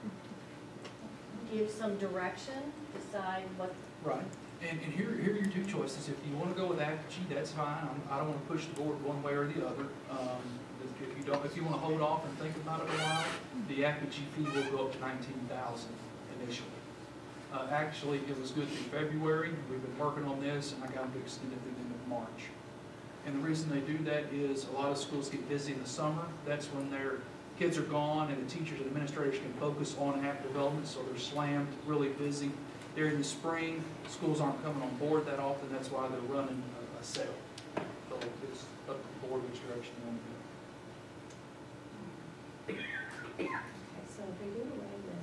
give some direction, decide what. Right. And here are your two choices. If you want to go with Apogee, that's fine. I don't want to push the board one way or the other. If you want to hold off and think about it a while, the Apogee fee will go up to $19,000 initially. Actually, it was good through February. We've been working on this, and I got them to extend it through the end of March. And the reason they do that is a lot of schools get busy in the summer. That's when their kids are gone and the teachers and administrators can focus on app development, so they're slammed, really busy. During the spring, schools aren't coming on board that often. That's why they're running a sale. So it's up to the board which direction they want to go. Okay, so if they do away with,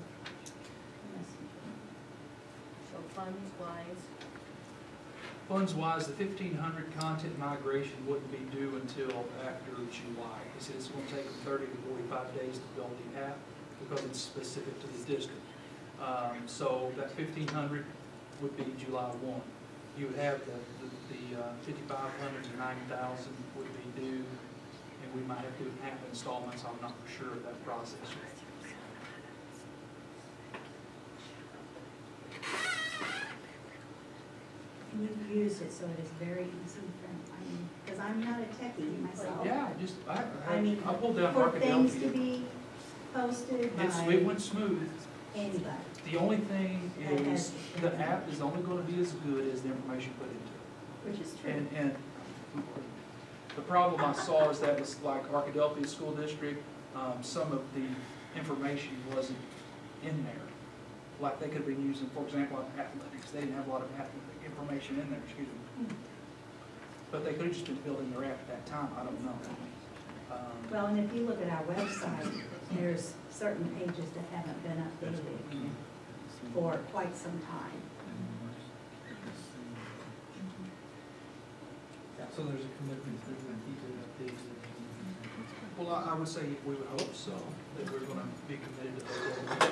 So funds-wise, Funds-wise, the 1,500 content migration wouldn't be due until after July. He said it's going to take them 30 to 45 days to build the app because it's specific to the district. So that 1,500 would be July 1. You would have the 5,500 to 9,000 would be due, and we might have to do it in half installments. I'm not for sure of that process yet. you've used it, so it is very easy for, because I'm not a techie myself. Yeah, I mean, I pulled down for things to Arkadelphia. be posted by It went smooth. anybody. The only thing is, the app is only going to be as good as the information put into it. Which is true. And the problem I saw is that was like Arkadelphia School District, some of the information wasn't in there. Like they could have been using, for example, athletics. They didn't have a lot of athletic information in there, excuse me. But they could have just been building their app at that time, I don't know. Well, and if you look at our website, there's certain pages that haven't been updated for quite some time. So there's a commitment to keep it updated. Well, I would say we would hope so, that we're going to be committed to those.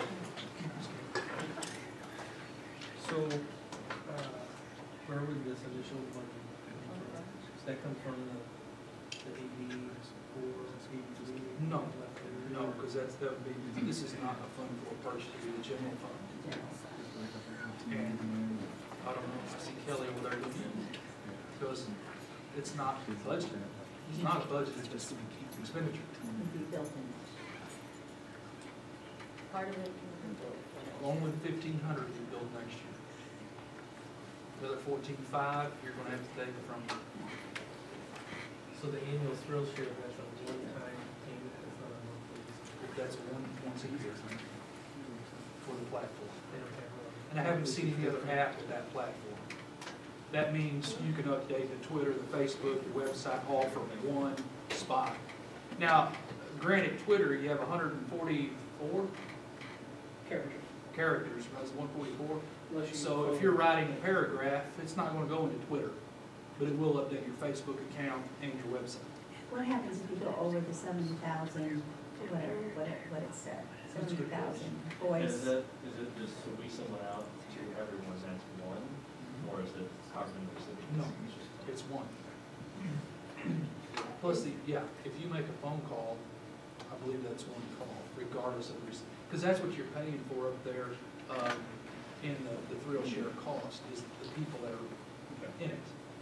So, where would this initial money come from? Does that come from the AD or AD3? No, because that would be, this is not a fund for a purchase, it's a general fund. And I don't know, I see Kelly over there looking, because it's not budgeted. It's not a budget, it's just expenditure. Would be built in. part of it can be built. Along with 1,500 we build next year. The other 14.5 you're going to have to take from. So the annual thrill share, that's a one-time payment, that's not a monthly. That's once a year for the platform. They don't have a- And I haven't seen any other app with that platform. That means you can update the Twitter, the Facebook, the website, all from one spot. Now, granted, Twitter, you have 144 characters, right? It's 144. So if you're writing a paragraph, it's not going to go into Twitter, but it will update your Facebook account and your website. What happens if you go over the 70,000, what it said, 70,000 voice? Is it just so we send one out to everyone that's one, or is it covering the recipients? No, it's one. Plus, if you make a phone call, I believe that's one call, regardless of the receipt. Because that's what you're paying for up there in the thrill share cost, is the people that are in it.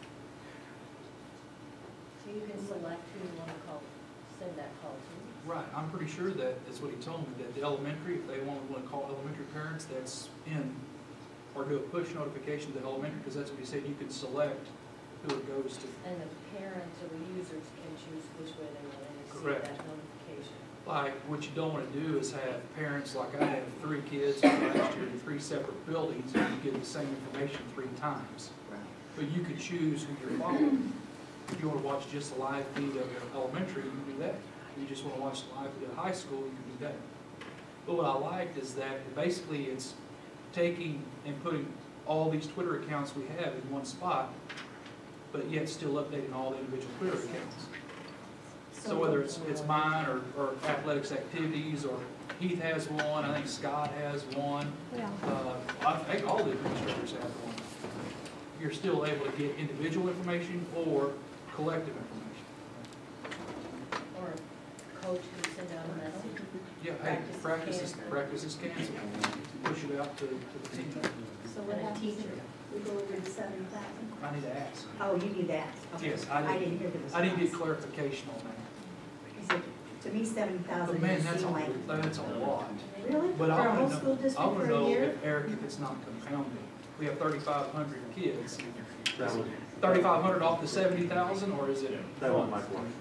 So you can select who you want to call, send that call to. Right, I'm pretty sure that's what he told me, that the elementary, if they want to call elementary parents, that's in, or do a push notification to the elementary, because that's what he said, you can select who it goes to. And the parents or the users can choose which way they want to see Correct. that notification. Like, what you don't want to do is have parents, like I have 3 kids last year in 3 separate buildings, and you get the same information 3 times. But you could choose who you're following. If you want to watch just the live feed of elementary, you can do that. If you just want to watch the live feed of high school, you can do that. But what I liked is that basically it's taking and putting all these Twitter accounts we have in one spot, but yet still updating all the individual Twitter accounts. So whether it's mine or athletics activities, or Heath has one, I think Scott has one. I think all the administrators have one. You're still able to get individual information or collective information. Or a coach can send out a message. Yeah, hey, practice is canceled. Push it out to the team. So what happens if we go over the 7,000? I need to ask. Oh, you need to ask. Okay. Yes, I didn't hear the response. I didn't get clarification on that. Because to me, 7,000 But man, doesn't that's seem like. that's a lot. Really? But For I a whole want school to district know, I want for to a know year? if, Eric, if it's not compounded. We have 3,500 kids. That was, 3,500 off the 70,000, or is it? that was my question.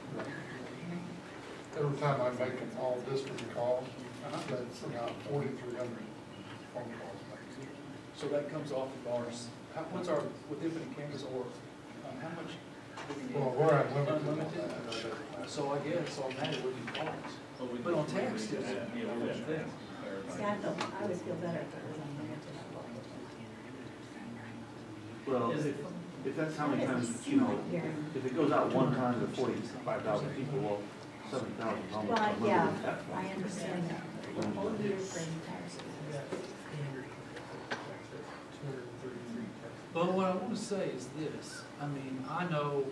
Every time I make an all district call, that's about 4,300 phone calls. So that comes off of ours. What's our, with Infinite Campus, or how much? do we need? Well, we're unlimited on Unlimited? So I guess on that it would be calls. But on text, it's a thing. See, I would feel better if it was unlimited. Well, if that's how many times, you know, if it goes out one time to 45,000 people, well, 7,000 is almost Well, unlimited yeah, at that point. I understand that. The whole year for the entire school. But what I want to say is this, I mean, I know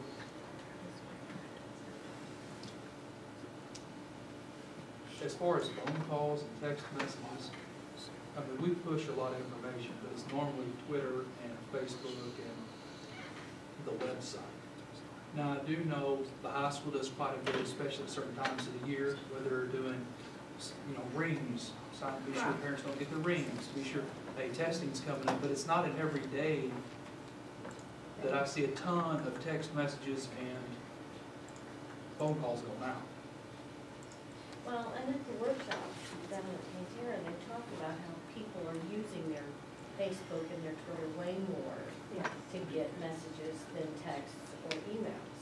as far as phone calls and text messages, I mean, we push a lot of information, but it's normally Twitter and Facebook and the website. Now, I do know the high school does quite a bit, especially at certain times of the year, where they're doing, you know, rings, so be sure parents don't get their rings, be sure, hey, testing's coming up, but it's not an every day that I see a ton of text messages and phone calls going out. Well, and at the workshop down at Pantera, they talk about how people are using their Facebook and their Twitter way more to get messages than texts or emails.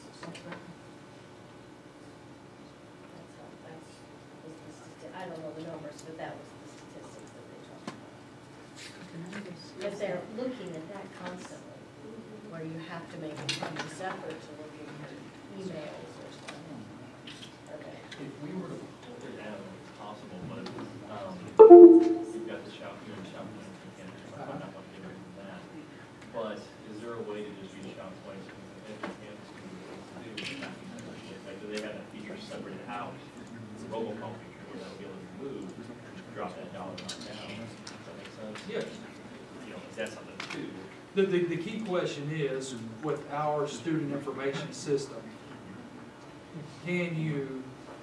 I don't know the numbers, but that was the statistics that they talked about. If they're looking at that constantly, where you have to make a conscious effort to look at your emails or something. Okay. If we were to put it down, it's possible, but you've got the shout here and shout here, you can't, I'm not going to get rid of that. But is there a way to just use shout twice? Like, do they have that feature separated out? It's a robocall feature where they'll be able to move, drop that dollar amount down. Does that make sense? Yes. You know, that's something too. The key question is, with our student information system, can you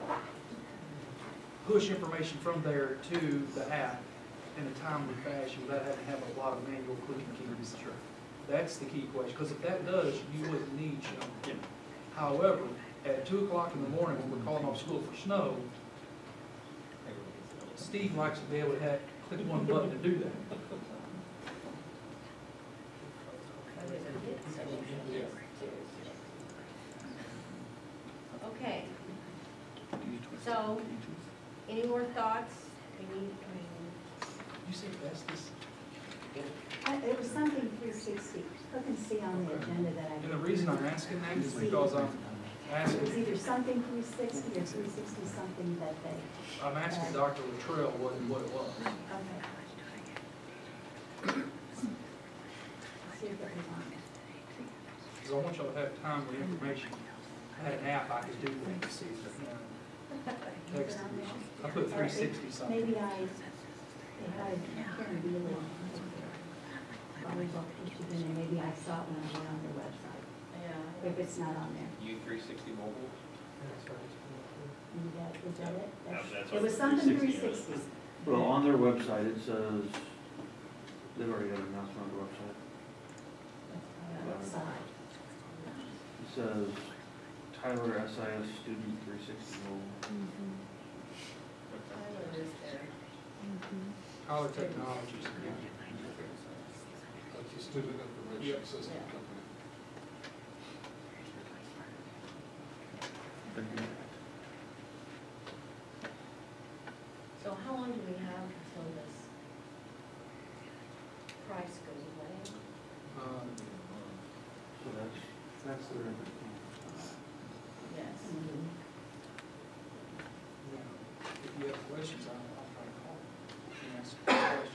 push information from there to the app in a timely fashion without having to have a lot of manual clicking keys? Sure. That's the key question, because if that does, you wouldn't need Show. Yeah. However, at 2 o'clock in the morning when we're calling off school for snow, Steve likes to be able to click one button to do that. Okay. So, any more thoughts? You said Festus? It was something 360. Look and see on the agenda that I. And the reason I'm asking that is because I'm asking. It's either something 360 or 360 something that they. I'm asking Dr. Luttrell what it was. Okay. See if it was on it. Because I want y'all to have timely information. I had an app I could do things. Text. I put 360 something. Maybe I had Karen Bealey. And maybe I saw it when I went on their website. Yeah. If it's not on there. U360 mobile? Is that it? That's It was what something 360 360. Well, on their website, it says, they've already got an announcement on their website. Outside. It says Tyler SIS Student 360 mobile. Tyler is there. Tyler Technologies. That's the Student Information System Company. So how long do price goes away. So that's the record. Yes. If you have questions, I'll try to call and ask questions.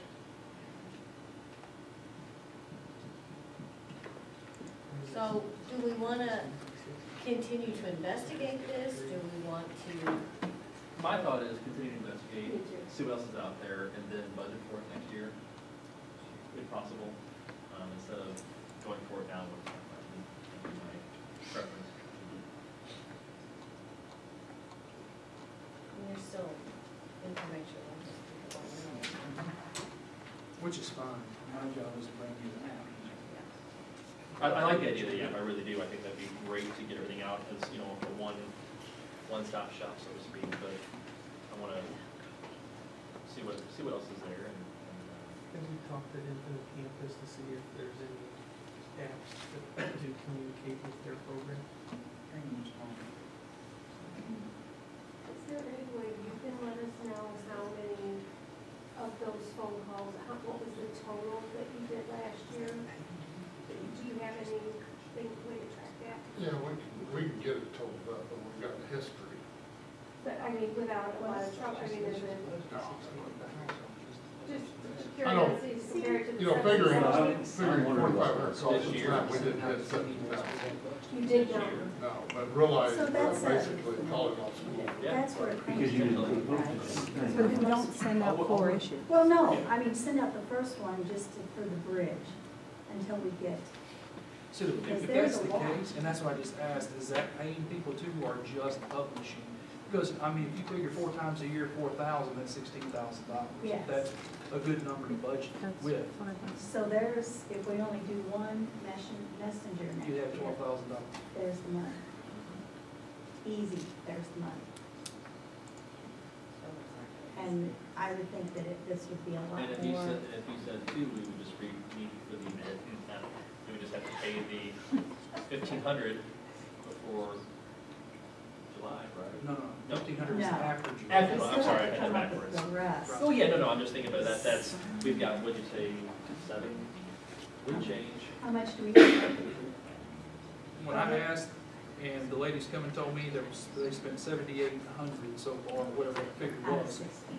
So do we want to continue to investigate this? Do we want to? My thought is continue to investigate, see what else is out there, and then budget for it next year, if possible, instead of going for it now. Would be my preference. There's still information on this people don't know. Which is fine. My job is to bring you the map. I like the idea of the app, I really do. I think that'd be great to get everything out as, you know, a one-stop shop, so to speak, but I want to see what else is there. And we talked to Infinite Campus to see if there's any apps that do communicate with their program. Is there any way you can let us know how many of those phone calls, what was the total that you did last year? Do you have any way to track that? Yeah, we can get it totaled up, but we've got the history. But I mean, without a lot of trouble, I mean, is it just I know, curiosity compared to the you know, figuring 7,000? 4,500 calls this time, we didn't hit 17,000. You did not? No, but realize So that's basically calling off school. That's where it comes Because you from, didn't. right? But if you don't send out 4 issues. Well, no, I mean, send out the first one just for the bridge until we get, So Because if there's that's a the lot. case, and that's what I just asked, is that paying people too who are just publishing? Because, I mean, if you figure 4 times a year, 4,000, that's $16,000. Yes. That's a good number to budget That's with. so there's, if we only do one messenger now. You'd have $12,000. There's the money. Easy, there's the money. And I would think that this would be a lot And if you more. said 2, we would just need for the minute, we would just have to pay the 1,500 before July, right? No, 1,500 is No. after July. After, We I'm still sorry, I have to had it come up with backwards. the rest. Oh, yeah, no, I'm just thinking about that, that's, we've got, what'd you say, 7? We change. How much do we get? When I asked, and the ladies come and told me they spent 7,800 so far, whatever the figure Out of was. 16.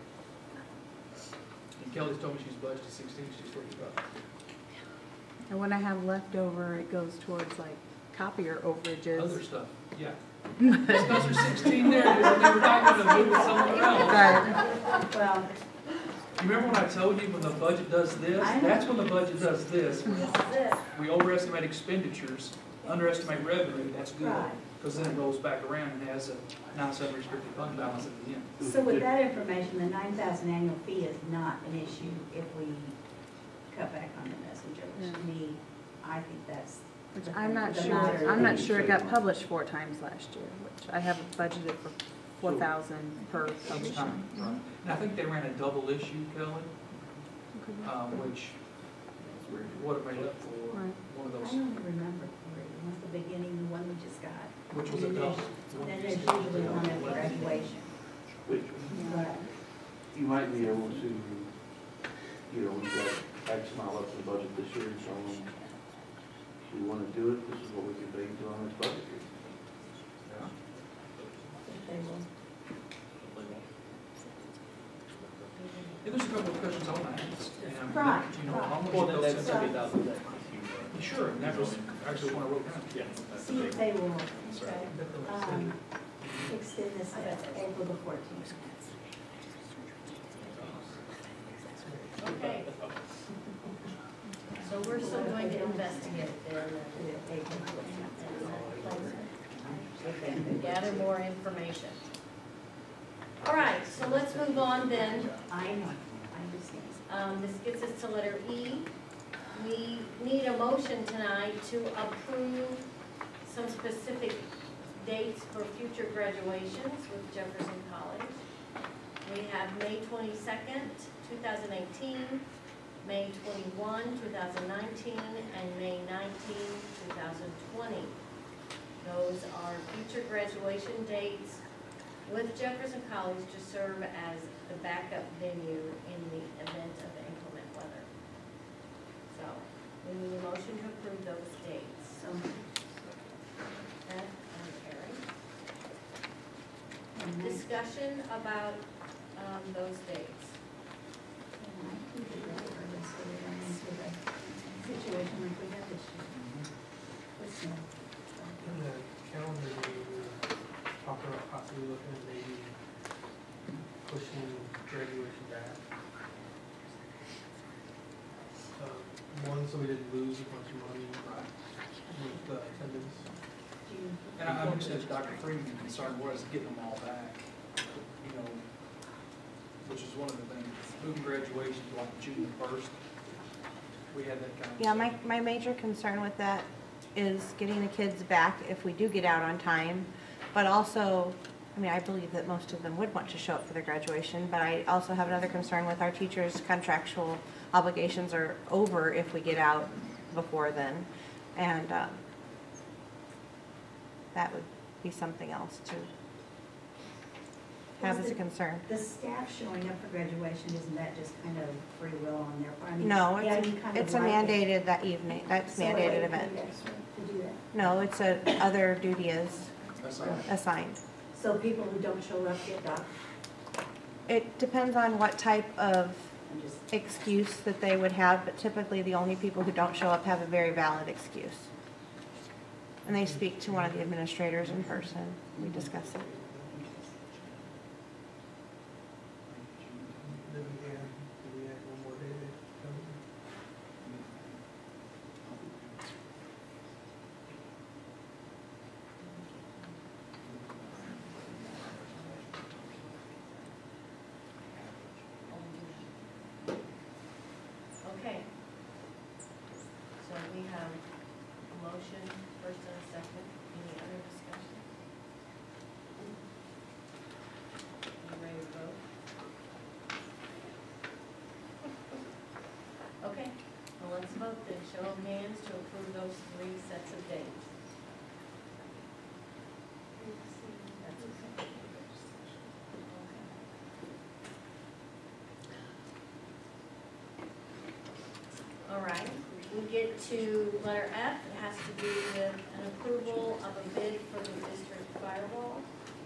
And Kelly's told me she's budgeted 16, she's worried about. And when I have leftover, it goes towards like copier overages. Other stuff, yeah. Those are 16 there, they were talking to move it somewhere else. Right. Well, You remember when I told you when the budget does this? I know. That's when the budget does this. this is it. We overestimate expenditures, underestimate revenue, that's good. Right. Because then it rolls back around and has a nice unrestricted fund balance at the end. So with that information, the 9,000 annual fee is not an issue if we cut back on the messenger, which to me, I think that's. Which the I'm not the sure, matter. I'm not sure it got published 4 times last year, which I have budgeted for 4,000 per Each publishing. time, right. And I think they ran a double issue, Kelly, which would have made up for Right. one of I those. don't remember 3. What's the beginning, the one we just got? Which was a And double. Then there's usually one at graduation. Which But you might be able to, you know, we've got X amount left in the budget this year, so if we want to do it, this is what we can pay to on this budget year. Yeah. if they will. Yeah, there's a couple of questions I want to ask. And, Right, you know, right. how much Well, of then those that's have- 70,000, that's huge. Sure, and that was actually one I wrote down. Yeah. that's See big. if they will That's right. extend this to April the 14th. Okay. So we're still going to investigate then and gather more information. All right, so let's move on then. I know, I understand. This gets us to letter E. We need a motion tonight to approve some specific dates for future graduations with Jefferson College. We have May 22nd, 2018, May 21, 2019, and May 19, 2020. Those are future graduation dates with Jefferson College to serve as the backup venue in the event of inclement weather. discussion about those dates? Situation like we have this year. What's that? In the calendar, we were talking about possibly looking at maybe pushing graduation back. One, so we didn't lose a bunch of money with attendance. And I understand Dr. Freeman's concern was getting them all back, you know, which is one of the things, moving graduation to like June the 1st. We had that kind of. Yeah, my major concern with that is getting the kids back if we do get out on time, but also, I mean, I believe that most of them would want to show up for their graduation, but I also have another concern with our teachers' contractual obligations are over if we get out before then, and that would be something else to have as a concern. The staff showing up for graduation, isn't that just kind of free will on their part? I mean, No, yeah, you kind of it's a like it. mandated that evening, that's So mandated they event. do extra to do that. No, it's a other duty is assigned. So people who don't show up get docked? It depends on what type of excuse that they would have, but typically the only people who don't show up have a very valid excuse. And they speak to one of the administrators in person. We discuss it. Then again, do we have one more day to come? Okay. So we have a motion, first and a second. Any other discussion? You ready to vote? Okay, well, let's vote then. Show of hands to approve those 3 sets of dates. That's okay. All right, we get to letter F. It has to do with an approval of a bid for the district firewall.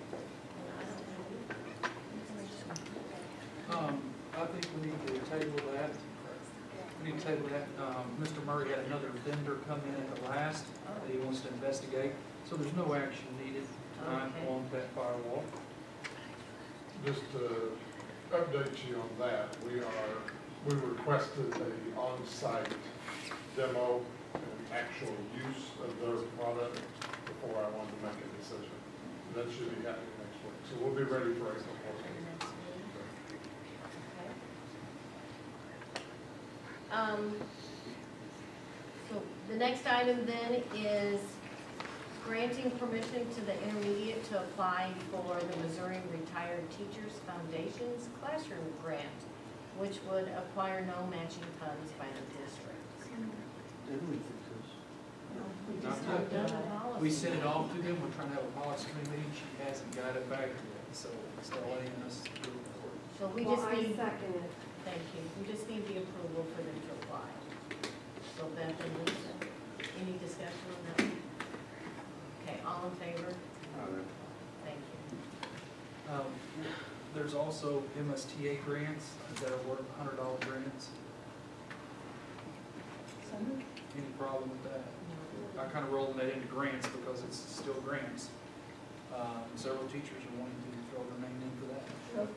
I think we need to table that. We need to table that. Mr. Murray had another vendor come in at the last that he wants to investigate, so there's no action needed tonight on that firewall. Just to update you on that, we requested a on-site demo and actual use of their product before I wanted to make a decision. That should be happening next week. So we'll be ready for April 14th. So the next item then is granting permission to the intermediate to apply for the Missouri Retired Teachers Foundation's classroom grant, which would acquire no matching funds by the district. Didn't we fix this? We just haven't done a policy. We sent it off to them. We're trying to have a policy committee meeting. She hasn't got it back yet, so it's delaying us to do it. So we Well, just I need, second it. thank you, we just need the approval for them to apply. So Beth and Lisa, any discussion on that? Okay, all in favor? Thank you. There's also MSTA grants that are worth $100 grants. Any problem with that? I kind of rolling that into grants because it's still grants. Several teachers are wanting to throw their name in for that.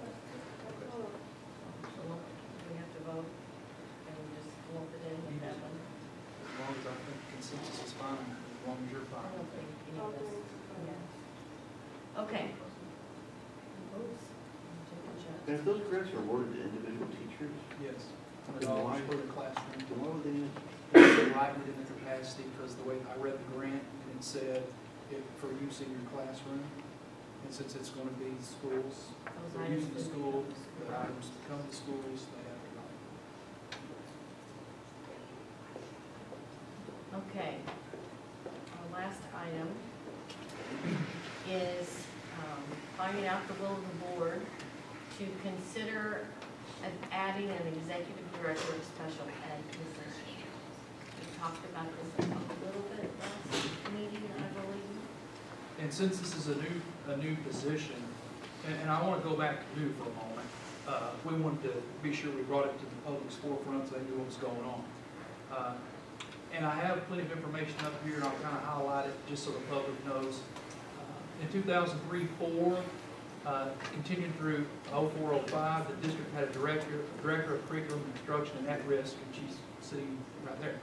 So we have to vote and we just lump it in with that one? As long as I think consensus is fine, as long as you're I fine. don't think any of us, yeah. Okay. And if those grants are awarded to individual teachers, Yes. then why, $100 for the classroom. then why would they need? They lightened it in the capacity because the way I read the grant, and it said for use in your classroom. And since it's going to be schools, they're using the school, the items to come to schools, they have to lighten. Okay. Our last item is finding out the will of the board to consider adding an executive director of special ed position. We talked about this a little bit last meeting, I believe. And since this is a new position, and I want to go back to new for a moment. We wanted to be sure we brought it to the public's forefront so they knew what was going on. And I have plenty of information up here, and I'll kind of highlight it just so the public knows. In 2003-04, continued through 04-05, the district had a director of curriculum instruction and at-risk, and she's sitting right there.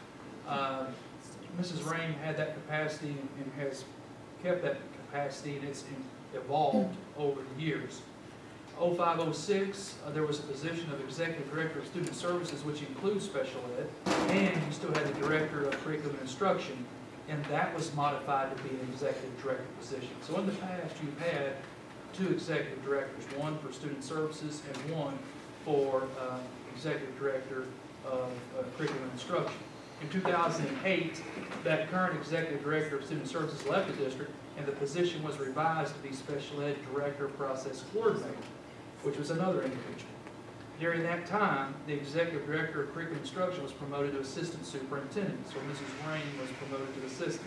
Mrs. Rain had that capacity and has kept that capacity, and it's evolved over the years. 05-06, there was a position of Executive Director of Student Services, which includes special ed, and you still had the Director of Curriculum and Instruction, and that was modified to be an Executive Director position. So in the past, you've had 2 Executive Directors, one for Student Services and one for Executive Director of Curriculum and Instruction. In 2008, that current Executive Director of Student Services left the district, and the position was revised to be Special Ed Director Process Coordinator, which was another individual. During that time, the Executive Director of Curriculum Instruction was promoted to Assistant Superintendent, so Mrs. Rain was promoted to Assistant.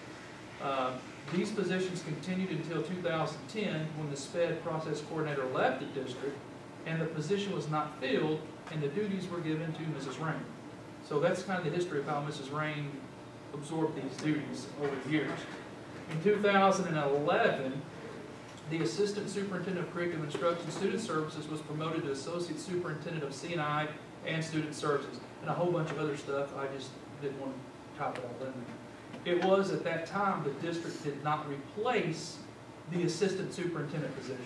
These positions continued until 2010 when the SPED Process Coordinator left the district and the position was not filled and the duties were given to Mrs. Rain. So that's kind of the history of how Mrs. Rain absorbed these duties over the years. In 2011, the Assistant Superintendent of Curriculum Instruction Student Services was promoted to Associate Superintendent of C&I and Student Services, and a whole bunch of other stuff. I just didn't want to top it all in there. It was at that time the district did not replace the Assistant Superintendent position,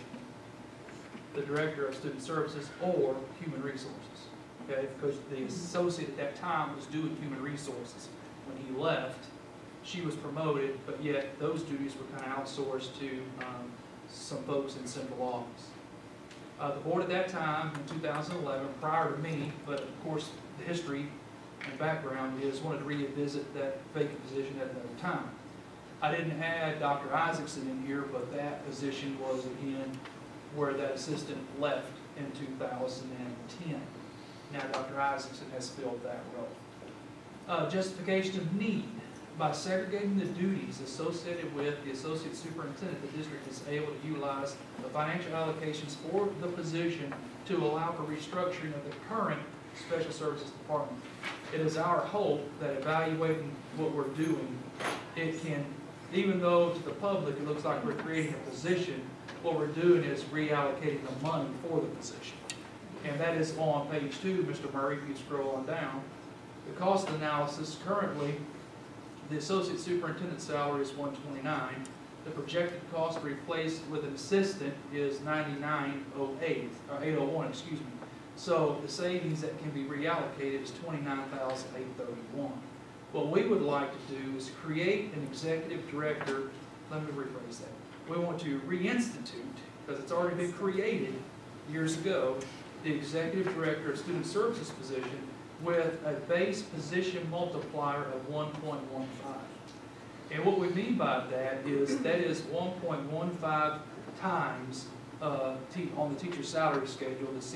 the Director of Student Services or Human Resources, okay? Because the associate at that time was doing Human Resources. When he left, she was promoted, but yet those duties were kind of outsourced to some folks in central office. The board at that time, in 2011, prior to me, but of course the history and background is wanted to revisit that vacant position at another time. I didn't add Dr. Isaacson in here, but that position was again where that assistant left in 2010. Now Dr. Isaacson has filled that role. Justification of need. By segregating the duties associated with the associate superintendent, the district is able to utilize the financial allocations for the position to allow for restructuring of the current special services department. It is our hope that evaluating what we're doing, it can, even though to the public it looks like we're creating a position, what we're doing is reallocating the money for the position. And that is on page 2, Mr. Murray, if you scroll on down. The cost analysis currently, the associate superintendent salary is $129. The projected cost to replace with an assistant is $99.08, or $801, excuse me. So the savings that can be reallocated is $29,831. What we would like to do is create an executive director. Let me rephrase that. We want to reinstitute, because it's already been created years ago, the executive director of student services position with a base position multiplier of 1.15. And what we mean by that is 1.15 times on the teacher salary schedule, the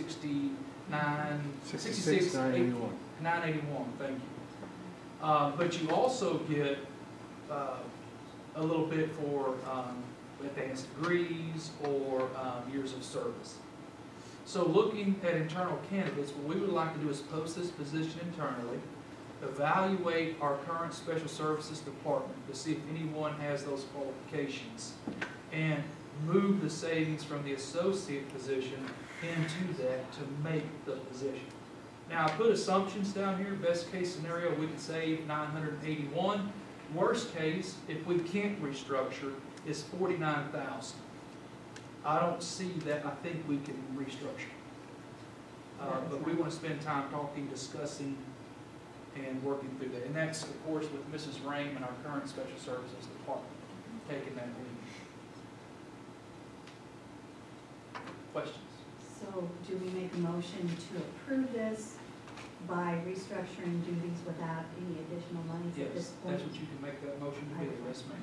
981, thank you. But you also get a little bit for advanced degrees or years of service. So looking at internal candidates, what we would like to do is post this position internally, evaluate our current special services department to see if anyone has those qualifications, and move the savings from the associate position into that to make the position. Now I put assumptions down here. Best case scenario, we could save $981. Worst case, if we can't restructure, is $49,000. I don't see that. I think we can restructure. But we want to spend time talking, discussing, and working through that. And that's, of course, with Mrs. Rain and our current special services department taking that lead. Questions? So do we make a motion to approve this by restructuring duties without any additional monies at this Yes, point? that's what you can make that motion to be. Yes, ma'am.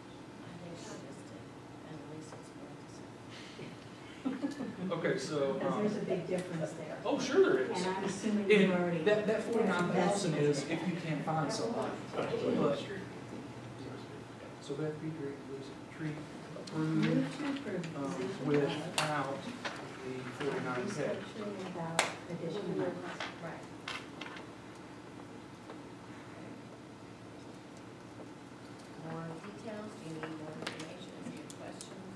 Okay, so. Because there's a big difference there. Oh, sure there is. And I'm assuming And you already. that 49,000 is if you can't find somebody. But, so that Peter, was a tree. approve Move to approve the position without the 49 pay. Description without additional money. Right. More details, do you need more information, do you have questions?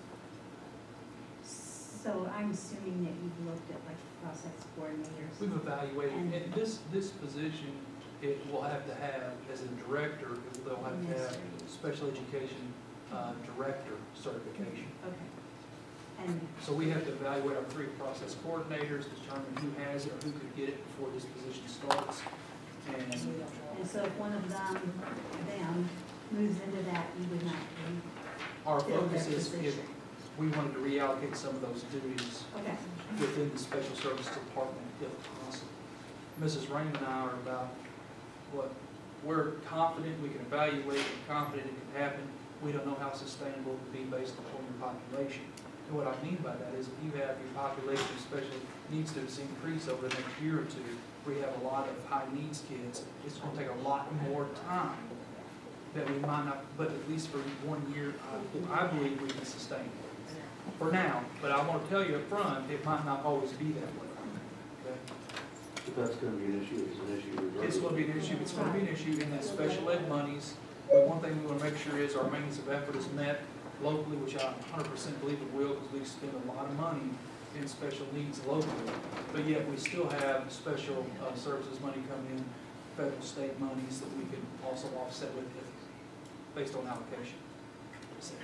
So I'm assuming that you've looked at like process coordinators. We've evaluated, And- and this position, it will have to have, as a director, they'll have to have special education director certification. Okay. And So we have to evaluate our 3 process coordinators, determine who has it or who could get it before this position starts. And so if one of them moves into that, you would not our fill focus that is if position. we wanted to reallocate some of those duties Okay. within the special service department if possible. Mrs. Rain and I are about what, we're confident we can evaluate, we're confident it can happen. We don't know how sustainable it would be based upon your population. And what I mean by that is if you have your population of special needs students increase over the next year or two, where you have a lot of high needs kids, it's going to take a lot more time that we might not, but at least for 1 year, I believe we can sustain it. For now, but I want to tell you up front, it might not always be that way. Okay? But that's gonna be an issue, it's an issue regardless. It's going to be an issue, it's going to be an issue in that special ed monies. But one thing we want to make sure is our maintenance of effort is met locally, which I 100% believe it will, because we spend a lot of money in special needs locally. But yet we still have special services money coming in, federal, state monies that we can also offset with it based on allocation. So,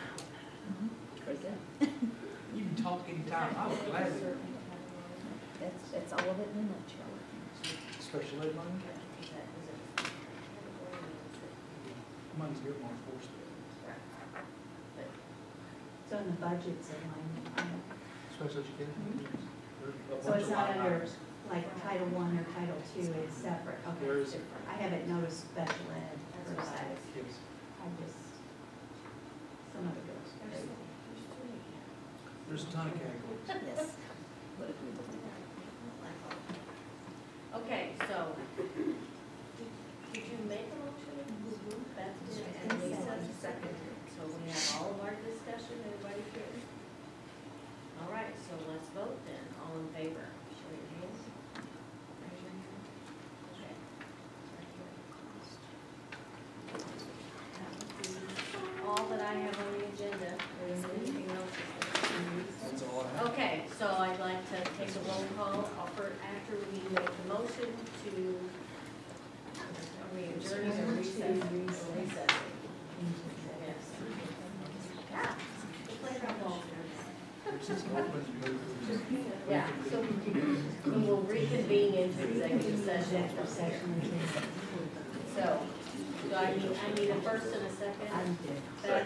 you can talk anytime, I would gladly. That's all of it in a nutshell. Special ed money? Money's earmarked for it. So in the budget's in line. Special education? There's a So bunch it's of not line under items. like Title I or Title II, it's separate, okay. There is- I haven't noticed special ed per se. Yes. I just, some of it goes. There's a ton of categories. Yes. Okay, so, did you make a motion? Beth did, and Lisa seconded. So we have all of our discussion, everybody here? All right, so let's vote then. All in favor, show your hands. Raise your hand. Okay. All that I have on the agenda, is anything else? That's all I have. Okay, so I'd like to take a roll call after we make the motion to, are we adjourning or recessing? Recessing. Yes. Yeah. The playground ball. Yeah, so we will reconvene into executive session. So, do I need a first and a second? I'm good. Beth?